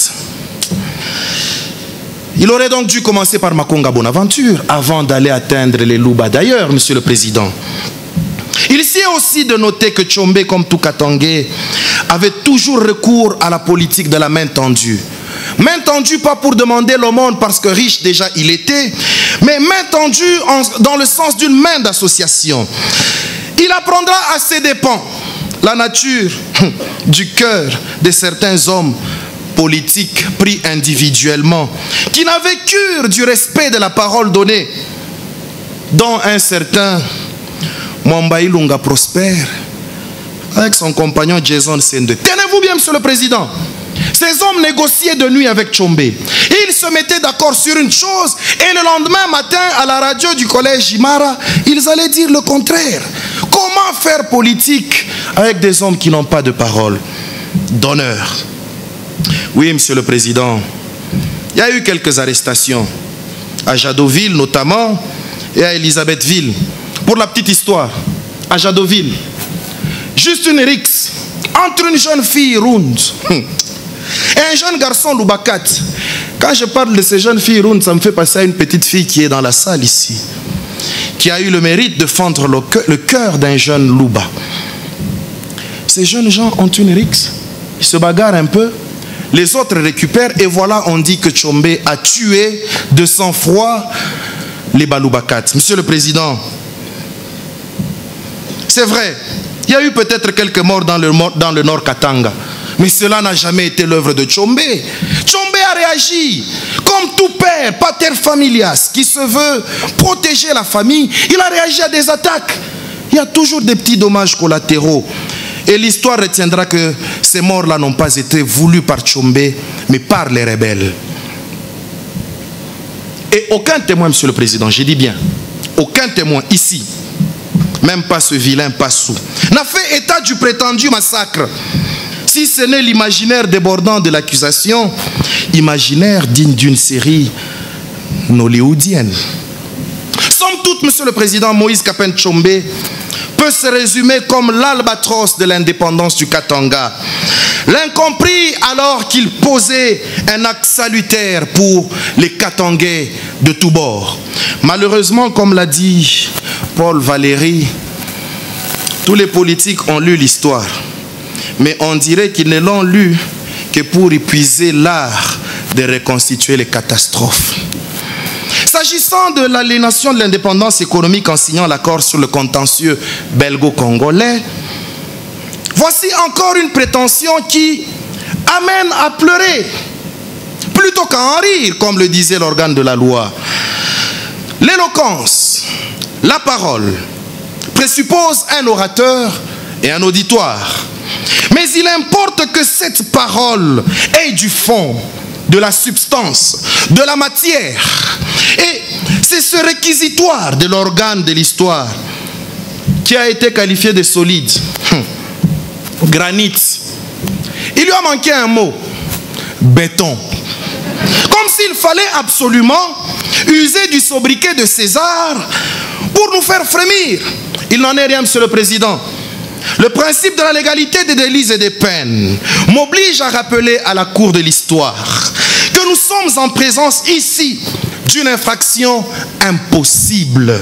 Speaker 13: Il aurait donc dû commencer par Makonga Bonaventure avant d'aller atteindre les Luba. D'ailleurs, Monsieur le Président, il s'y est aussi de noter que Tchombe, comme tout Katangais, avait toujours recours à la politique de la main tendue. Main tendue pas pour demander l'aumône parce que riche déjà il était, mais main tendue en, dans le sens d'une main d'association. Il apprendra à ses dépens la nature du cœur de certains hommes politiques pris individuellement, qui n'avaient cure du respect de la parole donnée, dont un certain Mwambaï Lunga Prosper, avec son compagnon Jason Sende. Tenez-vous bien, Monsieur le Président. Ces hommes négociaient de nuit avec Tchombe. Ils se mettaient d'accord sur une chose et le lendemain matin, à la radio du collège Jimara, ils allaient dire le contraire. Comment faire politique avec des hommes qui n'ont pas de parole, d'honneur? Oui, Monsieur le Président, il y a eu quelques arrestations à Jadoville notamment et à Elisabethville. Pour la petite histoire, à Jadoville, juste une rixe entre une jeune fille ronde et un jeune garçon Lubakat. Quand je parle de ces jeunes filles rondes, ça me fait penser à une petite fille qui est dans la salle ici, qui a eu le mérite de fendre le cœur d'un jeune Luba. Ces jeunes gens ont une rixe, ils se bagarrent un peu, les autres récupèrent et voilà, on dit que Tchombe a tué de sang-froid les Baloubakat. Monsieur le Président, c'est vrai, il y a eu peut-être quelques morts dans le, dans le Nord Katanga, mais cela n'a jamais été l'œuvre de Tchombe. Tchombe a réagi comme tout père, pater familias, qui se veut protéger la famille. Il a réagi à des attaques. Il y a toujours des petits dommages collatéraux. Et l'histoire retiendra que ces morts-là n'ont pas été voulues par Tchombe, mais par les rebelles. Et aucun témoin, Monsieur le Président, j'ai dit bien, aucun témoin ici, même pas ce vilain Passou, n'a fait état du prétendu massacre, si ce n'est l'imaginaire débordant de l'accusation, imaginaire digne d'une série hollywoodienne. Somme toute, Monsieur le Président, Moïse Kapen Tchombe peut se résumer comme l'albatros de l'indépendance du Katanga. L'incompris alors qu'il posait un acte salutaire pour les Katangais de tous bords. Malheureusement, comme l'a dit Paul Valéry, tous les politiques ont lu l'histoire, mais on dirait qu'ils ne l'ont lu que pour épuiser l'art de reconstituer les catastrophes. S'agissant de l'aliénation de l'indépendance économique en signant l'accord sur le contentieux belgo-congolais, voici encore une prétention qui amène à pleurer plutôt qu'à en rire, comme le disait l'organe de la loi. L'éloquence, la parole, présuppose un orateur et un auditoire. Mais il importe que cette parole ait du fond, de la substance, de la matière. Et c'est ce réquisitoire de l'organe de l'histoire qui a été qualifié de solide. Hum. Granit. Il lui a manqué un mot. béton. Comme s'il fallait absolument user du sobriquet de César pour nous faire frémir. Il n'en est rien, Monsieur le Président. Le principe de la légalité des délits et des peines m'oblige à rappeler à la cour de l'histoire que nous sommes en présence ici d'une infraction impossible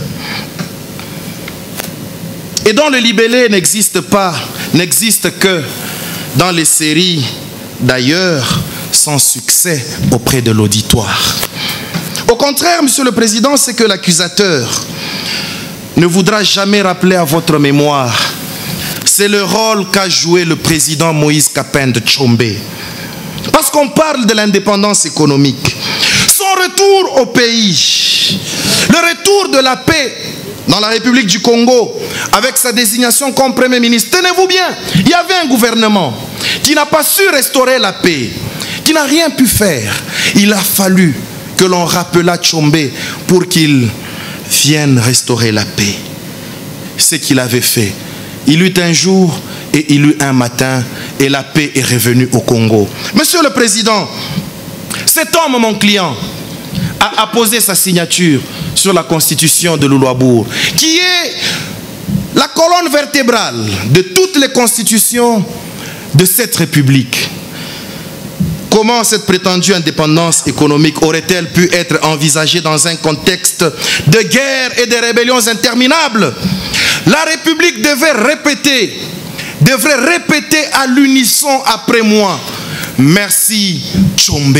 Speaker 13: et dont le libellé n'existe pas, n'existe que dans les séries d'ailleurs sans succès auprès de l'auditoire. Au contraire, Monsieur le Président, c'est que l'accusateur ne voudra jamais rappeler à votre mémoire. C'est le rôle qu'a joué le président Moïse Kapende Tshombe. Parce qu'on parle de l'indépendance économique. Son retour au pays, le retour de la paix dans la République du Congo, avec sa désignation comme Premier ministre. Tenez-vous bien, il y avait un gouvernement qui n'a pas su restaurer la paix, qui n'a rien pu faire. Il a fallu que l'on rappelât Tshombe pour qu'il vienne restaurer la paix. Ce qu'il avait fait. Il eut un jour et il eut un matin et la paix est revenue au Congo. Monsieur le Président, cet homme, mon client, a apposé sa signature sur la constitution de Louloabour, qui est la colonne vertébrale de toutes les constitutions de cette République. Comment cette prétendue indépendance économique aurait-elle pu être envisagée dans un contexte de guerre et de rébellions interminables? La République devait répéter, devrait répéter à l'unisson après moi. Merci, Tshombe.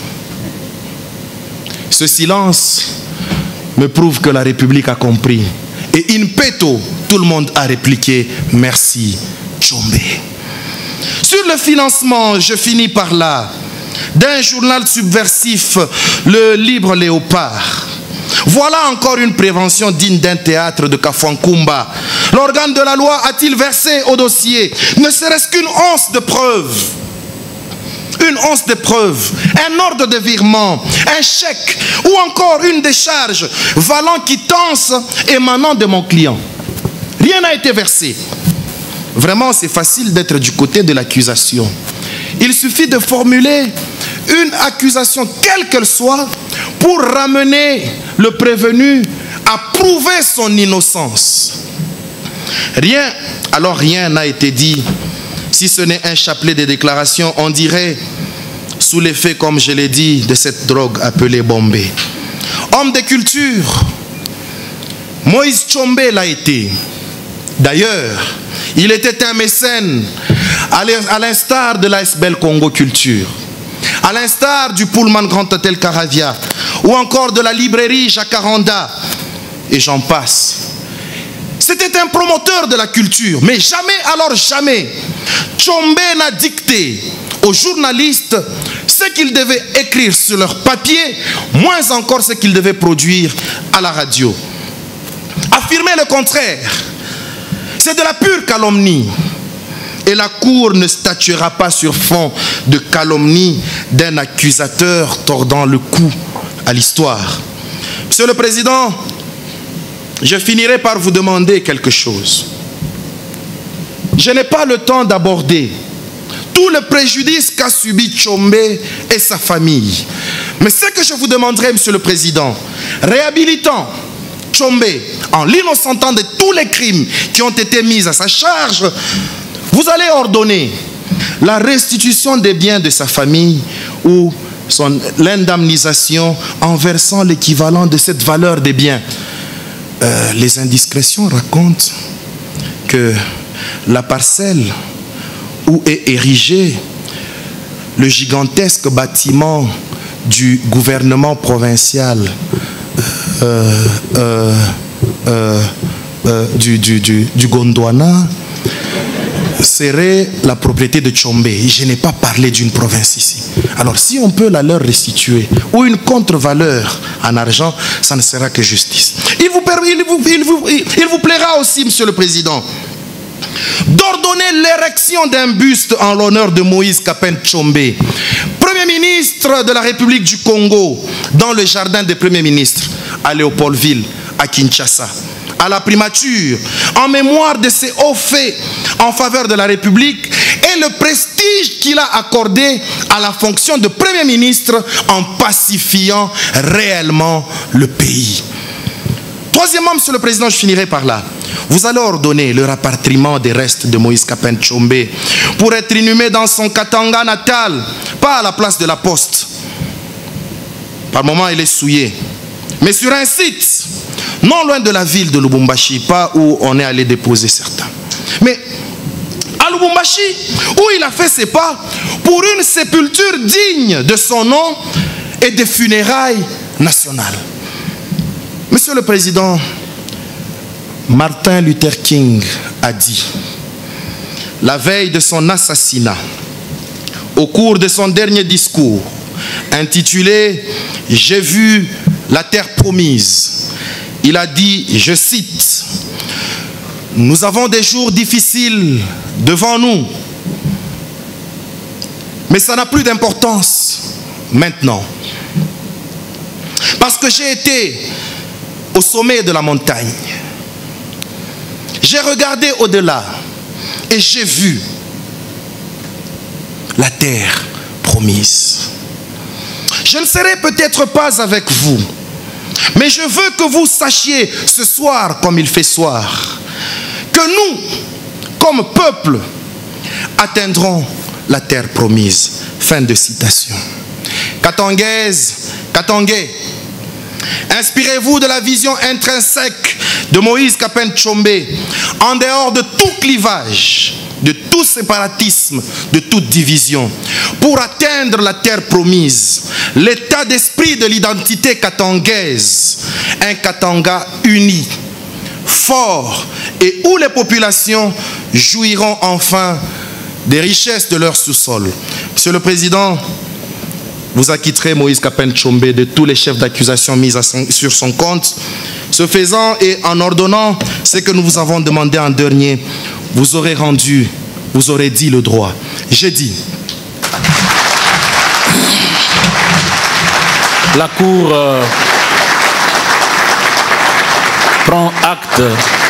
Speaker 13: Ce silence me prouve que la République a compris. Et in petto, tout le monde a répliqué, merci, Tshombe. Sur le financement, je finis par là, d'un journal subversif, le Libre Léopard. Voilà encore une prévention digne d'un théâtre de Kafuankumba. L'organe de la loi a-t-il versé au dossier ne serait-ce qu'une once de preuve? Une once de preuve, un ordre de virement, un chèque ou encore une décharge valant quittance émanant de mon client. Rien n'a été versé. Vraiment, c'est facile d'être du côté de l'accusation. Il suffit de formuler une accusation, quelle qu'elle soit, pour ramener le prévenu à prouver son innocence. Rien, alors rien n'a été dit. Si ce n'est un chapelet de déclarations, on dirait, sous l'effet, comme je l'ai dit, de cette drogue appelée Bombay. Homme de culture, Moïse Tshombe l'a été. D'ailleurs, il était un mécène, à l'instar de l'A S B L Congo Culture, à l'instar du Pullman Grand Hôtel Caravia, ou encore de la librairie Jacaranda, et j'en passe. C'était un promoteur de la culture, mais jamais, alors jamais, Tshombe n'a dicté aux journalistes ce qu'ils devaient écrire sur leur papier, moins encore ce qu'ils devaient produire à la radio. Affirmer le contraire, c'est de la pure calomnie. Et la cour ne statuera pas sur fond de calomnie d'un accusateur tordant le cou à l'histoire. Monsieur le Président, je finirai par vous demander quelque chose. Je n'ai pas le temps d'aborder tout le préjudice qu'a subi Tshombe et sa famille. Mais ce que je vous demanderai, Monsieur le Président, réhabilitant Tshombe en l'innocentant de tous les crimes qui ont été mis à sa charge, vous allez ordonner la restitution des biens de sa famille ou l'indemnisation en versant l'équivalent de cette valeur des biens. Euh, les indiscrétions racontent que la parcelle où est érigé le gigantesque bâtiment du gouvernement provincial euh, euh, euh, euh, du, du, du, du Gondwana serait la propriété de Tshombe. Je n'ai pas parlé d'une province ici. Alors si on peut la leur restituer ou une contre-valeur en argent, ça ne sera que justice. Il vous, il vous, il vous, il vous plaira aussi, Monsieur le Président, d'ordonner l'érection d'un buste en l'honneur de Moïse Kapende Tshombe, Premier ministre de la République du Congo, dans le jardin des premiers ministres à Léopoldville, à Kinshasa, à la primature, en mémoire de ses hauts faits en faveur de la République et le prestige qu'il a accordé à la fonction de Premier ministre en pacifiant réellement le pays. Troisièmement, Monsieur le Président, je finirai par là. Vous allez ordonner le rapatriement des restes de Moïse Kapen Tshombe pour être inhumé dans son Katanga natal, pas à la place de la Poste. Par moments, il est souillé. Mais sur un site, non loin de la ville de Lubumbashi, pas où on est allé déposer certains. Mais à Lubumbashi, où il a fait ses pas pour une sépulture digne de son nom et des funérailles nationales. Monsieur le Président, Martin Luther King a dit, la veille de son assassinat, au cours de son dernier discours, intitulé « J'ai vu la terre promise », il a dit, je cite, « Nous avons des jours difficiles devant nous, mais ça n'a plus d'importance maintenant. Parce que j'ai été au sommet de la montagne. J'ai regardé au-delà et j'ai vu la terre promise. Je ne serai peut-être pas avec vous, mais je veux que vous sachiez ce soir, comme il fait soir, que nous, comme peuple, atteindrons la terre promise. » Fin de citation. Katangaise, Katangais, inspirez-vous de la vision intrinsèque de Moïse Kapen Tshombe, en dehors de tout clivage, de tout séparatisme, de toute division, pour atteindre la terre promise, l'état d'esprit de l'identité katangaise, un Katanga uni, fort, et où les populations jouiront enfin des richesses de leur sous-sol. Monsieur le Président, vous acquitterez Moïse Kapen Tshombe de tous les chefs d'accusation mis à son, sur son compte. Ce faisant et en ordonnant ce que nous vous avons demandé en dernier, vous aurez rendu, vous aurez dit le droit. J'ai dit.
Speaker 6: La Cour euh, prend acte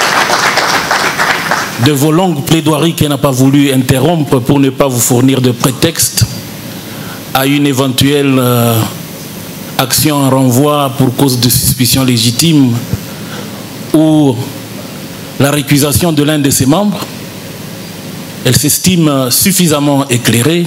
Speaker 6: de vos longues plaidoiries qu'elle n'a pas voulu interrompre pour ne pas vous fournir de prétexte à une éventuelle euh, action en renvoi pour cause de suspicion légitime ou la récusation de l'un de ses membres. Elle s'estime suffisamment éclairée,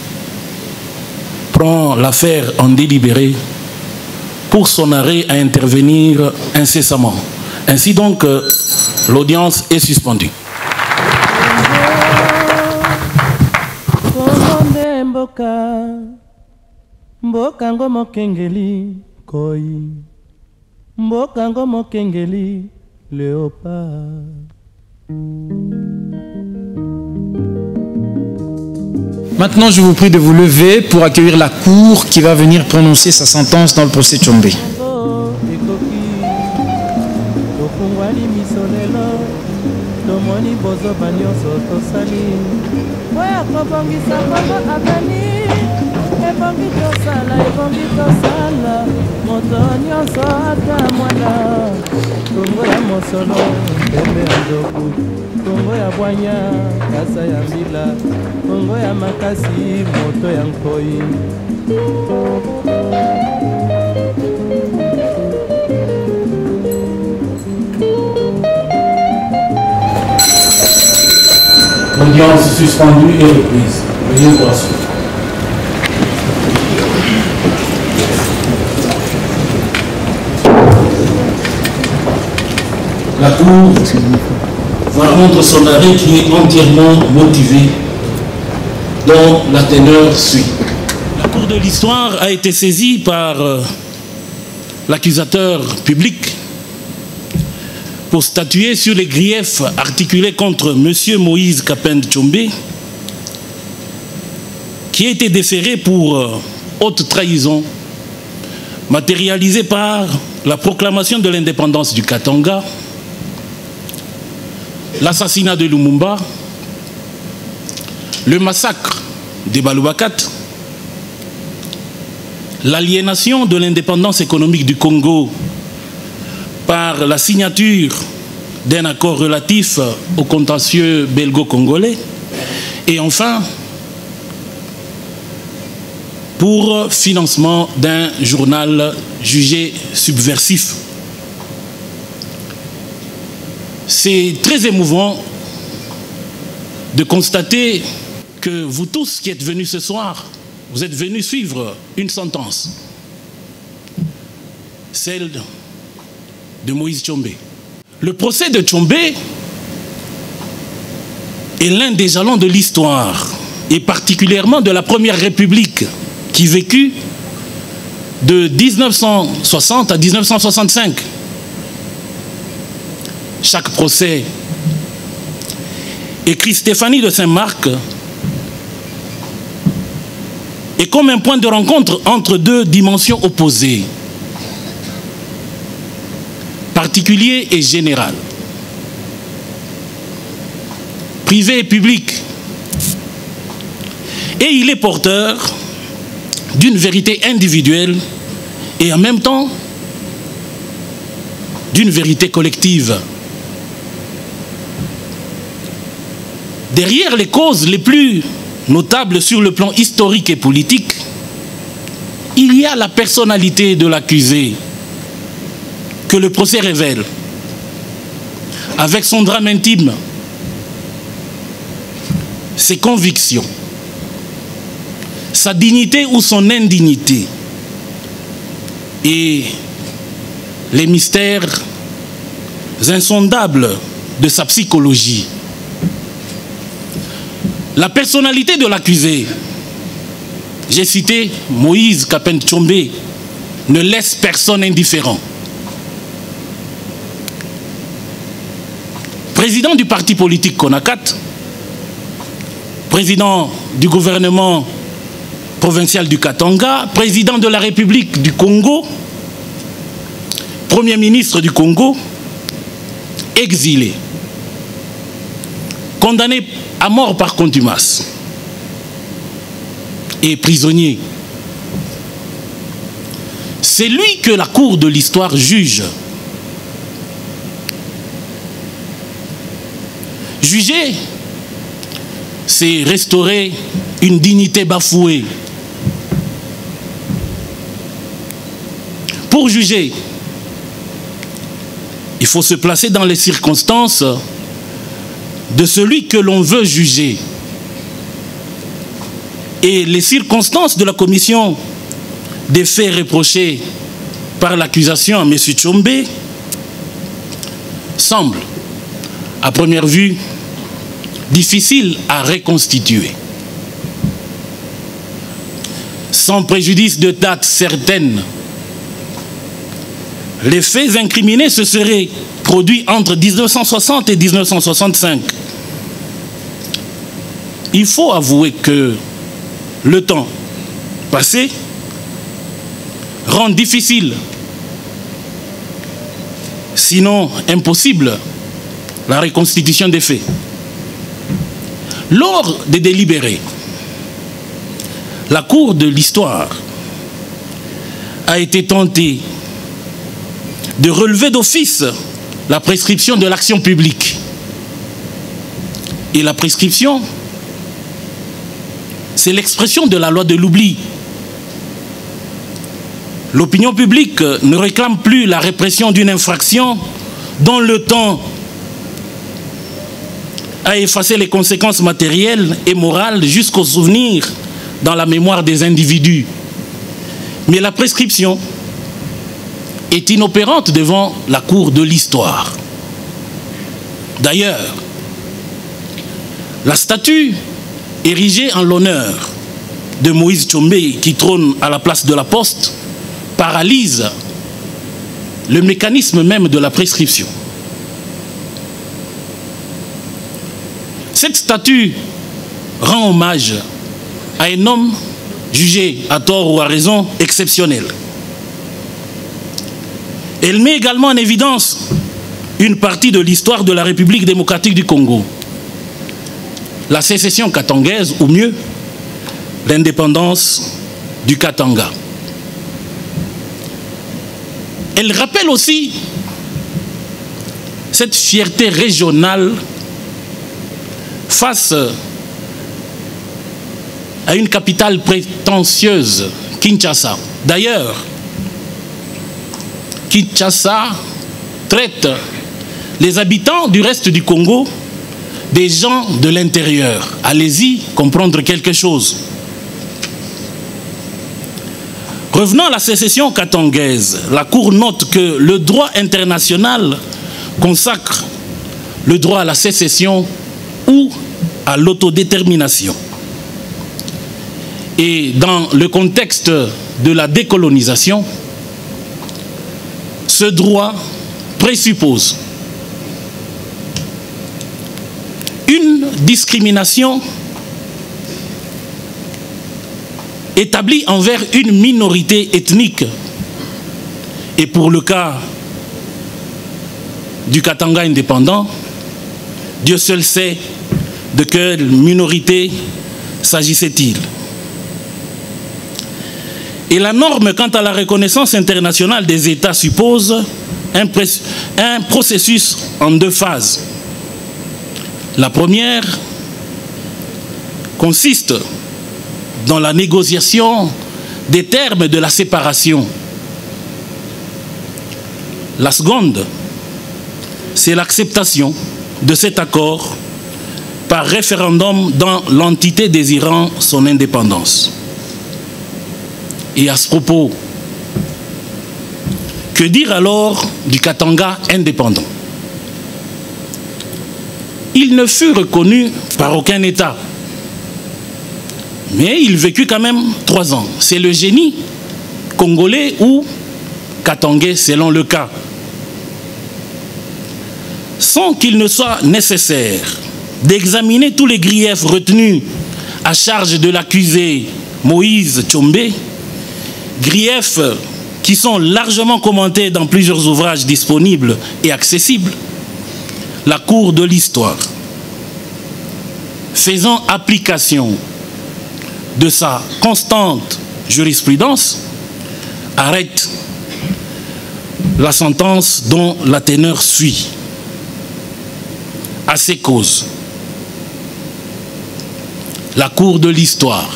Speaker 6: prend l'affaire en délibéré pour son arrêt à intervenir incessamment. Ainsi donc, euh, l'audience est suspendue.
Speaker 1: Mbokango mokengeli koi, mbokango mokengeli léopard.
Speaker 3: Maintenant, je vous prie de vous lever pour accueillir la cour qui va venir prononcer sa sentence dans le procès Tshombe.
Speaker 1: Ebongi tosala, ebongi tosala, moto nyonso ata mwana. Kongo ya mosolo, mbembe ya nzoku, Kongo ya bwanya, kasa ya mbila, Kongo ya makasi, moto ya nkoi.
Speaker 6: L'audience suspendue et reprise. Veuillez vous asseoir. La Cour va rendre son arrêt qui est entièrement motivé, dont la teneur suit. La Cour de l'histoire a été saisie par euh, l'accusateur public pour statuer sur les griefs articulés contre M. Moïse Kapen Tshombe, qui a été déféré pour euh, haute trahison, matérialisée par la proclamation de l'indépendance du Katanga, l'assassinat de Lumumba, le massacre de Balubakat, l'aliénation de l'indépendance économique du Congo par la signature d'un accord relatif au contentieux belgo-congolais Et enfin, pour financement d'un journal jugé subversif. C'est très émouvant de constater que vous tous qui êtes venus ce soir, vous êtes venus suivre une sentence, celle de Moïse Tshombe. Le procès de Tshombe est l'un des jalons de l'histoire, et particulièrement de la Première République, qui vécut de mille neuf cent soixante à mille neuf cent soixante-cinq. Chaque procès, écrit Stéphanie de Saint-Marc, est comme un point de rencontre entre deux dimensions opposées, particulier et général, privé et public. Et il est porteur d'une vérité individuelle et en même temps d'une vérité collective. Derrière les causes les plus notables sur le plan historique et politique, il y a la personnalité de l'accusé que le procès révèle, avec son drame intime, ses convictions, sa dignité ou son indignité, et les mystères insondables de sa psychologie. La personnalité de l'accusé, j'ai cité Moïse Kapen Tshombe, ne laisse personne indifférent. Président du parti politique Konakat, président du gouvernement provincial du Katanga, président de la République du Congo, premier ministre du Congo, exilé, condamné à mort par contumace et prisonnier. C'est lui que la cour de l'histoire juge. Juger, c'est restaurer une dignité bafouée. Pour juger, il faut se placer dans les circonstances de celui que l'on veut juger. Et les circonstances de la commission des faits reprochés par l'accusation à M. Tshombe semblent, à première vue, difficiles à reconstituer. Sans préjudice de date certaine, les faits incriminés se seraient produits entre mille neuf cent soixante et mille neuf cent soixante-cinq. Il faut avouer que le temps passé rend difficile, sinon impossible, la reconstitution des faits. Lors des délibérés, la cour de l'histoire a été tentée de relever d'office la prescription de l'action publique. Et la prescription, c'est l'expression de la loi de l'oubli. L'opinion publique ne réclame plus la répression d'une infraction dont le temps a effacé les conséquences matérielles et morales jusqu'au souvenir dans la mémoire des individus. Mais la prescription est inopérante devant la cour de l'histoire. D'ailleurs, la statue érigée en l'honneur de Moïse Tshombe qui trône à la place de la Poste paralyse le mécanisme même de la prescription. Cette statue rend hommage à un homme jugé à tort ou à raison exceptionnel. Elle met également en évidence une partie de l'histoire de la République démocratique du Congo. La sécession katangaise, ou mieux, l'indépendance du Katanga. Elle rappelle aussi cette fierté régionale face à une capitale prétentieuse, Kinshasa. D'ailleurs, Kinshasa traite les habitants du reste du Congo des gens de l'intérieur. Allez-y comprendre quelque chose. Revenons à la sécession katongaise. La Cour note que le droit international consacre le droit à la sécession ou à l'autodétermination. Et dans le contexte de la décolonisation, ce droit présuppose une discrimination établie envers une minorité ethnique. Et pour le cas du Katanga indépendant, Dieu seul sait de quelle minorité s'agissait-il. Et la norme quant à la reconnaissance internationale des États suppose un, un processus en deux phases. La première consiste dans la négociation des termes de la séparation. La seconde, c'est l'acceptation de cet accord par référendum dans l'entité désirant son indépendance. Et à ce propos, que dire alors du Katanga indépendant? Il ne fut reconnu par aucun État, mais il vécut quand même trois ans. C'est le génie congolais ou katangais selon le cas. Sans qu'il ne soit nécessaire d'examiner tous les griefs retenus à charge de l'accusé Moïse Tshombe, griefs qui sont largement commentés dans plusieurs ouvrages disponibles et accessibles, la Cour de l'histoire, faisant application de sa constante jurisprudence, arrête la sentence dont la teneur suit. À ces causes, la Cour de l'histoire,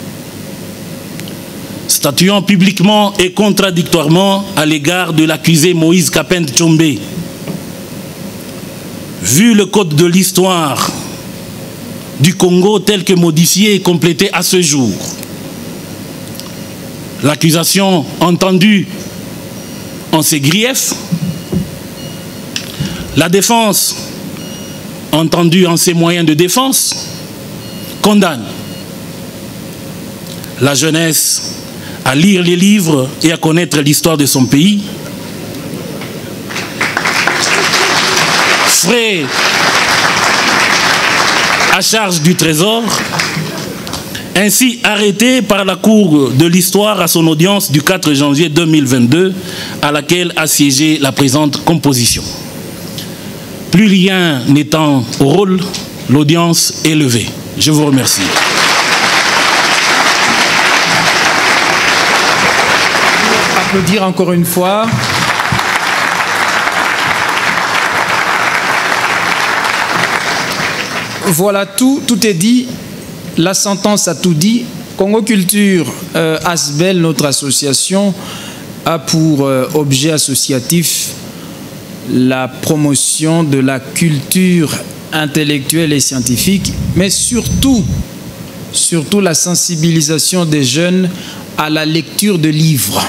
Speaker 6: statuant publiquement et contradictoirement à l'égard de l'accusé Moïse Kapende Tshombe, vu le code de l'histoire du Congo tel que modifié et complété à ce jour, l'accusation entendue en ses griefs, la défense entendue en ses moyens de défense, condamne la jeunesse à lire les livres et à connaître l'histoire de son pays, frais à charge du Trésor, ainsi arrêté par la Cour de l'histoire à son audience du quatre janvier deux mille vingt-deux, à laquelle a siégé la présente composition. Plus rien n'étant au rôle, l'audience est levée. Je vous remercie.
Speaker 3: Applaudir encore une fois. Voilà, tout, tout est dit. La sentence a tout dit. Congo Culture euh, Asbel, notre association, a pour euh, objet associatif la promotion de la culture intellectuelle et scientifique, mais surtout, surtout la sensibilisation des jeunes à la lecture de livres,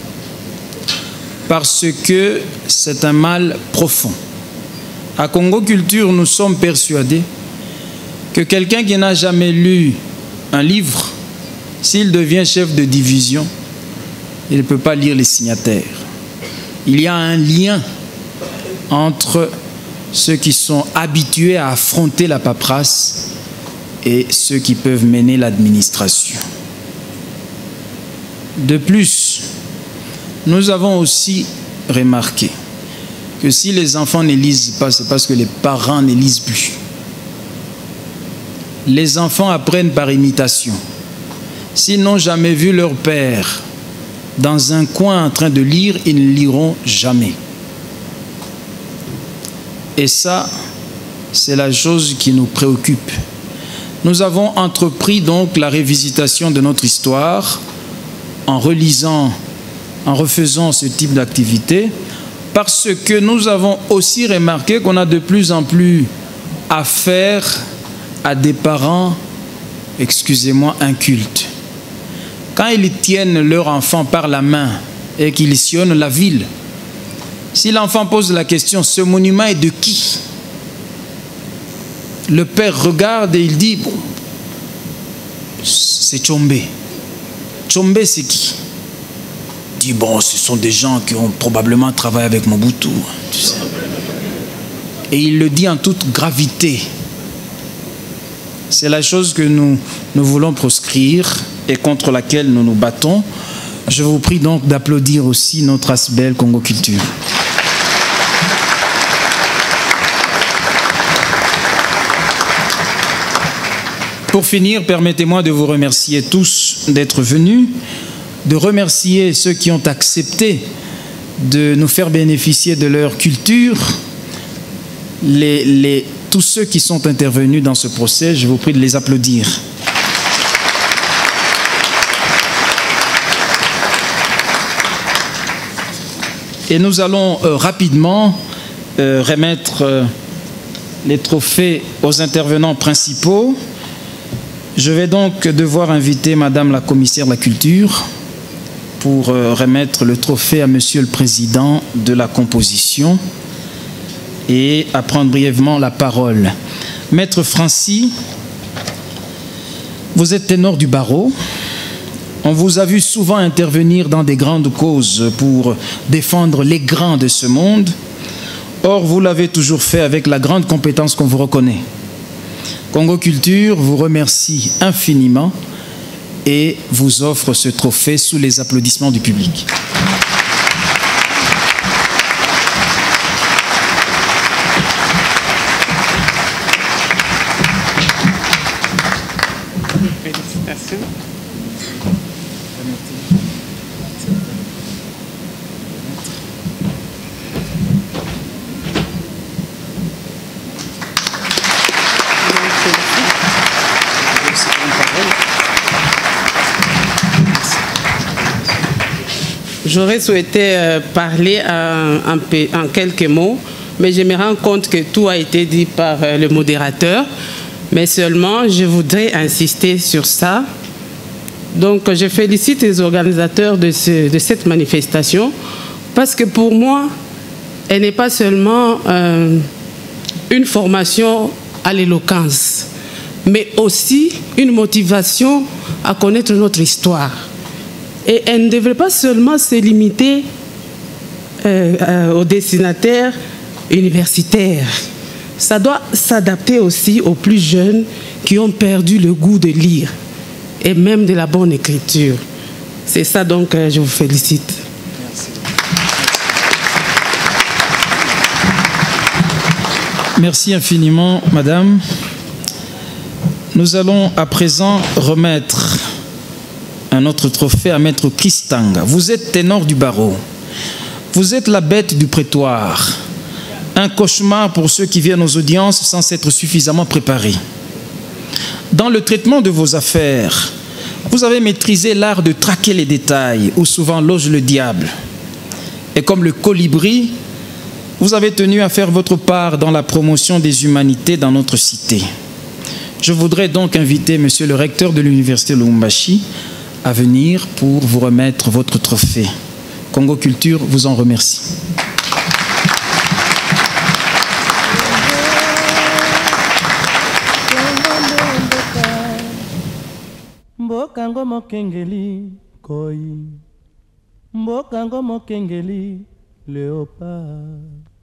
Speaker 3: parce que c'est un mal profond. À Congo Culture, nous sommes persuadés que quelqu'un qui n'a jamais lu un livre, s'il devient chef de division, il ne peut pas lire les signataires. Il y a un lien entre ceux qui sont habitués à affronter la paperasse et ceux qui peuvent mener l'administration. De plus, nous avons aussi remarqué que si les enfants ne lisent pas, c'est parce que les parents ne lisent plus. Les enfants apprennent par imitation. S'ils n'ont jamais vu leur père dans un coin en train de lire, ils ne liront jamais. Et ça, c'est la chose qui nous préoccupe. nous avons entrepris donc la révisitation de notre histoire en relisant, en refaisant ce type d'activité, parce que nous avons aussi remarqué qu'on a de plus en plus affaire à des parents, excusez-moi, incultes. Quand ils tiennent leur enfant par la main et qu'ils sillonnent la ville, si l'enfant pose la question, ce monument est de qui? Le père regarde et il dit, bon, c'est Tchombe. Tchombe, c'est qui? Il dit, bon, ce sont des gens qui ont probablement travaillé avec Mobutu. Tu sais. Et il le dit en toute gravité. C'est la chose que nous, nous voulons proscrire et contre laquelle nous nous battons. Je vous prie donc d'applaudir aussi notre Asbel Congo Culture. Pour finir, permettez-moi de vous remercier tous d'être venus, de remercier ceux qui ont accepté de nous faire bénéficier de leur culture, les, les, tous ceux qui sont intervenus dans ce procès, je vous prie de les applaudir. Et nous allons euh, rapidement euh, remettre euh, les trophées aux intervenants principaux. Je vais donc devoir inviter Madame la commissaire de la culture pour euh, remettre le trophée à Monsieur le Président de la composition et à prendre brièvement la parole. Maître Francis, vous êtes ténor du barreau. On vous a vu souvent intervenir dans des grandes causes pour défendre les grands de ce monde. Or, vous l'avez toujours fait avec la grande compétence qu'on vous reconnaît. Congo Culture vous remercie infiniment et vous offre ce trophée sous les applaudissements du public.
Speaker 8: Félicitations. J'aurais souhaité euh, parler en, en, en quelques mots, mais je me rends compte que tout a été dit par euh, le modérateur. Mais seulement, je voudrais insister sur ça. Donc, je félicite les organisateurs de, ce, de cette manifestation, parce que pour moi, elle n'est pas seulement euh, une formation à l'éloquence, mais aussi une motivation à connaître notre histoire. Et elle ne devrait pas seulement se limiter euh, euh, aux destinataires universitaires. Ça doit s'adapter aussi aux plus jeunes qui ont perdu le goût de lire et même de la bonne écriture. C'est ça donc, euh, je vous félicite.
Speaker 3: Merci. Merci infiniment, Madame. Nous allons à présent remettre un autre trophée à Maître Christanga. Vous êtes ténor du barreau. Vous êtes la bête du prétoire. Un cauchemar pour ceux qui viennent aux audiences sans s'être suffisamment préparés. Dans le traitement de vos affaires, vous avez maîtrisé l'art de traquer les détails, où souvent loge le diable. Et comme le colibri, vous avez tenu à faire votre part dans la promotion des humanités dans notre cité. Je voudrais donc inviter Monsieur le recteur de l'Université Lubumbashi à venir pour vous remettre votre trophée. Congo Culture vous en remercie.
Speaker 1: Mbokango mokengeli koi, mbokango mokengeli léopard.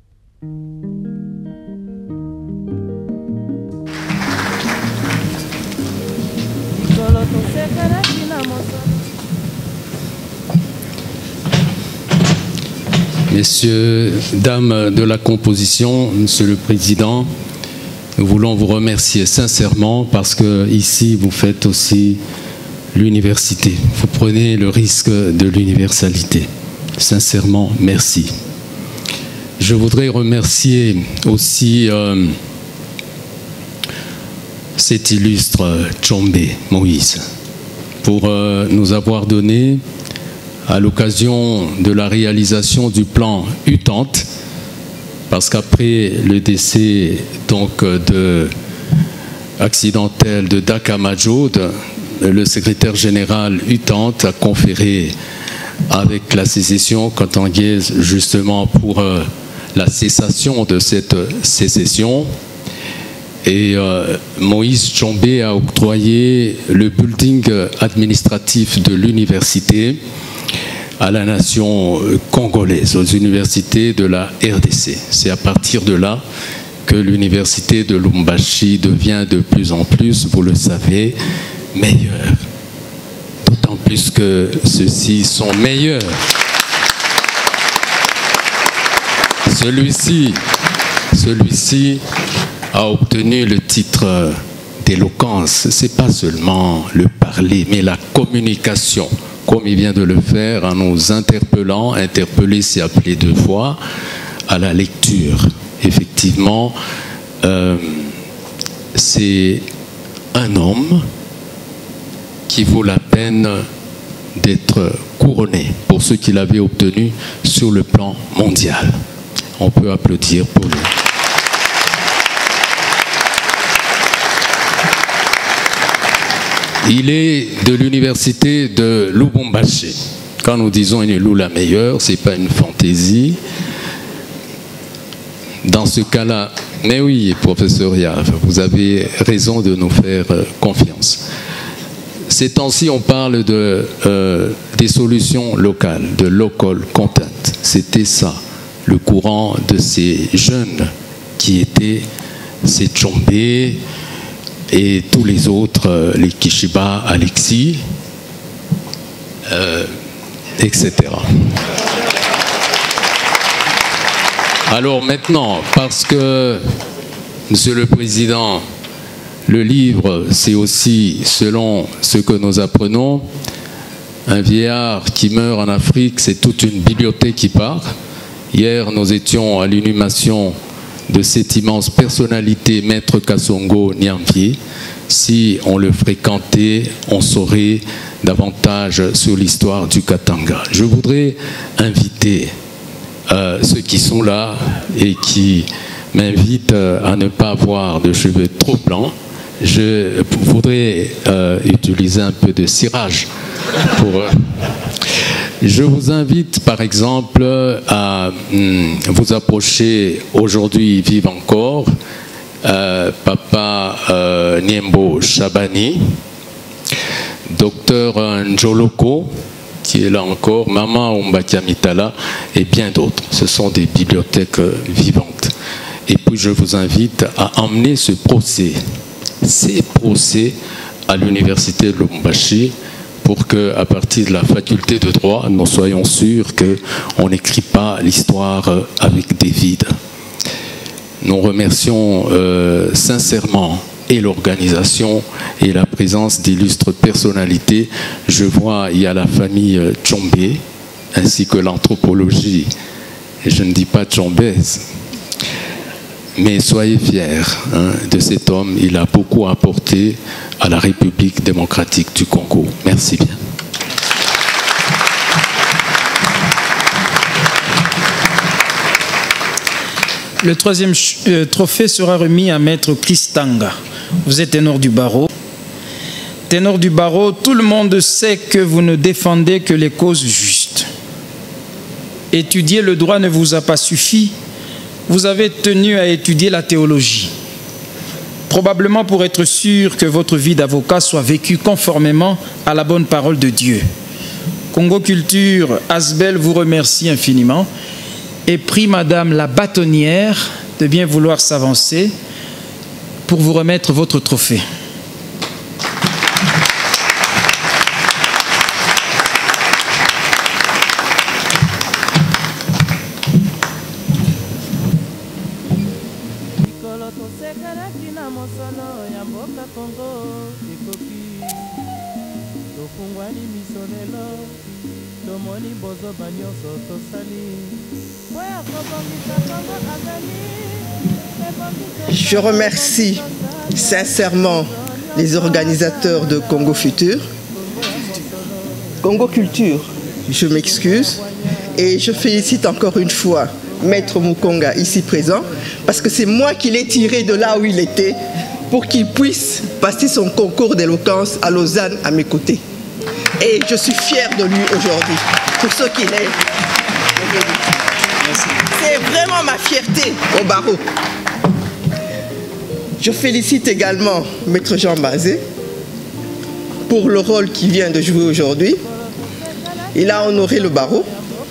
Speaker 14: Messieurs, dames de la composition, Monsieur le Président, nous voulons vous remercier sincèrement parce que ici vous faites aussi l'université. Vous prenez le risque de l'universalité. Sincèrement, merci. Je voudrais remercier aussi euh, cet illustre Tshombe Moïse pour euh, nous avoir donné, à l'occasion de la réalisation du plan Utante, parce qu'après le décès donc de accidentel de Daka Majod, le secrétaire général Utante a conféré avec la sécession katangaise justement pour euh, la cessation de cette sécession. Et euh, Moïse Tshombe a octroyé le building administratif de l'université à la nation congolaise, aux universités de la R D C. C'est à partir de là que l'université de Lubumbashi devient de plus en plus, vous le savez, meilleure. D'autant plus que ceux-ci sont meilleurs. Celui-ci, celui-ci a obtenu le titre d'éloquence. C'est pas seulement le parler, mais la communication, comme il vient de le faire en nous interpellant. Interpeller, c'est appeler deux fois à la lecture. Effectivement, euh, c'est un homme qui vaut la peine d'être couronné pour ce qu'il avait obtenu sur le plan mondial. On peut applaudir pour lui. Il est de l'université de Lubumbashi. Quand nous disons une loue la meilleure, ce n'est pas une fantaisie. Dans ce cas-là, mais oui, professeur Yave, vous avez raison de nous faire confiance. Ces temps-ci, on parle de, euh, des solutions locales, de local content. C'était ça, le courant de ces jeunes qui étaient ces Tshombe et tous les autres, euh, les Kishiba, Alexis, euh, et cetera. Alors maintenant, parce que, Monsieur le Président, le livre, c'est aussi, selon ce que nous apprenons, un vieillard qui meurt en Afrique, c'est toute une bibliothèque qui part. Hier, nous étions à l'inhumation de cette immense personnalité, Maître Kasongo Nyamvier. Si on le fréquentait, on saurait davantage sur l'histoire du Katanga. Je voudrais inviter euh, ceux qui sont là et qui m'invitent à ne pas avoir de cheveux trop blancs. Je voudrais euh, utiliser un peu de cirage pour... Euh, je vous invite par exemple à hum, vous approcher, aujourd'hui ils vivent encore, euh, Papa euh, Niembo Chabani, Docteur Njoloko, qui est là encore, Maman Umbakia Mitala et bien d'autres. Ce sont des bibliothèques vivantes. Et puis je vous invite à emmener ce procès, ces procès à l'université de Lubumbashi, pour qu'à partir de la faculté de droit, nous soyons sûrs qu'on n'écrit pas l'histoire avec des vides. Nous remercions euh, sincèrement et l'organisation et la présence d'illustres personnalités. Je vois, il y a la famille Tshombe, ainsi que l'anthropologie. Et je ne dis pas tshombaise. Mais soyez fiers hein, de cet homme. Il a beaucoup apporté à la République démocratique du Congo. Merci bien.
Speaker 3: Le troisième euh, trophée sera remis à Maître Christanga. Vous êtes ténor du barreau. Ténor du barreau, tout le monde sait que vous ne défendez que les causes justes. Étudier le droit ne vous a pas suffi. Vous avez tenu à étudier la théologie, probablement pour être sûr que votre vie d'avocat soit vécue conformément à la bonne parole de Dieu. Congo Culture, Asbel vous remercie infiniment et prie Madame la bâtonnière de bien vouloir s'avancer pour vous remettre votre trophée.
Speaker 1: Boya kobongisa Kongo azali
Speaker 15: Je remercie sincèrement les organisateurs de Congo Futur. Congo Culture, je m'excuse. Et je félicite encore une fois Maître Mukonga ici présent, parce que c'est moi qui l'ai tiré de là où il était pour qu'il puisse passer son concours d'éloquence à Lausanne à mes côtés. Et je suis fière de lui aujourd'hui, pour ce qu'il est. C'est vraiment ma fierté au barreau. Je félicite également Maître Jean Bazé pour le rôle qu'il vient de jouer aujourd'hui. Il a honoré le barreau.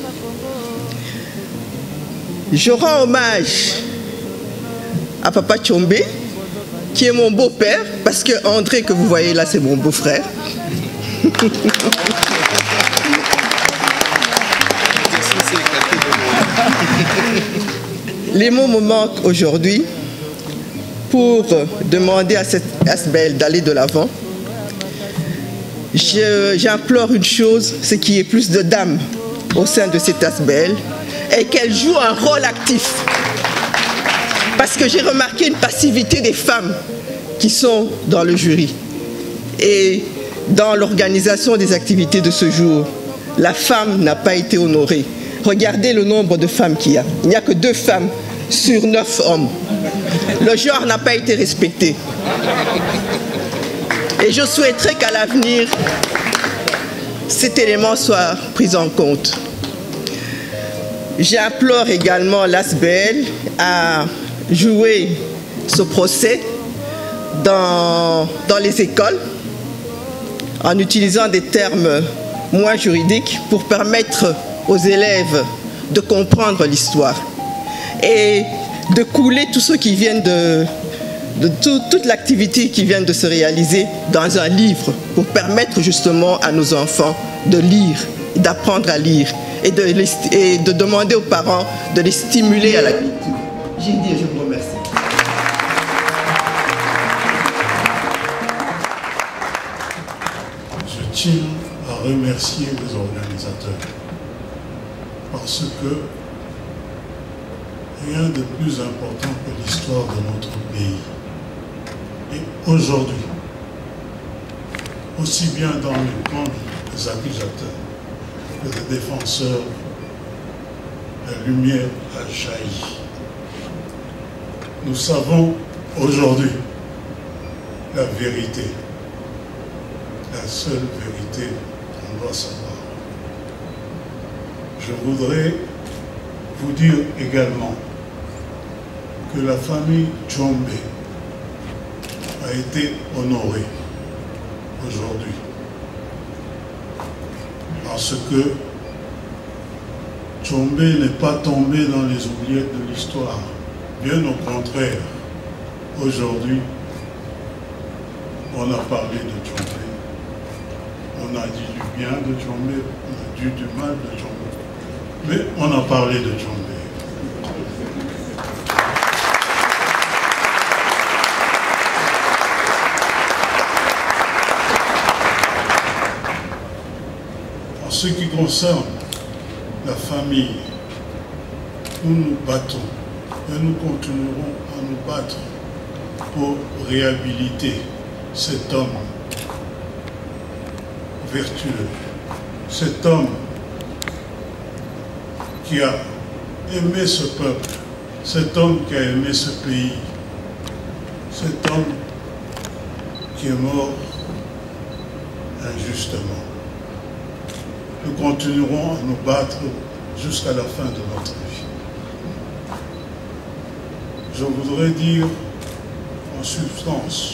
Speaker 15: Je rends hommage à Papa Tchombe, qui est mon beau-père, parce que André, que vous voyez là, c'est mon beau-frère. Les mots me manquent aujourd'hui pour demander à cette Asbel d'aller de l'avant. J'implore une chose, c'est qu'il y ait plus de dames au sein de cette Asbel et qu'elles jouent un rôle actif. Parce que j'ai remarqué une passivité des femmes qui sont dans le jury. Et dans l'organisation des activités de ce jour, la femme n'a pas été honorée. Regardez le nombre de femmes qu'il y a. Il n'y a que deux femmes sur neuf hommes. Le genre n'a pas été respecté. Et je souhaiterais qu'à l'avenir, cet élément soit pris en compte. J'implore également l'Asbel à jouer ce procès dans, dans les écoles en utilisant des termes moins juridiques pour permettre aux élèves de comprendre l'histoire et de couler tout ce qui vient de, de tout, toute l'activité qui vient de se réaliser dans un livre pour permettre justement à nos enfants de lire, d'apprendre à lire et de, et de demander aux parents de les stimuler à la lecture. J'ai dit et je vous remercie.
Speaker 16: Je tiens à remercier les organisateurs parce que rien de plus important que l'histoire de notre pays. Et aujourd'hui, aussi bien dans le camp des accusateurs que des défenseurs, la lumière a jailli. Nous savons aujourd'hui la vérité, la seule vérité qu'on doit savoir. Je voudrais vous dire également que la famille Tchombe a été honorée aujourd'hui parce que Tchombe n'est pas tombé dans les oubliettes de l'histoire. Bien au contraire, aujourd'hui, on a parlé de Tchombe, on a dit du bien de Tchombe, on a dit du mal de Tchombe, mais on a parlé de Tchombe. En ce qui concerne la famille, nous nous battons et nous continuerons à nous battre pour réhabiliter cet homme vertueux, cet homme qui a aimé ce peuple, cet homme qui a aimé ce pays, cet homme qui est mort injustement. Nous continuerons à nous battre jusqu'à la fin de notre vie. Je voudrais dire en substance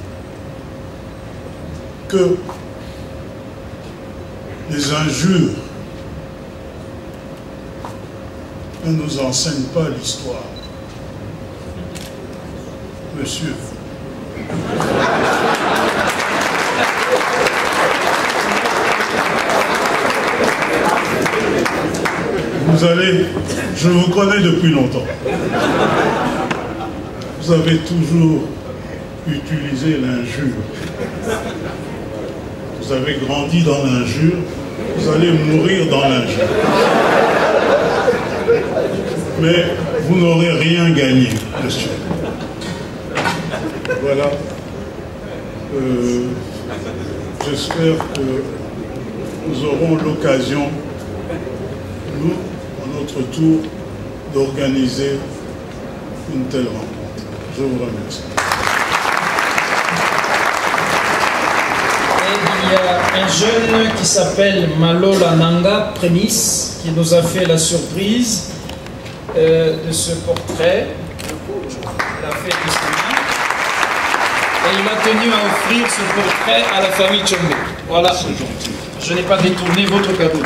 Speaker 16: que les injures ne nous enseignent pas l'histoire. Monsieur, vous allez, je vous connais depuis longtemps. Vous avez toujours utilisé l'injure. Vous avez grandi dans l'injure, vous allez mourir dans l'injure. mais vous n'aurez rien gagné dessus. Voilà. Euh, J'espère que nous aurons l'occasion, nous, à notre tour, d'organiser une telle rencontre. Je vous remercie.
Speaker 3: Et il y a un jeune qui s'appelle Malola Nanga, Prémisse, qui nous a fait la surprise euh, de ce portrait. Il a fait testament. Et il a tenu à offrir ce portrait à la famille Tchombe. Voilà. Je n'ai pas détourné votre cadeau.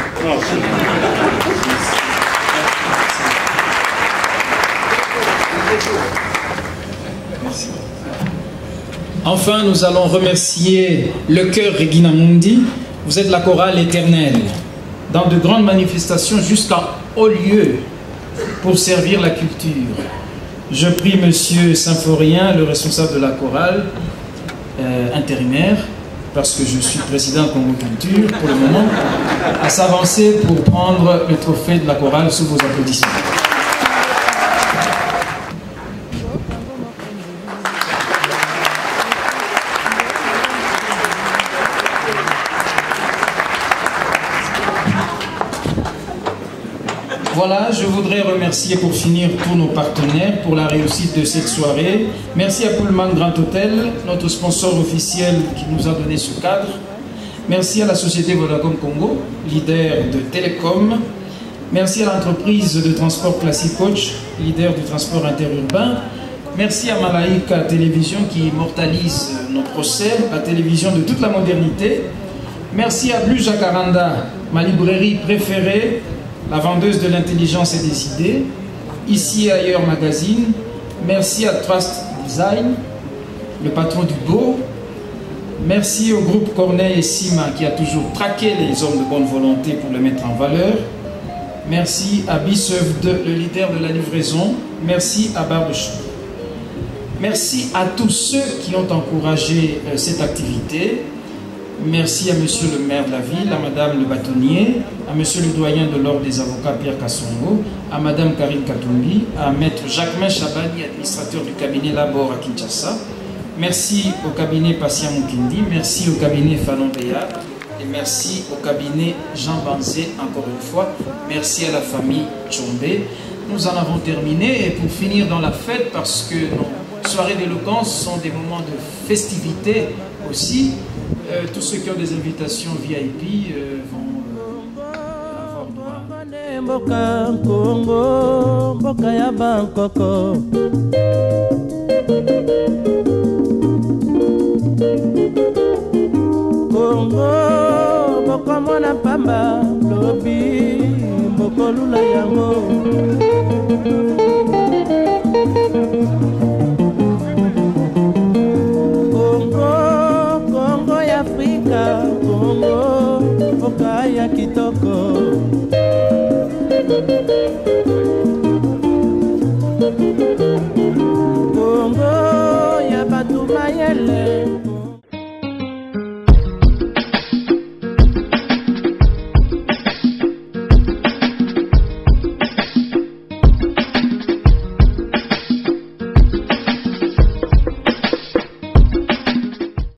Speaker 3: Merci. Enfin, nous allons remercier le chœur Regina Mundi. Vous êtes la chorale éternelle, dans de grandes manifestations jusqu'à haut lieu pour servir la culture. Je prie Monsieur Symphorien, le responsable de la chorale euh, intérimaire, parce que je suis président Congo Culture pour le moment, à s'avancer pour prendre le trophée de la chorale sous vos applaudissements. Voilà, je voudrais remercier pour finir tous nos partenaires pour la réussite de cette soirée. Merci à Pullman Grand Hôtel, notre sponsor officiel qui nous a donné ce cadre. Merci à la société Vodacom Congo, leader de Télécom. Merci à l'entreprise de transport Classic Coach, leader du transport interurbain. Merci à Malaika Télévision qui immortalise nos procès, la télévision de toute la modernité. Merci à Blue Jacaranda, ma librairie préférée, la vendeuse de l'intelligence et des idées, Ici et Ailleurs Magazine. Merci à Trust Design, le patron du beau. Merci au groupe Corneille et Sima qui a toujours traqué les hommes de bonne volonté pour les mettre en valeur. Merci à Bisseuf deux, le leader de la livraison. Merci à Barbechou. Merci à tous ceux qui ont encouragé euh, cette activité. Merci à Monsieur le maire de la ville, à Madame le bâtonnier, à Monsieur le doyen de l'ordre des avocats Pierre Kassongo, à Madame Karine Katumbi, à Maître Jacquemin Chabani, administrateur du cabinet Labor à Kinshasa. Merci au cabinet Patient Mukindi, merci au cabinet Fanon Béa et merci au cabinet Jean Banzé encore une fois. Merci à la famille Tchombe. Nous en avons terminé et pour finir dans la fête, parce que nos soirées d'éloquence sont des moments de festivité aussi. Euh, tous ceux qui ont des invitations V I P euh, vont euh, avoir droit.
Speaker 1: Mboka Congo, mboka ya Bangkoko. Congo, mboka mwana pamba, lobi, mboko lula yango. Congo, Okaya Kitoko.